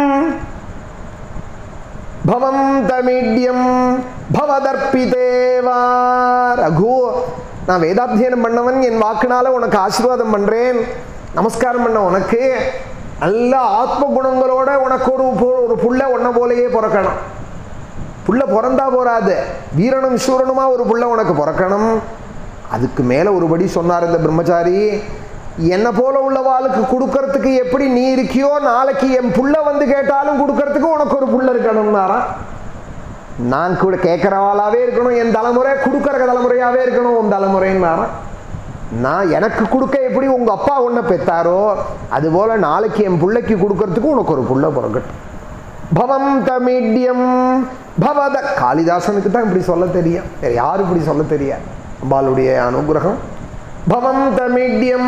பவந்தமீட்யம் பவதர்ப்பிதேவா. ரகு, நான் வேதாத்தியனம் பண்ணவன், என் வாக்குனால உனக்கு ஆசீர்வாதம் பண்ணுறேன். நமஸ்காரம் பண்ண உனக்கு நல்ல ஆத்ம குணங்களோட உனக்கு ஒரு ஒரு புள்ள ஒன்ன போலையே பிறக்கணும். புள்ள பிறந்தா போறாது, வீரனும் சூரனுமா ஒரு புள்ள உனக்கு பிறக்கணும். அதுக்கு மேலே ஒருபடி சொன்னார் இந்த பிரம்மச்சாரி, என்னை போல உள்ளவாளுக்கு கொடுக்கறதுக்கு எப்படி நீ இருக்கியோ, நாளைக்கு என் புள்ள வந்து கேட்டாலும் கொடுக்கறதுக்கு உனக்கு ஒரு புள்ள இருக்கணும்னாரா. நான் கூட கேட்குறவாளாவே இருக்கணும், என் தலைமுறை கொடுக்கற தலைமுறையாவே இருக்கணும் உன் தலைமுறைன்னாரா. நான் எனக்கு கொடுக்க எப்படி உங்க அப்பா ஒன்றை பெற்றாரோ அதுபோல நாளைக்கு என் பிள்ளைக்கு கொடுக்கறதுக்கு உனக்கு ஒரு புள்ள பிறக்கட்டும். பவம் தமிட்யம் பவத. காளிதாசனுக்கு தான் இப்படி சொல்ல தெரியும், வேற யாரும் இப்படி சொல்ல தெரியாது. அம்பாளுடைய அனுகிரகம். பவம் தமிட்யம்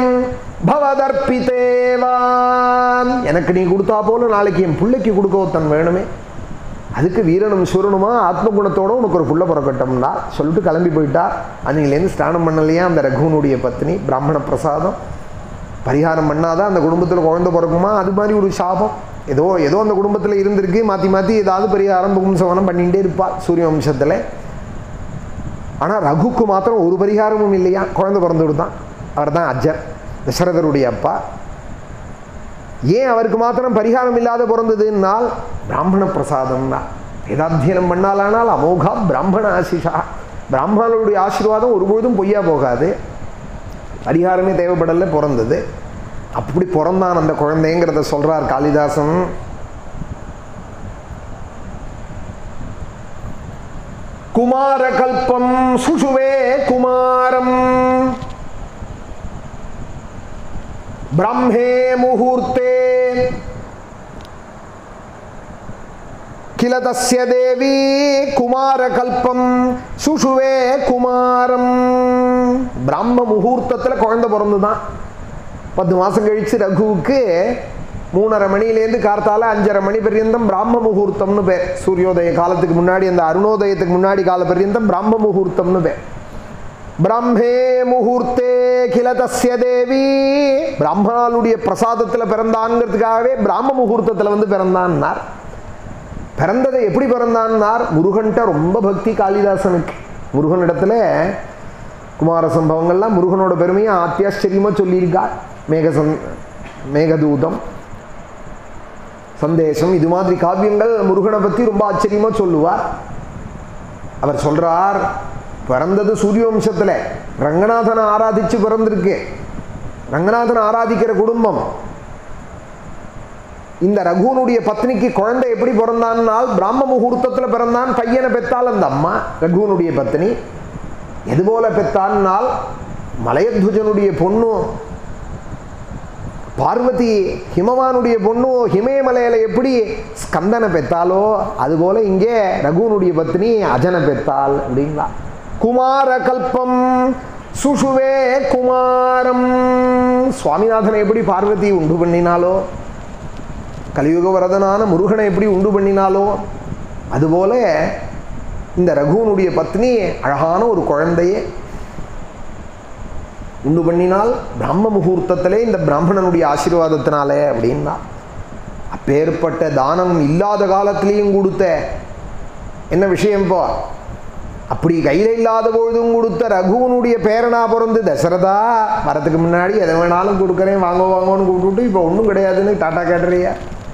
பவதர்ப்பிதேவான். எனக்கு நீ கொடுத்தா போல நாளைக்கு என் பிள்ளைக்கு கொடுக்க ஒருத்தன் வேணுமே, அதுக்கு வீரனும் சூரனுமா ஆத்ம குணத்தோட உனக்கு ஒரு புள்ள பிறக்கட்டோம்னா சொல்லிட்டு கிளம்பி போயிட்டா. அன்னையிலேருந்து ஸ்நானம் பண்ணலையா அந்த ரகுவனுடைய பத்னி. பிராமண பிரசாதம் பரிகாரம் பண்ணாதான் அந்த குடும்பத்தில் குழந்தை பிறக்குமா, அது மாதிரி ஒரு சாபம். ஏதோ ஏதோ அந்த குடும்பத்தில் இருந்திருக்கு, மாற்றி மாற்றி ஏதாவது பரிகாரம் பும்சவனம் பண்ணிகிட்டே இருப்பாள் சூரிய வம்சத்தில். ஆனால் ரகுக்கு மாத்திரம் ஒரு பரிகாரமும் இல்லையா, குழந்தை பிறந்துவிடு தான். அவர் தான் அஜர், தசரதருடைய அப்பா. ஏன் அவருக்கு மாத்திரம் பரிகாரம் இல்லாத பிறந்ததுன்னால் பிராமண பிரசாதம்னா. வேதாத்தியனம் பண்ணாலானால் அமோகா பிராமண ஆசிஷா, பிராமணர்களுடைய ஆசீர்வாதம் ஒருபொழுதும் பொய்யா போகாது. பரிகாரமே தேவைப்படல, பிறந்தது. அப்படி பிறந்தான் அந்த குழந்தைங்கிறத சொல்றார் காளிதாசன். குமார கல்பம் சுஷுவே குமாரம் பிரம்மே முகூர்த்தே கில தஸ்ய தேவி குமார கல்பம் சுஷுவே குமாரம். பிரம்ம முகூர்த்தத்தில் குழந்தை பிறந்துதான். பத்து மாதம் கழித்து ரகுவுக்கு மூணரை மணிலேருந்து கார்த்தால அஞ்சரை மணி பர்யந்தம் பிராம முகூர்த்தம்னு பேர். சூரியோதய காலத்துக்கு முன்னாடி, அந்த அருணோதயத்துக்கு முன்னாடி கால பர்யந்தம் பிராம முகூர்த்தம்னு பேர். பிரம்மே முகூர்த்தே கில தஸ்ய தேவி, பிராமணாளுடைய பிரசாதத்தில் பிறந்தான்ங்கிறதுக்காகவே பிராம முகூர்த்தத்தில் வந்து பிறந்தான்னார். பிறந்ததை எப்படி பிறந்தான்னார், முருகன்ட்ட ரொம்ப பக்தி காளிதாசனுக்கு. முருகனிடத்துல குமார சம்பவங்கள்லாம் முருகனோட பெருமையை ஆத்தியாச்சரியமாக சொல்லியிருக்கார். மேகசந் மேகதூதம், சந்தேசம், இது மாதிரி காவியங்கள் முருகனை பற்றி ரொம்ப ஆச்சரியமாக சொல்லுவார். அவர் சொல்றார், பிறந்தது சூரிய வம்சத்தில், ரங்கநாதனை ஆராதிச்சு பிறந்திருக்கு. ரங்கநாதனை ஆராதிக்கிற குடும்பம். இந்த ரகுனுடைய பத்னிக்கு குழந்தை எப்படி பிறந்தான்னால் பிராம முகூர்த்தத்தில் பிறந்தான். பையனை பெற்றால் அந்த அம்மா ரகுனுடைய பத்னி. எதுபோல பெற்றான்னால் மலையத்வஜனுடைய பொண்ணு பார்வதி, ஹிமவானுடைய பொண்ணு ஹிமேமலையில எப்படி ஸ்கந்தனை பெற்றாலோ அதுபோல இங்கே ரகுனுடைய பத்னி அஜனை பெற்றாள் அப்படிங்களா. குமார கல்பம் சுஷுவே குமாரம். சுவாமிநாதனை எப்படி பார்வதி உண்டு பண்ணினாலோ, கலியுக வரதனான முருகனை எப்படி உண்டு பண்ணினாலோ, அதுபோல இந்த ரகுனுடைய பத்னி அழகான ஒரு குழந்தையே உண்டு பண்ணினால் பிராம முகூர்த்தத்திலே, இந்த பிராமணனுடைய ஆசீர்வாதத்தினாலே அப்படின்னா. அப்பேற்பட்ட தானம் இல்லாத காலத்திலையும் கொடுத்த என்ன விஷயம் போ, அப்படி கையில் இல்லாத பொழுதும் கொடுத்த ரகுவனுடைய பேரனா பிறந்து தசரதா வரத்துக்கு முன்னாடி எதை வேணாலும் கொடுக்குறேன் வாங்க வாங்கன்னு கூப்பிட்டு இப்போ ஒன்றும் கிடையாதுன்னு டாட்டா கேட்டுறியா.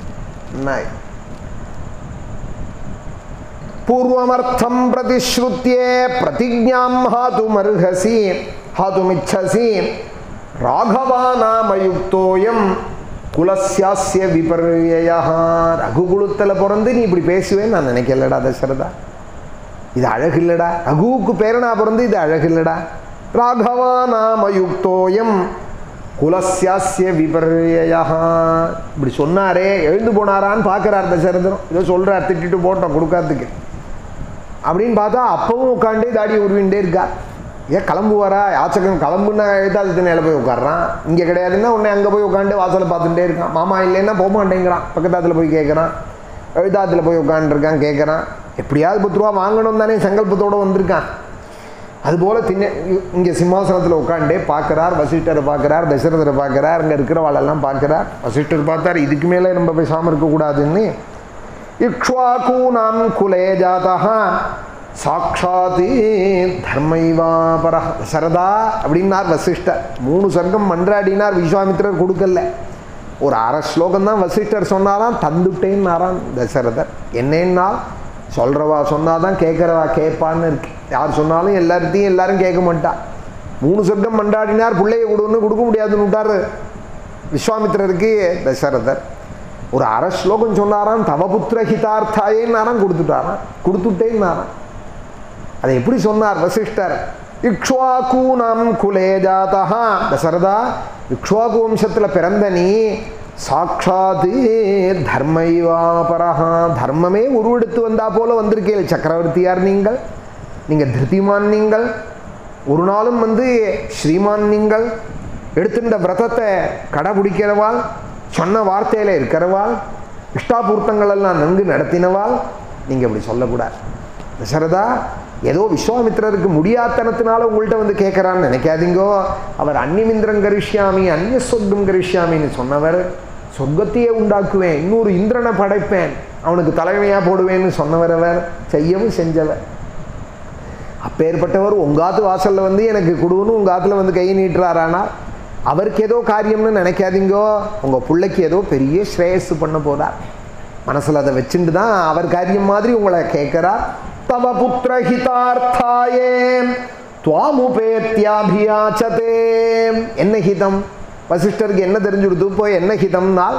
பூர்வமர்த்தம் பிரதிஸ்ருத்யே பிரதிஜ்ஞாம் ஹாதுமர்ஹசி ஹாதுமிச்சசி ராகவா நாமயுக்தோயம் குலஸ்யாஸ்ய விபர்யயா. ரகுகுலத்தில் பிறந்து நீ இப்படி பேசுவேன்னு நான் நினைக்கலடா தசரதா, இது அழகு இல்லடா. ரகுவுக்கு பேரனா பிறந்து இது அழகு இல்லடா. ராகவா நாமயுக்தோயம் குலஸ்யாஸ்ய விபர்யயா. இப்படி சொன்னாரே, எழுந்து போனாரான்னு பார்க்குறார் தசரதனும். ஏதோ சொல்கிறார், திட்டிட்டு போட்டோம் கொடுக்காததுக்கு அப்படின்னு பார்த்தா அப்பவும் உட்காண்டே தாடி உருவிண்டே இருக்கா. ஏன் கிளம்புவாரா, யாச்சகன் கிளம்புன்னா எழுத்தாது திணையில போய் உட்காடுறான். இங்கே கிடையாதுன்னா உடனே அங்கே போய் உட்காந்து வாசலை பார்த்துட்டே இருக்கான். மாமா இல்லைன்னா போக மாட்டேங்கிறான், பக்கத்தாத்தில் போய் கேட்குறான். எழுத்தாத்தில் போய் உட்காந்துருக்கான், கேட்குறான். எப்படியாவது பத்து ரூபா வாங்கணும் தானே சங்கல்பத்தோடு வந்திருக்கான். அதுபோல் திண்ணை இங்கே சிம்மாசனத்தில் உட்காண்டே பார்க்குறார். வசிஷ்டரை பார்க்குறார், தசரதரை பார்க்குறார், இங்கே இருக்கிறவாளெல்லாம் பார்க்குறார். வசிஷ்டர் பார்த்தார், இதுக்கு மேலே நம்ம பேசாமல் இருக்கக்கூடாதுன்னு இக்ஷ்வாகூனாம் குலே ஜாதஹ சாட்சாத் தர்மைவாபர தசரதா அப்படின்னார் வசிஷ்டர். மூணு சர்க்கம் மன்றாடினார், விஸ்வாமித்திரர் கொடுக்கல. ஒரு அரை ஸ்லோகம் தான் வசிஷ்டர் சொன்னாராம், தந்துட்டேன்னாராம் தசரதர். என்னன்னா சொல்கிறவா சொன்னாதான் கேட்குறவா கேட்பான்னு இருக்கு. யார் சொன்னாலும் எல்லாத்தையும் எல்லாரும் கேட்க மாட்டா. மூணு சொர்க்கம் மன்றாடினார், பிள்ளையை கொடுன்னு கொடுக்க முடியாதுன்னு விட்டார் விஸ்வாமித்திரருக்கு தசரதர். ஒரு அரை ஸ்லோகம் சொன்னாராம், தவபுத்திர ஹிதார்த்தாயேன்னாராம், கொடுத்துட்டாராம், கொடுத்துட்டேன்னாராம். அதை எப்படி சொன்னார் வசிஷ்டர்? இக்ஷ்வாகூனாம் குலே ஜாதஹ தசரதா, இக்ஷ்வாகு வம்சத்தில் பிறந்த நீ சாட்சாத் தர்மைவாபரஹ, தர்மமே உருவெடுத்து வந்தா போல வந்திருக்கீள். சக்கரவர்த்தியார் நீங்கள், நீங்கள் திருத்திமான் நீங்கள், ஒரு நாளும் வந்து ஸ்ரீமான் நீங்கள், எடுத்துட்ட விரதத்தை கடைபிடிக்கிறவாள், சொன்ன வார்த்தையில் இருக்கிறவாள், இஷ்டாபூர்த்தங்கள் எல்லாம் நன்கு நடத்தினவாள். நீங்கள் இப்படி சொல்லக்கூடாது தசரதா. ஏதோ விஸ்வாமித்திரருக்கு முடியாத்தனத்தினால உங்கள்கிட்ட வந்து கேட்குறான்னு நினைக்காதீங்கோ. அவர் அந்நிமிந்திரம் கரிஷ்யாமி அந்நிய சொர்க்கம் கரிஷ்யாமின்னு சொன்னவர், சொர்க்கத்தையே உண்டாக்குவேன், இன்னொரு இந்திரனை படைப்பேன், அவனுக்கு தலைமையாக போடுவேன்னு சொன்னவர், அவர் செய்யவும் செஞ்சவர். அப்பேற்பட்டவர் உங்காத்து வாசலில் வந்து எனக்கு கொடுன்னு உங்காத்துல வந்து கை நீட்டுறாரானா அவருக்கு ஏதோ காரியம்னு நினைக்காதீங்கோ. உங்கள் பிள்ளைக்கு ஏதோ பெரிய ஸ்ரேயஸ் பண்ண போதார். மனசில் அதை வச்சுட்டு தான் அவர் காரியம் மாதிரி உங்களை கேட்குறார். தவ புத்திர ஹிதார்த்தாயே துவாமுபேத்யாபியாச்சதே. என்ன ஹிதம்? வசிஷ்டருக்கு என்ன தெரிஞ்சுடுது? போய் என்ன ஹிதம்னால்,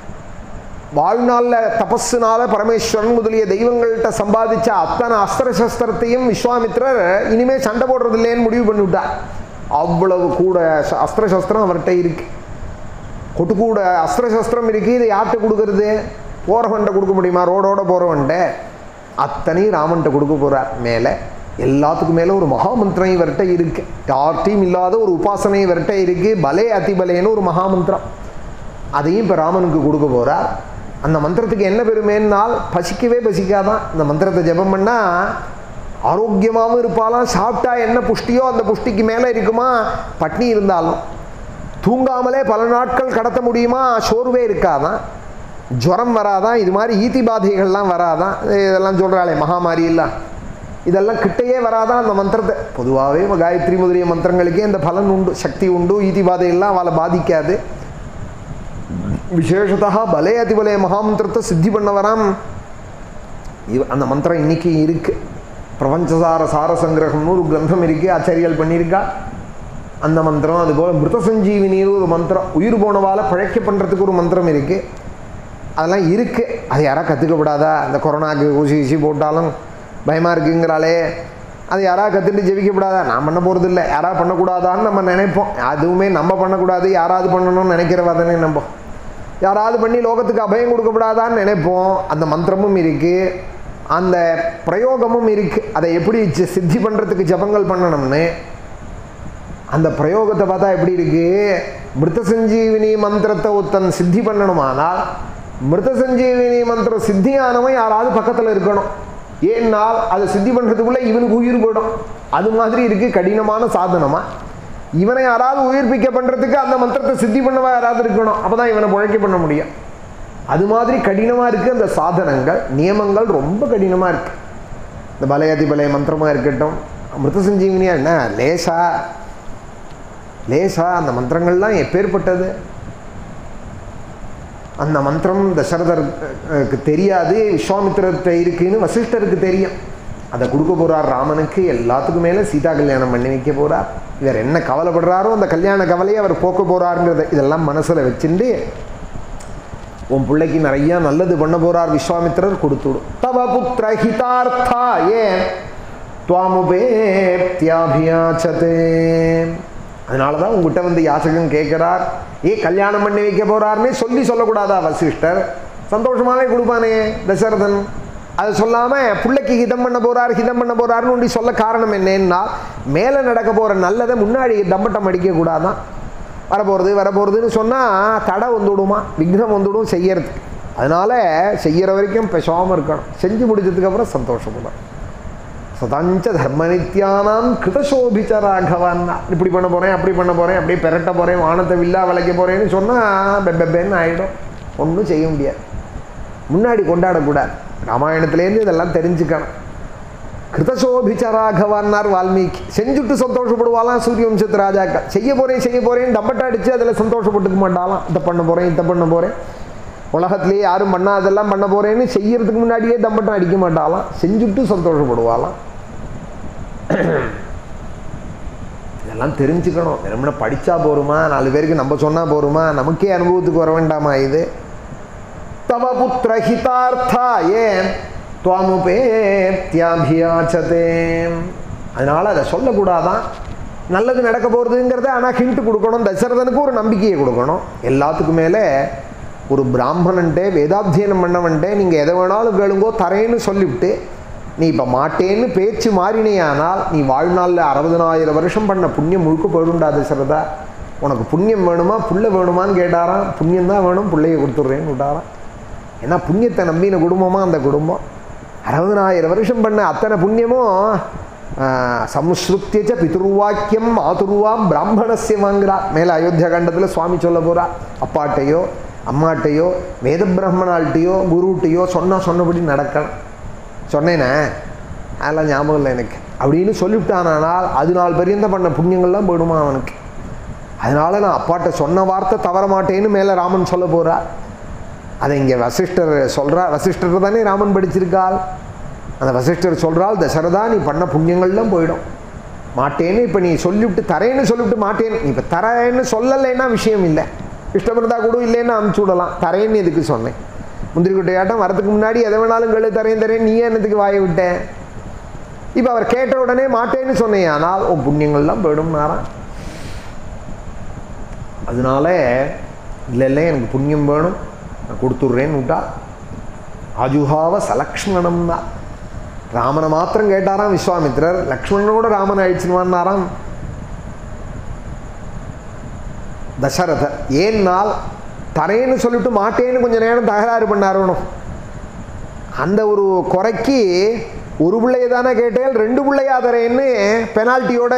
வாழ்நாளில் தபஸுனால பரமேஸ்வரன் முதலிய தெய்வங்கள்கிட்ட சம்பாதிச்ச அத்தனை அஸ்திர சஸ்திரத்தையும் விஸ்வாமித்திரர் இனிமேல் சண்டை போடுறது இல்லைன்னு முடிவு பண்ணிவிட்டார். அவ்வளவு கூட அஸ்திர சஸ்திரம் அவர்கிட்ட இருக்கு. கொட்டு கூட அஸ்திர சஸ்திரம் இருக்கு. இதை யார்கிட்ட கொடுக்கறது? போகிறவன்ட்ட கொடுக்க முடியுமா? ரோடோட போகிறவன்ட்ட அத்தனையும் ராமன்ட்ட கொடுக்க போகிறார். மேலே எல்லாத்துக்கும் மேலே ஒரு மகாமந்திரம் இவர்கிட்ட இருக்கு. யார்ட்டையும் இல்லாத ஒரு உபாசனை இவர்கிட்ட இருக்கு. பலே அதிபலேன்னு ஒரு மகாமந்திரம், அதையும் இப்போ ராமனுக்கு கொடுக்க போகிறார். அந்த மந்திரத்துக்கு என்ன பெருமைன்னால், பசிக்கவே பசிக்காதான். இந்த மந்திரத்தை ஜபம் பண்ணால் ஆரோக்கியமாகவும் இருப்பாலாம். சாப்பிட்டா என்ன புஷ்டியோ அந்த புஷ்டிக்கு மேலே இருக்குமா. பட்னி இருந்தாலும் தூங்காமலே பல நாட்கள் கடத்த முடியுமா. சோர்வே இருக்காதான், ஜுரம் வராதான், இது மாதிரி ஈத்தி பாதைகள்லாம் வராதான். இதெல்லாம் சொல்கிறாளே மகாமாரி எல்லாம், இதெல்லாம் கிட்டையே வராதான் அந்த மந்திரத்தை. பொதுவாகவே காயத்ரி முதலிய மந்திரங்களுக்கே இந்த பலன் உண்டு, சக்தி உண்டு. ஈத்தி பாதையெல்லாம் அவளை பாதிக்காது. விசேஷத்தா பலே அதிபலே மகாமந்திரத்தை சித்தி பண்ண வராம். அந்த மந்திரம் இன்னைக்கு இருக்கு. பிரபஞ்சசார சார சங்கிரகம்னு ஒரு கிரந்தம் இருக்கு, ஆச்சாரியால் பண்ணியிருக்கா. அந்த மந்திரம், அதுபோல் மிருத சஞ்சீவினின்னு ஒரு மந்திரம், உயிர் போனவால பிழைக்க பண்ணுறதுக்கு ஒரு மந்திரம் இருக்கு. அதெல்லாம் இருக்கு. அது யாராவது கற்றுக்கப்படாதா? அந்த கொரோனாக்கு ஊசி ஊசி போட்டாலும் பயமாக இருக்குங்கிறாளே, அது யாராவது கற்றுட்டு ஜெபிக்கப்படாதா? நான் பண்ண போகிறது இல்லை, யாராவது பண்ணக்கூடாதான்னு நம்ம நினைப்போம். அதுவுமே நம்ம பண்ணக்கூடாது, யாராவது பண்ணணும்னு நினைக்கிறவா தானே நம்ம. யாராவது பண்ணி லோகத்துக்கு அபயம் கொடுக்கப்படாதான்னு நினைப்போம். அந்த மந்திரமும் இருக்குது, அந்த பிரயோகமும் இருக்குது. அதை எப்படி சித்தி பண்ணுறதுக்கு ஜபங்கள் பண்ணணும்னு அந்த பிரயோகத்தை பார்த்தா எப்படி இருக்குது? மிருத சஞ்சீவினி மந்திரத்தை ஒருத்தன் சித்தி பண்ணணுமானால் மிருத சஞ்சீவினி மந்திரம் சித்தியானவன் யாராவது பக்கத்தில் இருக்கணும். ஏன்னால் அதை சித்தி பண்ணுறதுக்குள்ளே இவனுக்கு உயிர் போயிடும். அது மாதிரி இருக்குது கடினமான சாதனமாக. இவனை யாராவது உயிர்ப்பிக்க பண்ணுறதுக்கு அந்த மந்திரத்தை சித்தி பண்ணவா யாராவது இருக்கணும். அப்போ தான் இவனை பிழைக்க பண்ண முடியும். அது மாதிரி கடினமாக இருக்குது அந்த சாதனங்கள், நியமங்கள் ரொம்ப கடினமாக இருக்குது. இந்த பலயாதி பலய மந்திரமாக இருக்கட்டும், மிருத சஞ்சீவினியா என்ன லேசா லேசா அந்த மந்திரங்கள்லாம் எப்பேற்பட்டது. அந்த மந்திரம் தசரதருக்கு தெரியாது, விஸ்வாமித்திரத்தை இருக்குன்னு வசிஷ்டருக்கு தெரியும். அதை கொடுக்க போகிறார் ராமனுக்கு. எல்லாத்துக்கும் மேலே சீதா கல்யாணம் பண்ணி வைக்க போகிறார். இவர் என்ன கவலைப்படுறாரோ அந்த கல்யாண கவலையை அவர் போக்க போகிறாருங்கிறத இதெல்லாம் மனசில் வச்சுட்டு உன் பிள்ளைக்கு நிறையா நல்லது பண்ண போகிறார் விஸ்வாமித்திரர். கொடுத்துடும். தவ புத்திர ஹிதார்த்தா ஏன் துவாமுபேத்யாபியாச்சதே. அதனால தான் உங்ககிட்ட வந்து யாசகம் கேட்குறார். ஏ கல்யாணம் பண்ணி வைக்க போகிறாருன்னே சொல்லி சொல்லக்கூடாதா வசிஷ்டர்? சந்தோஷமாகவே கொடுப்பானே தசரதன். அது சொல்லாமல் பிள்ளைக்கு ஹிதம் பண்ண போகிறார் ஹிதம் பண்ண போகிறாருன்னு ஒண்டி சொல்ல காரணம் என்னன்னா, மேலே நடக்க போகிற நல்லதை முன்னாடி தம்பட்டம் அடிக்கக்கூடாதான். வரப்போகிறது வரப்போகிறதுன்னு சொன்னால் தடை வந்துவிடுமா, விக்னம் வந்துவிடும் செய்யறதுக்கு. அதனால் செய்கிற வரைக்கும் பேசாமல் இருக்கணும். செஞ்சு முடிச்சதுக்கப்புறம் சந்தோஷப்படும். சதாஞ்ச தர்ம நித்யானாம் கிருதசோபிச்ச ராகவான்னா, இப்படி பண்ண போகிறேன் அப்படி பண்ண போகிறேன் அப்படியே பெரட்ட போகிறேன் வானத்தை வில்லா விளைக்க போகிறேன்னு சொன்னால் பெப்பென்னு ஆகிடும். ஒன்றும் செய்ய முடியாது. முன்னாடி கொண்டாடக்கூடாது. ராமாயணத்துலேருந்து இதெல்லாம் தெரிஞ்சுக்கணும். கிருதசோபிச்ச ராகவான்னார் வால்மீகி. செஞ்சுட்டு சந்தோஷப்படுவாலாம் சூரிய வம்சத்து ராஜாக்கள். செய்ய போகிறேன் செய்ய போகிறேன்னு டம்பட்டை அடித்து அதில் சந்தோஷப்பட்டுக்க மாட்டாலாம். இதை பண்ண போகிறேன் இதை பண்ண போகிறேன், உலகத்துலேயே யாரும் பண்ணா அதெல்லாம் பண்ண போகிறேன்னு செய்யறதுக்கு முன்னாடியே தம்பட்டம் அடிக்க மாட்டாலாம். செஞ்சுட்டு சந்தோஷப்படுவாலாம். இதெல்லாம் தெரிஞ்சுக்கணும். வெறுமனே படித்தா போருமா, நாலு பேருக்கு நம்ம சொன்னால் போருமா, நமக்கே அனுபவத்துக்கு வர வேண்டாமா இது? தவ புத்திர ஹிதார்த்தா ஏன் துவாமுபேத்யாபியாச்சதே. அதனால் அதை சொல்லக்கூடாதான். நல்லது நடக்க போகிறதுங்கிறத ஆனால் ஹிண்ட் கொடுக்கணும். தசரதனுக்கு ஒரு நம்பிக்கையை கொடுக்கணும். எல்லாத்துக்கும் மேலே ஒரு பிராமணன்ட்டே வேதாத்தியனம் பண்ணவன்ட்டே நீங்கள் எதை வேணாலும் கேளுங்கோ தரேன்னு சொல்லிவிட்டு நீ இப்போ மாட்டேன்னு பேச்சு மாறினேயானால் நீ வாழ்நாளில் அறுபதனாயிரம் வருஷம் பண்ண புண்ணியம் முழுக்க போயிடும்டா தசரதா. உனக்கு புண்ணியம் வேணுமா புள்ள வேணுமான்னு கேட்டாராம். புண்ணியந்தான் வேணும், பிள்ளையை கொடுத்துட்றேன்னு விட்டாராம். ஏன்னா புண்ணியத்தை நம்பின குடும்பமாக அந்த குடும்பம். அறுபதனாயிரம் வருஷம் பண்ண அத்தனை புண்ணியமும் சம்ஸ்ருத்திய பிதுர்வாக்கியம் மாதுருவாம் பிராமணஸ்ய வாங்குறா. மேலே அயோத்தியா கண்டத்தில் சுவாமி சொல்ல போகிறா, அப்பாட்டையோ அம்மாட்டையோ வேத பிராமணால்ட்டையோ குருட்டையோ சொன்னால் சொன்னபடி நடக்கணும். சொன்னேனே அதெல்லாம் ஞாபகம் இல்லை எனக்கு அப்படின்னு சொல்லிவிட்டானால் அது நாள் பரியந்தம் பண்ண புண்ணியங்கள்லாம் போயிடுமா அவனுக்கு. அதனால் நான் அப்பாட்ட சொன்ன வார்த்தை தவற மாட்டேன்னு மேலே ராமன் சொல்ல போகிறா. அதை இங்கே வசிஷ்டர் சொல்கிறா. வசிஷ்டர் தானே ராமன் படிச்சிருக்காள். அந்த வசிஷ்டர் சொல்கிறாள், தசரதா நீ பண்ண புண்ணியங்கள்லாம் போயிடும். மாட்டேன்னு இப்போ நீ சொல்லிவிட்டு தரேன்னு சொல்லிவிட்டு மாட்டேன்னு நீ இப்போ தரேன்னு சொல்லலைன்னா விஷயம் இல்லை, இஷ்டம் இருந்தால் கூட இல்லைன்னு அமுச்சு விடலாம். தரேன்னு எதுக்கு சொன்னேன்? முந்திரி குட்டையாட்டம் வரதுக்கு முன்னாடி எதை வேணாலும் கேளு, தரேன் தரேன், நீ என்னத்துக்கு வாயை விட்டேன்? இப்போ அவர் கேட்ட உடனே மாட்டேன்னு சொன்னேன், ஆனால் உன் புண்ணியங்கள்லாம் போயிடும்னாரான். அதனால இல்லை இல்லை எனக்கு புண்ணியம் வேணும், நான் கொடுத்துட்றேன்னு விட்டா. ஆஜுஹாவ சலக்ஷ்மணம் தான். ராமனை மாத்திரம் கேட்டாராம் விஸ்வாமித்திரர், லக்ஷ்மணனோட ராமன் அழிச்சுவான்னாராம் தசரதர். ஏன்னால் தரேன்னு சொல்லிட்டு மாட்டேன்னு கொஞ்சம் நேரம் தகராறு பண்ணாரணும். அந்த ஒரு குறைக்கு ஒரு பிள்ளைய தானே கேட்டேன், ரெண்டு பிள்ளையா தரேன்னு பெனால்ட்டியோட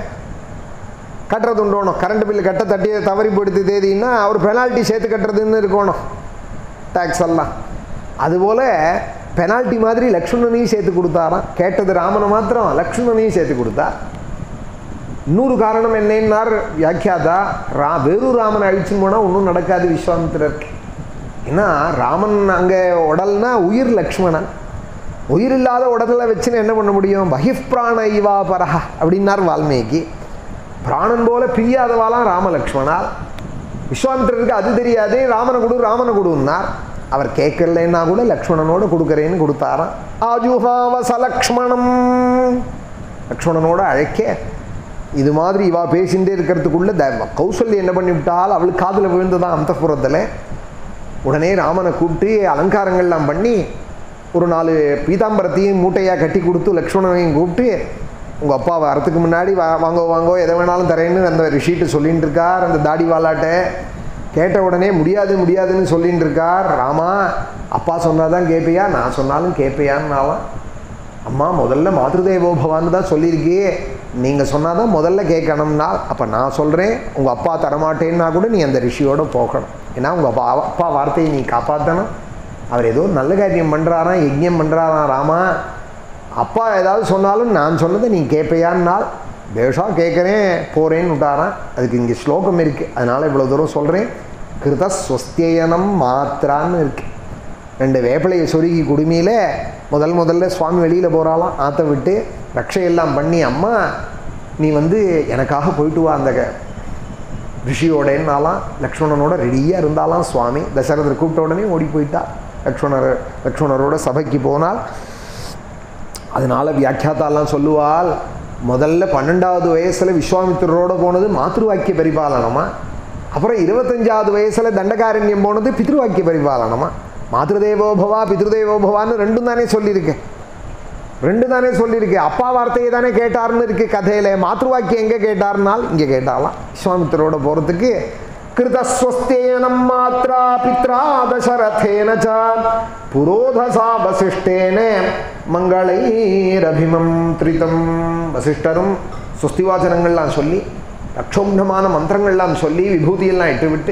கட்டுறது உண்டோணும். கரண்ட் பில்லு கட்ட தட்டி தவறி போடுத்து தேதின்னா அவர் பெனால்ட்டி சேர்த்து கட்டுறதுன்னு இருக்கணும், டேக்ஸ் எல்லாம். அதுபோல் பெனால்ட்டி மாதிரி லக்ஷ்மணனையும் சேர்த்து கொடுத்தாராம். கேட்டது ராமனை மாத்திரம், லக்ஷ்மணனையும் சேர்த்து கொடுத்தார். இன்னொரு காரணம் என்னன்னார் வியாக்கியாதா, ரா வெறும் ராமனை அழிச்சுன்னு போனால் ஒன்றும் நடக்காது விஸ்வாமித்திரருக்கு. ஏன்னா ராமன் அங்கே உடல்னா உயிர் லக்ஷ்மணன், உயிர் இல்லாத உடலில் வச்சுன்னு என்ன பண்ண முடியும்? பகிப் பிராண இவா பரஹா அப்படின்னார் வால்மீகி. பிராணன் போல பிரியாதவாலாம் ராமலக்ஷ்மணால். விஸ்வாமித்திரருக்கு அது தெரியாது, ராமனை கொடு ராமனை கொடுன்னார். அவர் கேட்கலன்னா கூட லக்ஷ்மணனோட கொடுக்குறேன்னு கொடுத்தாராம். ஆஜுஹாவ சலக்ஷ்மணம், லக்ஷ்மணனோட அழைக்க. இது மாதிரி இவா பேசிகிட்டே இருக்கிறதுக்குள்ள த கௌசல்யா என்ன பண்ணிவிட்டால், அவளுக்கு காதில் விழுந்துதான் அந்தப்புறத்தில். உடனே ராமனை கூப்பிட்டு அலங்காரங்கள்லாம் பண்ணி ஒரு நாலு பீதாம்பரத்தையும் மூட்டையாக கட்டி கொடுத்து லக்ஷ்மணனையும் கூப்பிட்டு, உங்கள் அப்பா வரத்துக்கு முன்னாடி வா வாங்கோ வாங்கோ எதை வேணாலும் தரேன்னு அந்த ரிஷிட்டு சொல்லிகிட்டு இருக்கார். அந்த தாடி வாலாட்ட கேட்ட உடனே முடியாது முடியாதுன்னு சொல்லிகிட்டு இருக்கார். ராமா அப்பா சொன்னால் தான் கேட்பியா, நான் சொன்னாலும் கேட்பியான்னாலாம். அம்மா முதல்ல மாத்ருதேவோபவான்னு தான் சொல்லியிருக்கே, நீங்கள் சொன்னால் தான் முதல்ல கேட்கணும்னா, அப்போ நான் சொல்கிறேன் உங்கள் அப்பா தரமாட்டேன்னா கூட நீ அந்த ரிஷியோடு போகணும். ஏன்னா உங்கள் அப்பா அப்பா வார்த்தையை நீ காப்பாற்றணும். அவர் ஏதோ நல்ல காரியம் பண்ணுறாராம், யஜ்யம் பண்ணுறாராம். ராமா அப்பா ஏதாவது சொன்னாலும் நான் சொன்னதை நீ கேட்பையான்னால், பேஷா கேட்குறேன் போகிறேன்னு விட்டாரான். அதுக்கு இங்கே ஸ்லோகம் இருக்குது, அதனால் இவ்வளோ தூரம் சொல்கிறேன். கிருத ஸ்வஸ்தியனம் மாத்திரான்னு இருக்குது. ரெண்டு வேப்பிலையை சொருகி குடுமியில் முதல் முதல்ல சுவாமி வெளியில் போகிறாலாம், ஆற்ற விட்டு ரக்ஷையெல்லாம் பண்ணி, அம்மா நீ வந்து எனக்காக போயிட்டு வா அந்த ரிஷியோடனாலாம். லக்ஷ்மணனோட ரெடியாக இருந்தாலாம் சுவாமி. தசரதர் கூப்பிட்ட உடனே ஓடி போயிட்டா. லக்ஷ்மணர் லக்ஷ்மணரோட சபைக்கு போனால். அதனால் வியாக்கியாத்தாலாம் சொல்லுவாள், முதல்ல பன்னெண்டாவது வயசில் விஸ்வாமித்திரரோடு போனது மாத்ருவாக்கிய பரிபாலனமா, அப்புறம் இருபத்தஞ்சாவது வயசில் தண்டகாரண்யம் போனது பித்ருவாக்கிய பரிபாலனமா. மாத்ருதேவோபவா பித்ருதேவோபவான்னு ரெண்டும் தானே சொல்லியிருக்கேன், ரெண்டு தானே சொல்லியிருக்கேன். அப்பா வார்த்தையை தானே கேட்டார்னு இருக்குது கதையில். மாத்ருவாக்கியம் எங்கே கேட்டார்னால் இங்கே கேட்டாலாம். விஸ்வாமித்திரோட போகிறதுக்கு கிருதஸ்வஸ்தேனம் மாத்ரா பித்ரா தசரதேன ச புரோதசா வசிஷ்டேன மங்களைரபிமம் த்ரிதம். வசிஷ்டரும் சுஸ்திவாச்சனங்கள்லாம் சொல்லி ரக்ஷோக்னமான மந்திரங்கள்லாம் சொல்லி விபூதியெல்லாம் இட்டு விட்டு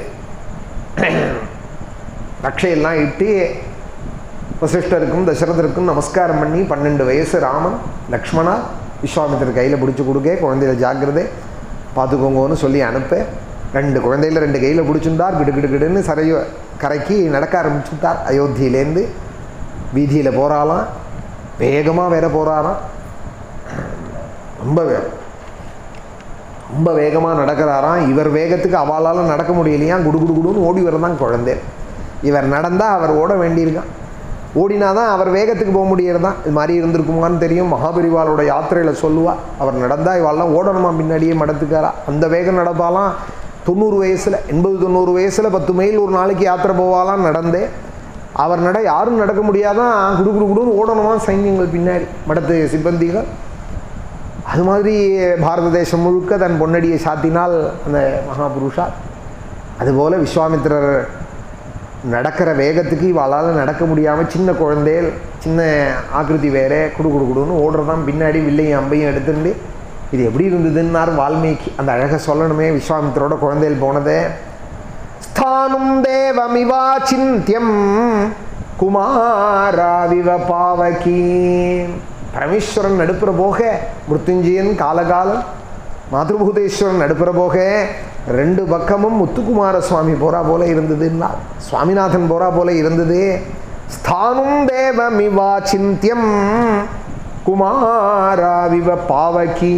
ரக்ஷையெல்லாம் இட்டு வசிஷ்டருக்கும் தசரதருக்கும் நமஸ்காரம் பண்ணி, பன்னெண்டு வயசு ராமன் லக்ஷ்மணா விஸ்வாமித்திரர் கையில் பிடிச்சி கொடுக்க, குழந்தையில ஜாக்கிரதை பார்த்துக்கோங்கன்னு சொல்லி அனுப்ப. ரெண்டு குழந்தையில் ரெண்டு கையில் பிடிச்சிருந்தார். கிடு கிடு கிடுன்னு சரையோ கரைக்கி நடக்க ஆரம்பிச்சுட்டார். அயோத்தியிலேருந்து வீதியில் போகிறாலாம், வேகமாக வேற போகிறாராம். ரொம்ப ரொம்ப வேகமாக நடக்கிறாராம். இவர் வேகத்துக்கு அவளால் நடக்க முடியலையா, குடு குடு குடுன்னு ஓடி வரதான் குழந்தை. இவர் நடந்தால் அவர் ஓட வேண்டியிருக்கான். ஓடினா தான் அவர் வேகத்துக்கு போக முடியறதான். இது மாதிரி இருந்திருக்குமான்னு தெரியும். மகாபெரிவாளோட யாத்திரையில் சொல்லுவா, அவர் நடந்தால் இவாள்லாம் ஓடணுமா பின்னாடியே மடத்துக்காரா. அந்த வேகம் நடப்பாலாம். தொண்ணூறு வயசில் எண்பது தொண்ணூறு வயசில் பத்து மைல் ஒரு நாளைக்கு யாத்திரை போவாலாம் நடந்தே. அவர் நட யாரும் நடக்க முடியாதான், குடு குடு குடுன்னு ஓடணுமா சைன்யங்கள் பின்னாடி, மடத்து சிப்பந்திகள். அது மாதிரி பாரத தேசம் முழுக்க தன் பொன்னடியை சாத்தினால் அந்த மகாபுருஷா. அதுபோல் விஸ்வாமித்திரர் நடக்கிற வேகத்துக்கு இவளால் நடக்க முடியாமல் சின்ன குழந்தைகள் சின்ன ஆக்கிருதி வேறு, குடு குடு குடுன்னு ஓடுறதான் பின்னாடி வில்லையும் அம்பையும் எடுத்துட்டு இது எப்படி இருந்ததுன்னார் வால்மீகி. அந்த அழகை சொல்லணுமே. விஸ்வாமித்திரோட குழந்தைகள் போனதே. ஸ்தானும் தேவமிவா சிந்தியம் குமாராவிவ பாவகி. பரமேஸ்வரன் நடுப்புற போக, மிருத்யுஞ்சயன் காலகாலம் மாதృபூதேஸ்வரன் நடுப்புற போக, ரெண்டு பக்கமும் முத்துக்குமார சுவாமி போரா போல இருந்ததுன்னா, சுவாமிநாதன் போரா போல இருந்தது. ஸ்தானும் தேவமிவா சிந்தியம் குமாராவிவ பாவகி.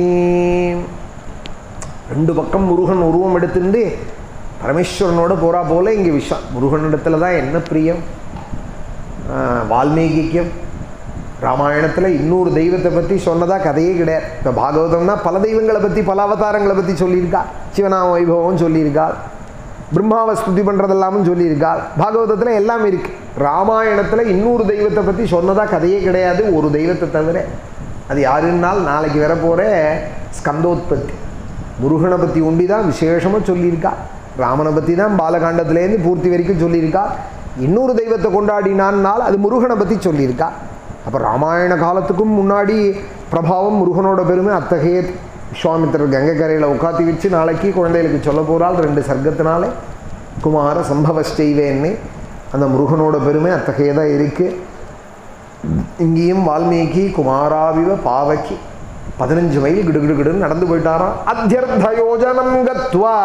ரெண்டு பக்கம் முருகன் உருவம் எடுத்துட்டு பரமேஸ்வரனோட போரா போல இங்கே விஸ்வா முருகனிடத்துல தான் என்ன பிரியம். வால்மீகிக்கும் ராமாயணத்தில் இன்னொரு தெய்வத்தை பற்றி சொன்னதாக கதையே கிடையாது. இப்போ பாகவதம்னா பல தெய்வங்களை பற்றி பல அவதாரங்களை பற்றி சொல்லியிருக்கா. சிவநாம வைபவம் சொல்லியிருக்காள், பிரம்மாவை ஸ்துதி பண்ணுறதெல்லாமும் சொல்லியிருக்காள். பாகவதத்தில் எல்லாம் இருக்குது. ராமாயணத்தில் இன்னொரு தெய்வத்தை பற்றி சொன்னதாக கதையே கிடையாது, ஒரு தெய்வத்தை தவிர. அது யாருன்னால் நாளைக்கு வர போகிற ஸ்கந்தோத்பத்தி முருகனை பற்றி ஒண்டி தான் விசேஷமாக சொல்லியிருக்கா. ராமனை பற்றி தான் பாலகாண்டத்துலேருந்து பூர்த்தி வரைக்கும் சொல்லியிருக்கா. இன்னொரு தெய்வத்தை கொண்டாடினான்னால் அது முருகனை பற்றி சொல்லியிருக்கா. அப்போ ராமாயண காலத்துக்கும் முன்னாடி பிரபாவம் முருகனோட பெருமை அத்தகைய. விஸ்வாமித்திரர் கங்கை கரையில் உட்காத்தி வச்சு நாளைக்கு குழந்தைகளுக்கு சொல்ல போகிறாள் ரெண்டு சர்க்கத்தினாலே. குமார சம்பவஸ்டைவேன்னு அந்த முருகனோட பெருமை அத்தகையதாக இருக்குது. இங்கேயும் வால்மீகி குமாராவிவ பாவகி பதினஞ்சு மைல் கிடுகிடுகிடுன்னு நடந்து போயிட்டாராம். அத்தியர்த்த யோஜனம் கத்வா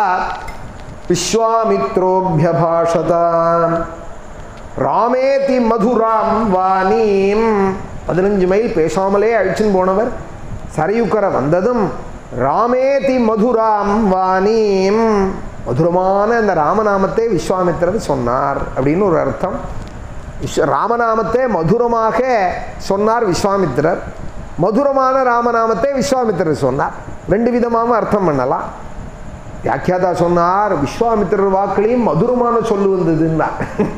விஸ்வாமித்ரோபியபாஷதாம் ராமேதி மதுராம் வாணீம். பதினஞ்சு மைல் பேசாமலே அழிச்சுன்னு போனவர் சரையுக்கரை வந்ததும் ராமேதி மதுராம் வாணீம், மதுரமான அந்த ராமநாமத்தை விஸ்வாமித்திரர் சொன்னார் அப்படின்னு ஒரு அர்த்தம். ராமநாமத்தை மதுரமாக சொன்னார் விஸ்வாமித்திரர், மதுரமான ராமநாமத்தை விஸ்வாமித்திரர் சொன்னார். ரெண்டு விதமாகவும் அர்த்தம் பண்ணலாம். வியாக்கியாதா சொன்னார் விஸ்வாமித்திரர் வாக்குலையும் மதுரமான சொல்லு வந்ததுன்னா.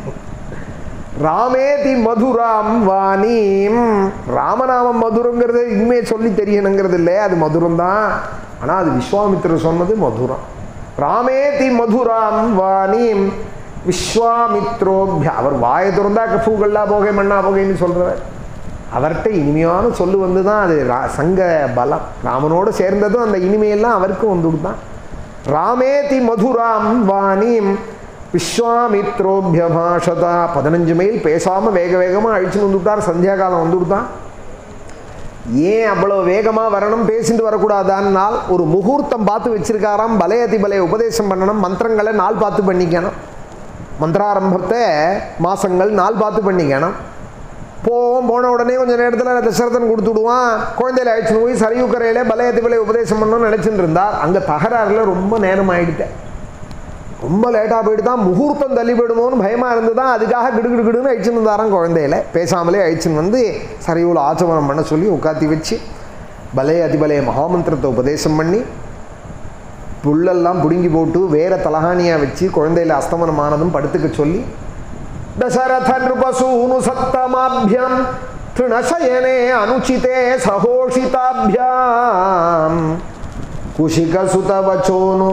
ராமேதி மதுராம் வாணீம். ராமநாமம் மதுரங்கிறது இனிமே சொல்லி தெரியணுங்கிறது இல்லை, அது மதுரம் தான். ஆனால் அது விஸ்வாமித்திரர் சொன்னது மதுரம். ராமேதி மதுராம் வாணீம் விஸ்வாமித்ரோபியா. அவர் வாயை திறந்தா பூகல்லா போகை மண்ணா போகைன்னு சொல்கிறவர். அவர்கிட்ட இனிமையான சொல்லு வந்து தான் அது சங்க பலம். ராமனோடு சேர்ந்ததும் அந்த இனிமையெல்லாம் அவருக்கும் வந்துட்டு தான். ராமேதி மதுராம் வாணீம் விஸ்வாமித்ரோபியபாஷதா. பதினஞ்சு மைல் பேசாமல் வேக வேகமாக அழிச்சுன்னு வந்துவிட்டார். சந்தியா காலம் வந்துவிட்டான். ஏன் அவ்வளோ வேகமாக வரணும், பேசிட்டு வரக்கூடாதான்னால் ஒரு முகூர்த்தம் பார்த்து வச்சிருக்காராம். பலயதி பலைய உபதேசம் பண்ணணும், மந்திரங்களை நாள் பார்த்து பண்ணிக்கணும். மந்திராரம்பத்தை மாதங்கள் நாள் பார்த்து பண்ணிக்கணும். போவோம், போன உடனே கொஞ்சம் நேரத்தில் தசரதன் கொடுத்து விடுவான். குழந்தையில அழிச்சுன்னு போய் சரையுக்கரையில பலயதி பலைய உபதேசம் பண்ணணும்னு நினச்சிட்டு இருந்தார். அங்கே தகராறில் ரொம்ப நேரம் ஆகிடுட்டேன். ரொம்ப லேட்டாக போயிட்டு தான் முகூர்த்தம் தள்ளி போயிடுமோன்னு பயமாக இருந்து தான் அதுக்காக கிடுகிடுகிடுன்னு அழிச்சுன்னு இருந்தாராம். குழந்தையில பேசாமலே அழிச்சுன்னு வந்து சரையூல ஆச்சமனம் பண்ண சொல்லி உட்காத்தி வச்சு பலய அதிபலய மகாமந்திரத்தை உபதேசம் பண்ணி புல்லெல்லாம் பிடுங்கி போட்டு வேற தலகாணியாக வச்சு குழந்தையில அஸ்தமனமானதும் படுத்துக்க சொல்லி தசரத நிருபசூனு சத்தமாபியம் திருணசயனே அனுச்சிதே சகோஷிதாபியாம் குஷிக சுதவச்சோனு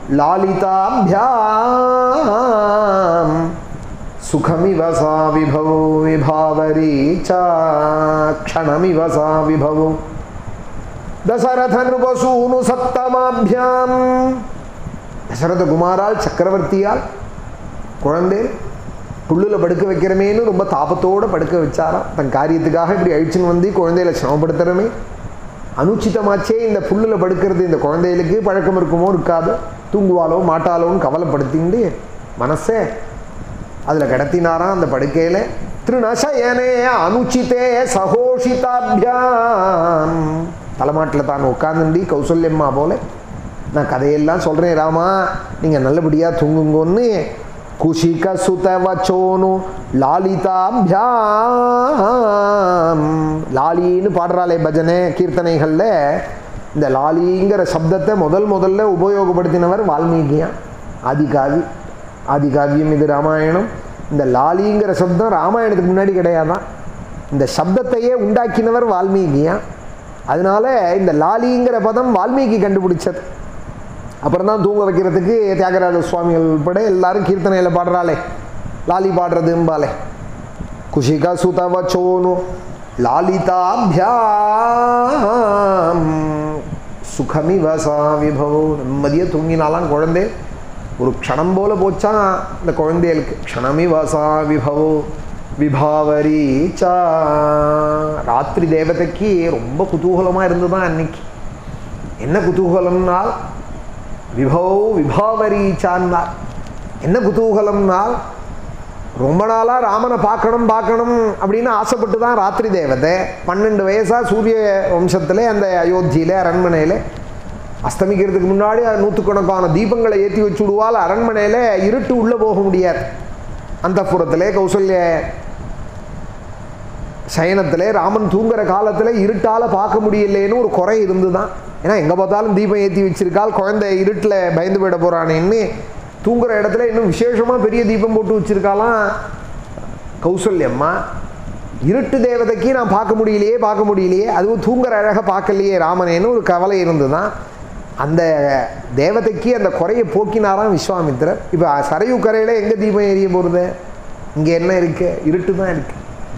லாலிதாபியாம் சுகமிவ சா விபவோ விபாவரீச்சா க்ஷணமிவ சா விபவோ தசரத நிருபசூனு சத்தமாபியாம். தசரத குமாரால் சக்கரவர்த்தியால் குழந்தை புல்லில் படுக்க வைக்கிறமேன்னு ரொம்ப தாபத்தோடு படுக்க வச்சாராம். தன் காரியத்துக்காக இப்படி அழிச்சுன்னு வந்து குழந்தையில சிரமப்படுத்துறமே. அனுச்சிதமாச்சே இந்த புல்லில் படுக்கிறது இந்த குழந்தைகளுக்கு பழக்கம் இருக்குமோ இருக்காது, தூங்குவாளோ மாட்டாளோன்னு கவலைப்படுத்திண்டு மனசே அதில் கிடத்தினாராம். அந்த படுக்கையில் திருநசயனே அனுச்சிதே சகோஷிதாபியாம். தலைமாட்டில் தான் உட்காந்துண்டி கௌசல்யம்மா போல நான் கதையெல்லாம் சொல்கிறேன் ராமா, நீங்கள் நல்லபடியாக தூங்குங்கன்னு குஷிக சுதவச்சோனு லாலிதாபியாம். லாலின்னு பாடுறாளே பஜனை கீர்த்தனைகளில், இந்த லாலிங்கிற சப்தத்தை முதல் முதல்ல உபயோகப்படுத்தினவர் வால்மீகியான். ஆதிகாவி ஆதிகாவியம் இது ராமாயணம். இந்த லாலிங்கிற சப்தம் ராமாயணத்துக்கு முன்னாடி கிடையாதான். இந்த சப்தத்தையே உண்டாக்கினவர் வால்மீகியான். அதனால இந்த லாலிங்கிற பதம் வால்மீகி கண்டுபிடிச்சது. அப்புறம் தான் தூங்க வைக்கிறதுக்கு தியாகராஜ சுவாமிகள் உட்பட எல்லாரும் கீர்த்தனையில் பாடுறாளே லாலி பாடுறதும்பாலே. குஷிக சுதவச்சோனு லாலிதாபியாம் சுகமிவசா விபவோ. நிம்மதியாக தூங்கினாலாம் குழந்தை. ஒரு க்ஷணம் போல போச்சா இந்த குழந்தைகளுக்கு. க்ஷணமிவசா விபவோ விபாவரீச்சா. ராத்திரி தேவதைக்கு ரொம்ப குதூகலமாக இருந்துதான் அன்னைக்கு. என்ன குதூகலம்னால் விபவோ விபாவரீச்சான்னார். என்ன குதூகலம்னால் ரொம்ப நாளாக ராமனை பார்க்கணும் பார்க்கணும் அப்படின்னு ஆசைப்பட்டு தான் ராத்திரி தேவதை பன்னெண்டு வயசாக சூரிய வம்சத்தில் அந்த அயோத்தியில் அரண்மனையில் அஸ்தமிக்கிறதுக்கு முன்னாடி நூற்றுக்கணக்கான தீபங்களை ஏற்றி வச்சு விடுவாள். அரண்மனையில் இருட்டு உள்ளே போக முடியாது. அந்த புறத்தில் கௌசல்ய சயனத்தில் ராமன் தூங்குற காலத்தில் இருட்டால் பார்க்க முடியலேன்னு ஒரு குறை இருந்து தான். ஏன்னா எங்கே பார்த்தாலும் தீபம் ஏற்றி வச்சிருக்காள். குழந்தை இருட்டில் பயந்து போயிட போகிறானேன்னு தூங்குற இடத்துல இன்னும் விசேஷமாக பெரிய தீபம் போட்டு வச்சுருக்காலாம் கௌசல்யம்மா. இருட்டு தேவதைக்கு நான் பார்க்க முடியலையே பார்க்க முடியலையே அதுவும் தூங்குற அழகாக பார்க்கலையே ராமனேன்னு ஒரு கவலை இருந்து தான் அந்த தேவதைக்கு அந்த குறையை போக்கினாராம் விஸ்வாமித்திரர். இப்போ சரையு கரையில் எங்கே தீபம் எரிய போகிறது? இங்கே என்ன இருக்கு? இருட்டு தான் இருக்குது.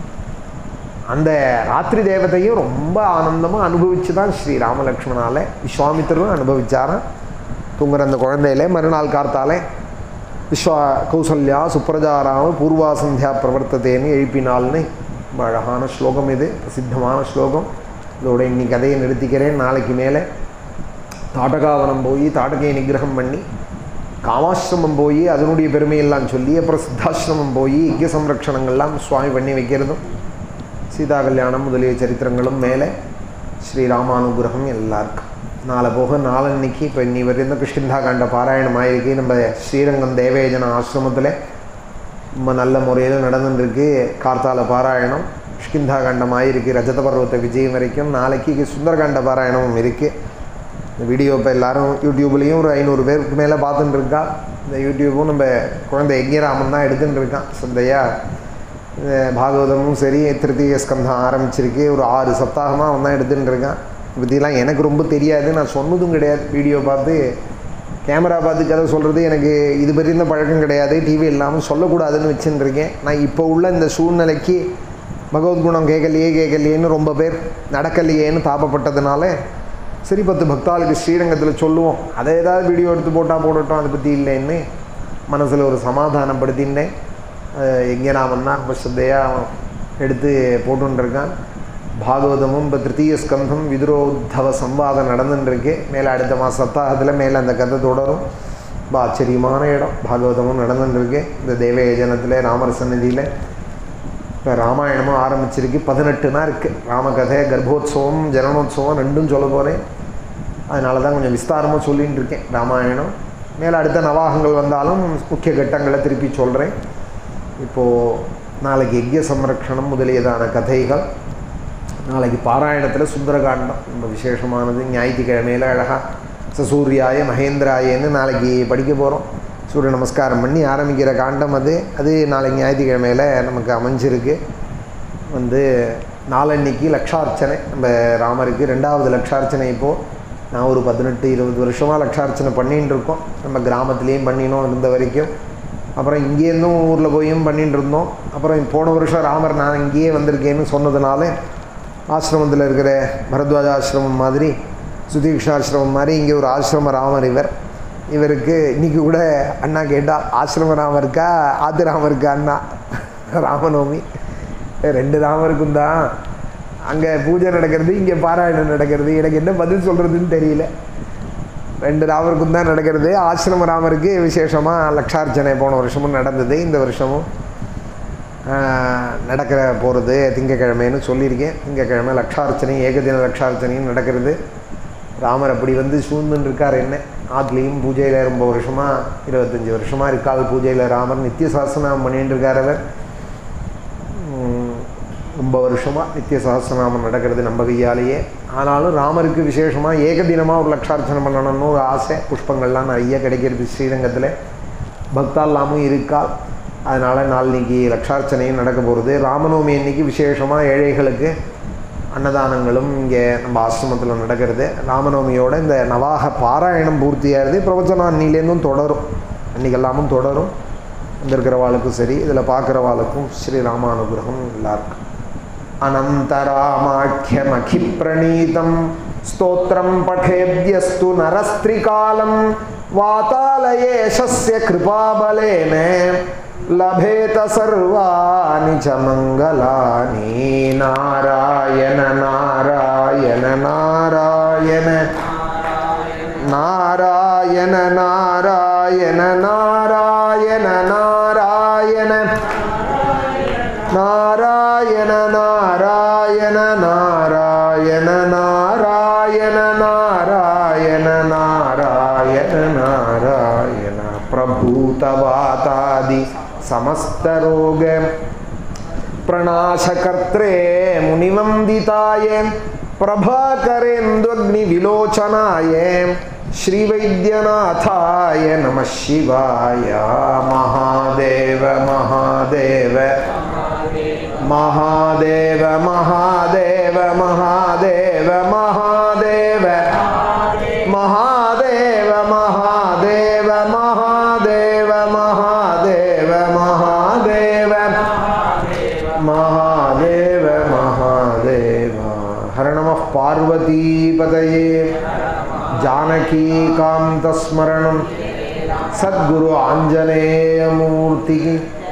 அந்த ராத்திரி தேவதையும் ரொம்ப ஆனந்தமாக அனுபவிச்சு தான் ஸ்ரீ ராமலக்ஷ்மணால் விஸ்வாமித்திரரும் அனுபவிச்சாராம் தூங்குற அந்த குழந்தையில. மறுநாள் கார்த்தாலே விஸ்வா கௌசல்யா சுப்ரஜாராம பூர்வா சந்தியா பிரவர்த்ததேன்னு எழுப்பினால்னு ரொம்ப அழகான ஸ்லோகம். இது பிரசித்தமான ஸ்லோகம். இதோட இன்னைக்கு கதையை நிறுத்திக்கிறேன். நாளைக்கு மேலே தாட்டகாவனம் போய் தாட்டகையை நிகிரகம் பண்ணி காமாசிரமம் போய் அதனுடைய பெருமையெல்லாம் சொல்லி அப்புறம் சித்தாசிரமம் போய் யஜ்ய சம்ரக்ஷணங்கள்லாம் சுவாமி பண்ணி வைக்கிறதும் சீதா கல்யாணம் முதலிய சரித்திரங்களும் மேலே ஸ்ரீராமானுகிரகம் எல்லாருக்கும் நாளை போக நாளன்னைக்கு இப்போ இன்னி வரையும் கிருஷ்ணா காண்ட பாராயணம் ஆகிருக்கு. நம்ம ஸ்ரீரங்கம் தேவேஜன ஆசிரமத்தில் ரொம்ப நல்ல முறையில் நடந்துருக்கு. கார்த்தால பாராயணம் கிருஷ்ணா காண்டம் ஆகிருக்கு. ரஜத பர்வத்தை விஜயம் வரைக்கும் நாளைக்கு சுந்தரகாண்ட பாராயணமும் இருக்குது. இந்த வீடியோ இப்போ எல்லோரும் யூடியூப்லேயும் ஒரு ஐநூறு பேருக்கு மேலே பார்த்துட்டு இருக்கா. இந்த யூடியூப்பும் நம்ம குழந்தை யஜ்யராமன் தான் எடுத்துகிட்டு இருக்கான். சந்தையாக பாகவதமும் சரி திருத்தீய ஸ்கந்தம் ஆரம்பிச்சிருக்கு. ஒரு ஆறு சப்தாகமாக அவன் தான் எடுத்துகிட்டு இருக்கான். பற்றிலாம் எனக்கு ரொம்ப தெரியாது. நான் சொன்னதும் கிடையாது. வீடியோ பார்த்து கேமரா பார்த்து கதை சொல்கிறது எனக்கு இது பற்றி இந்த பழக்கம் கிடையாது. டிவி இல்லாமல் சொல்லக்கூடாதுன்னு வச்சுன்னு இருக்கேன். நான் இப்போ உள்ள இந்த சூழ்நிலைக்கு பகவத்குணம் கேட்கலையே கேட்கலையேன்னு ரொம்ப பேர் நடக்கலையேன்னு தாப்பப்பட்டதுனால சரி பத்து பக்தாளுக்கு ஸ்ரீரங்கத்தில் சொல்லுவோம். அதை ஏதாவது வீடியோ எடுத்து போட்டால் போடட்டும், அதை பற்றி இல்லைன்னு மனசில் ஒரு சமாதானப்படுத்தின்னேன். யஜ்யராமன் தான் ரொம்ப ஸ்ரத்தையாக எடுத்து போட்டுருக்கான். பாகவதமும் இப்போ திருத்தீய ஸ்கந்தம் விதுரோத்தவ சம்வாதம் நடந்துட்டுருக்கு. மேலே அடுத்த மாத சப்தாகத்தில் மேலே அந்த கதை தொடரும். ரொம்ப ஆச்சரியமான இடம். பாகவதமும் நடந்துட்டுருக்கு. இந்த தேவயஜனத்தில் ராமர் சந்நிதியில் இப்போ ராமாயணமும் ஆரம்பிச்சிருக்கு. பதினெட்டுனா இருக்குது. ராமகதை கர்ப்போத்சவம் ஜனனோத்சவம் ரெண்டும் சொல்ல போகிறேன். அதனால தான் கொஞ்சம் விஸ்தாரமாக சொல்லிகிட்டு இருக்கேன் ராமாயணம். மேலே அடுத்த நவாகங்கள் வந்தாலும் முக்கிய கட்டங்களை திருப்பி சொல்கிறேன். இப்போது நாளைக்கு யஜ்ய சம்ரக்ஷணம் முதலியதான கதைகள். நாளைக்கு பாராயணத்தில் சுந்தரகாண்டம் ரொம்ப விசேஷமானது. ஞாயிற்றுக்கிழமையில் அழகாக சசூரியாய மகேந்திராயன்னு நாளைக்கு படிக்க போகிறோம். சூரிய நமஸ்காரம் பண்ணி ஆரம்பிக்கிற காண்டம் அது. அது நாளைக்கு ஞாயிற்றுக்கிழமையில் நமக்கு அமைஞ்சிருக்கு. வந்து நாளன்னைக்கு லக்ஷார்ச்சனை நம்ம ராமருக்கு ரெண்டாவது லக்ஷார்ச்சனை. இப்போது நான் ஒரு பதினெட்டு இருபது வருஷமாக லக்ஷார்ச்சனை பண்ணிகிட்டு இருக்கோம். நம்ம கிராமத்துலேயும் பண்ணினோம் இருந்த வரைக்கும். அப்புறம் இங்கேருந்தும் ஊரில் போயும் பண்ணிகிட்டு இருந்தோம். அப்புறம் போன வருஷம் ராமர் நான் இங்கேயே வந்திருக்கேன்னு சொன்னதுனால ஆசிரமத்தில் இருக்கிற பரத்வாஜ ஆசிரமம் மாதிரி சுதீக்ஷாசிரமம் மாதிரி இங்கே ஒரு ஆசிரம ராமர் இவர். இவருக்கு இன்றைக்கி கூட அண்ணா கேட்டால் ஆசிரம ராமர் இருக்கா ஆத்து ராமர் இருக்கா அண்ணா. ராமநவமி ரெண்டு ராமருக்கும் தான் அங்கே பூஜை நடக்கிறது, இங்கே பாராயணம் நடக்கிறது. எனக்கு என்ன பதில் சொல்கிறதுன்னு தெரியல. ரெண்டு ராமருக்கும் தான் நடக்கிறது. ஆசிரம ராமருக்கு விசேஷமாக லக்ஷார்ச்சனை போன வருஷமும் நடந்தது. இந்த வருஷமும் நடக்கிற போகிறது திங்கக்கிழமைன்னு சொல்லியிருக்கேன். திங்கக்கிழமை லக்ஷார்ச்சனை ஏகதின லக்ஷார்ச்சனையும் நடக்கிறது. ராமர் அப்படி வந்து சூழ்ந்துன்னு இருக்கார். என்ன ஆத்லேயும் பூஜையில் ரொம்ப வருஷமாக இருபத்தஞ்சி வருஷமாக இருக்காது பூஜையில் ராமர் நித்திய சாஸ்திரநாமம் பண்ணிட்டு இருக்கார். அவர் ரொம்ப வருஷமாக நித்திய சாஸ்திரநாமம் நடக்கிறது நம்ம கையாலேயே. ஆனாலும் ராமருக்கு விசேஷமாக ஏகதினமாக ஒரு லக்ஷார்ச்சனை பண்ணணும்னு ஒரு ஆசை. புஷ்பங்கள்லாம் நிறைய கிடைக்கிறது ஸ்ரீரங்கத்தில். பக்தால்லாமும் இருக்காள். அதனால் நாளைக்கு லக்ஷார்ச்சனையும் நடக்க போகிறது. ராமநவமி அன்னைக்கு விசேஷமாக ஏழைகளுக்கு அன்னதானங்களும் இங்கே நம்ம ஆசிரமத்தில் நடக்கிறது. ராமநவமியோட இந்த நவாக பாராயணம் பூர்த்தியாகிறது. பிரவச்சனம் அன்னிலேருந்தும் தொடரும். அன்றைக்கெல்லாமும் தொடரும். வந்திருக்கிறவாளுக்கும் சரி இதில் பார்க்குறவாளுக்கும் ஸ்ரீ ராமானுகிரகம் எல்லாருக்கும். அனந்தராமாக்கியமகிப்ரணீதம் ஸ்தோத்திரம் படேத்யஸ்து நரஸ்திரிகாலம் வாதாலயேஷஸ்ய கிருபாபலேன லபேத சர்வாணி ச மங்களானி. நாராயண நாராயண நாராயண நாராயண நாராயண நாராயண நாராயண நாராயண நாராயண நாராயண நாராயண நாராயண நாராயண நாராயண. பிரபூதவாதாதி समस्तरोग प्रणाशकर्त्रे मुनिवंदिताय प्रभाकरेन्द्वग्निविलोचनाय श्रीवैद्यनाथाय नमः शिवाय. महादेव महादेव महादेव महादेव महादेव महादेव महादेव महादेव महादेव महादेव महादेव महादेव महादेव. हर नमः पार्वतीपतये. जानकीकान्तस्मरणं सद्गुरु आञ्जनेयमूर्ति की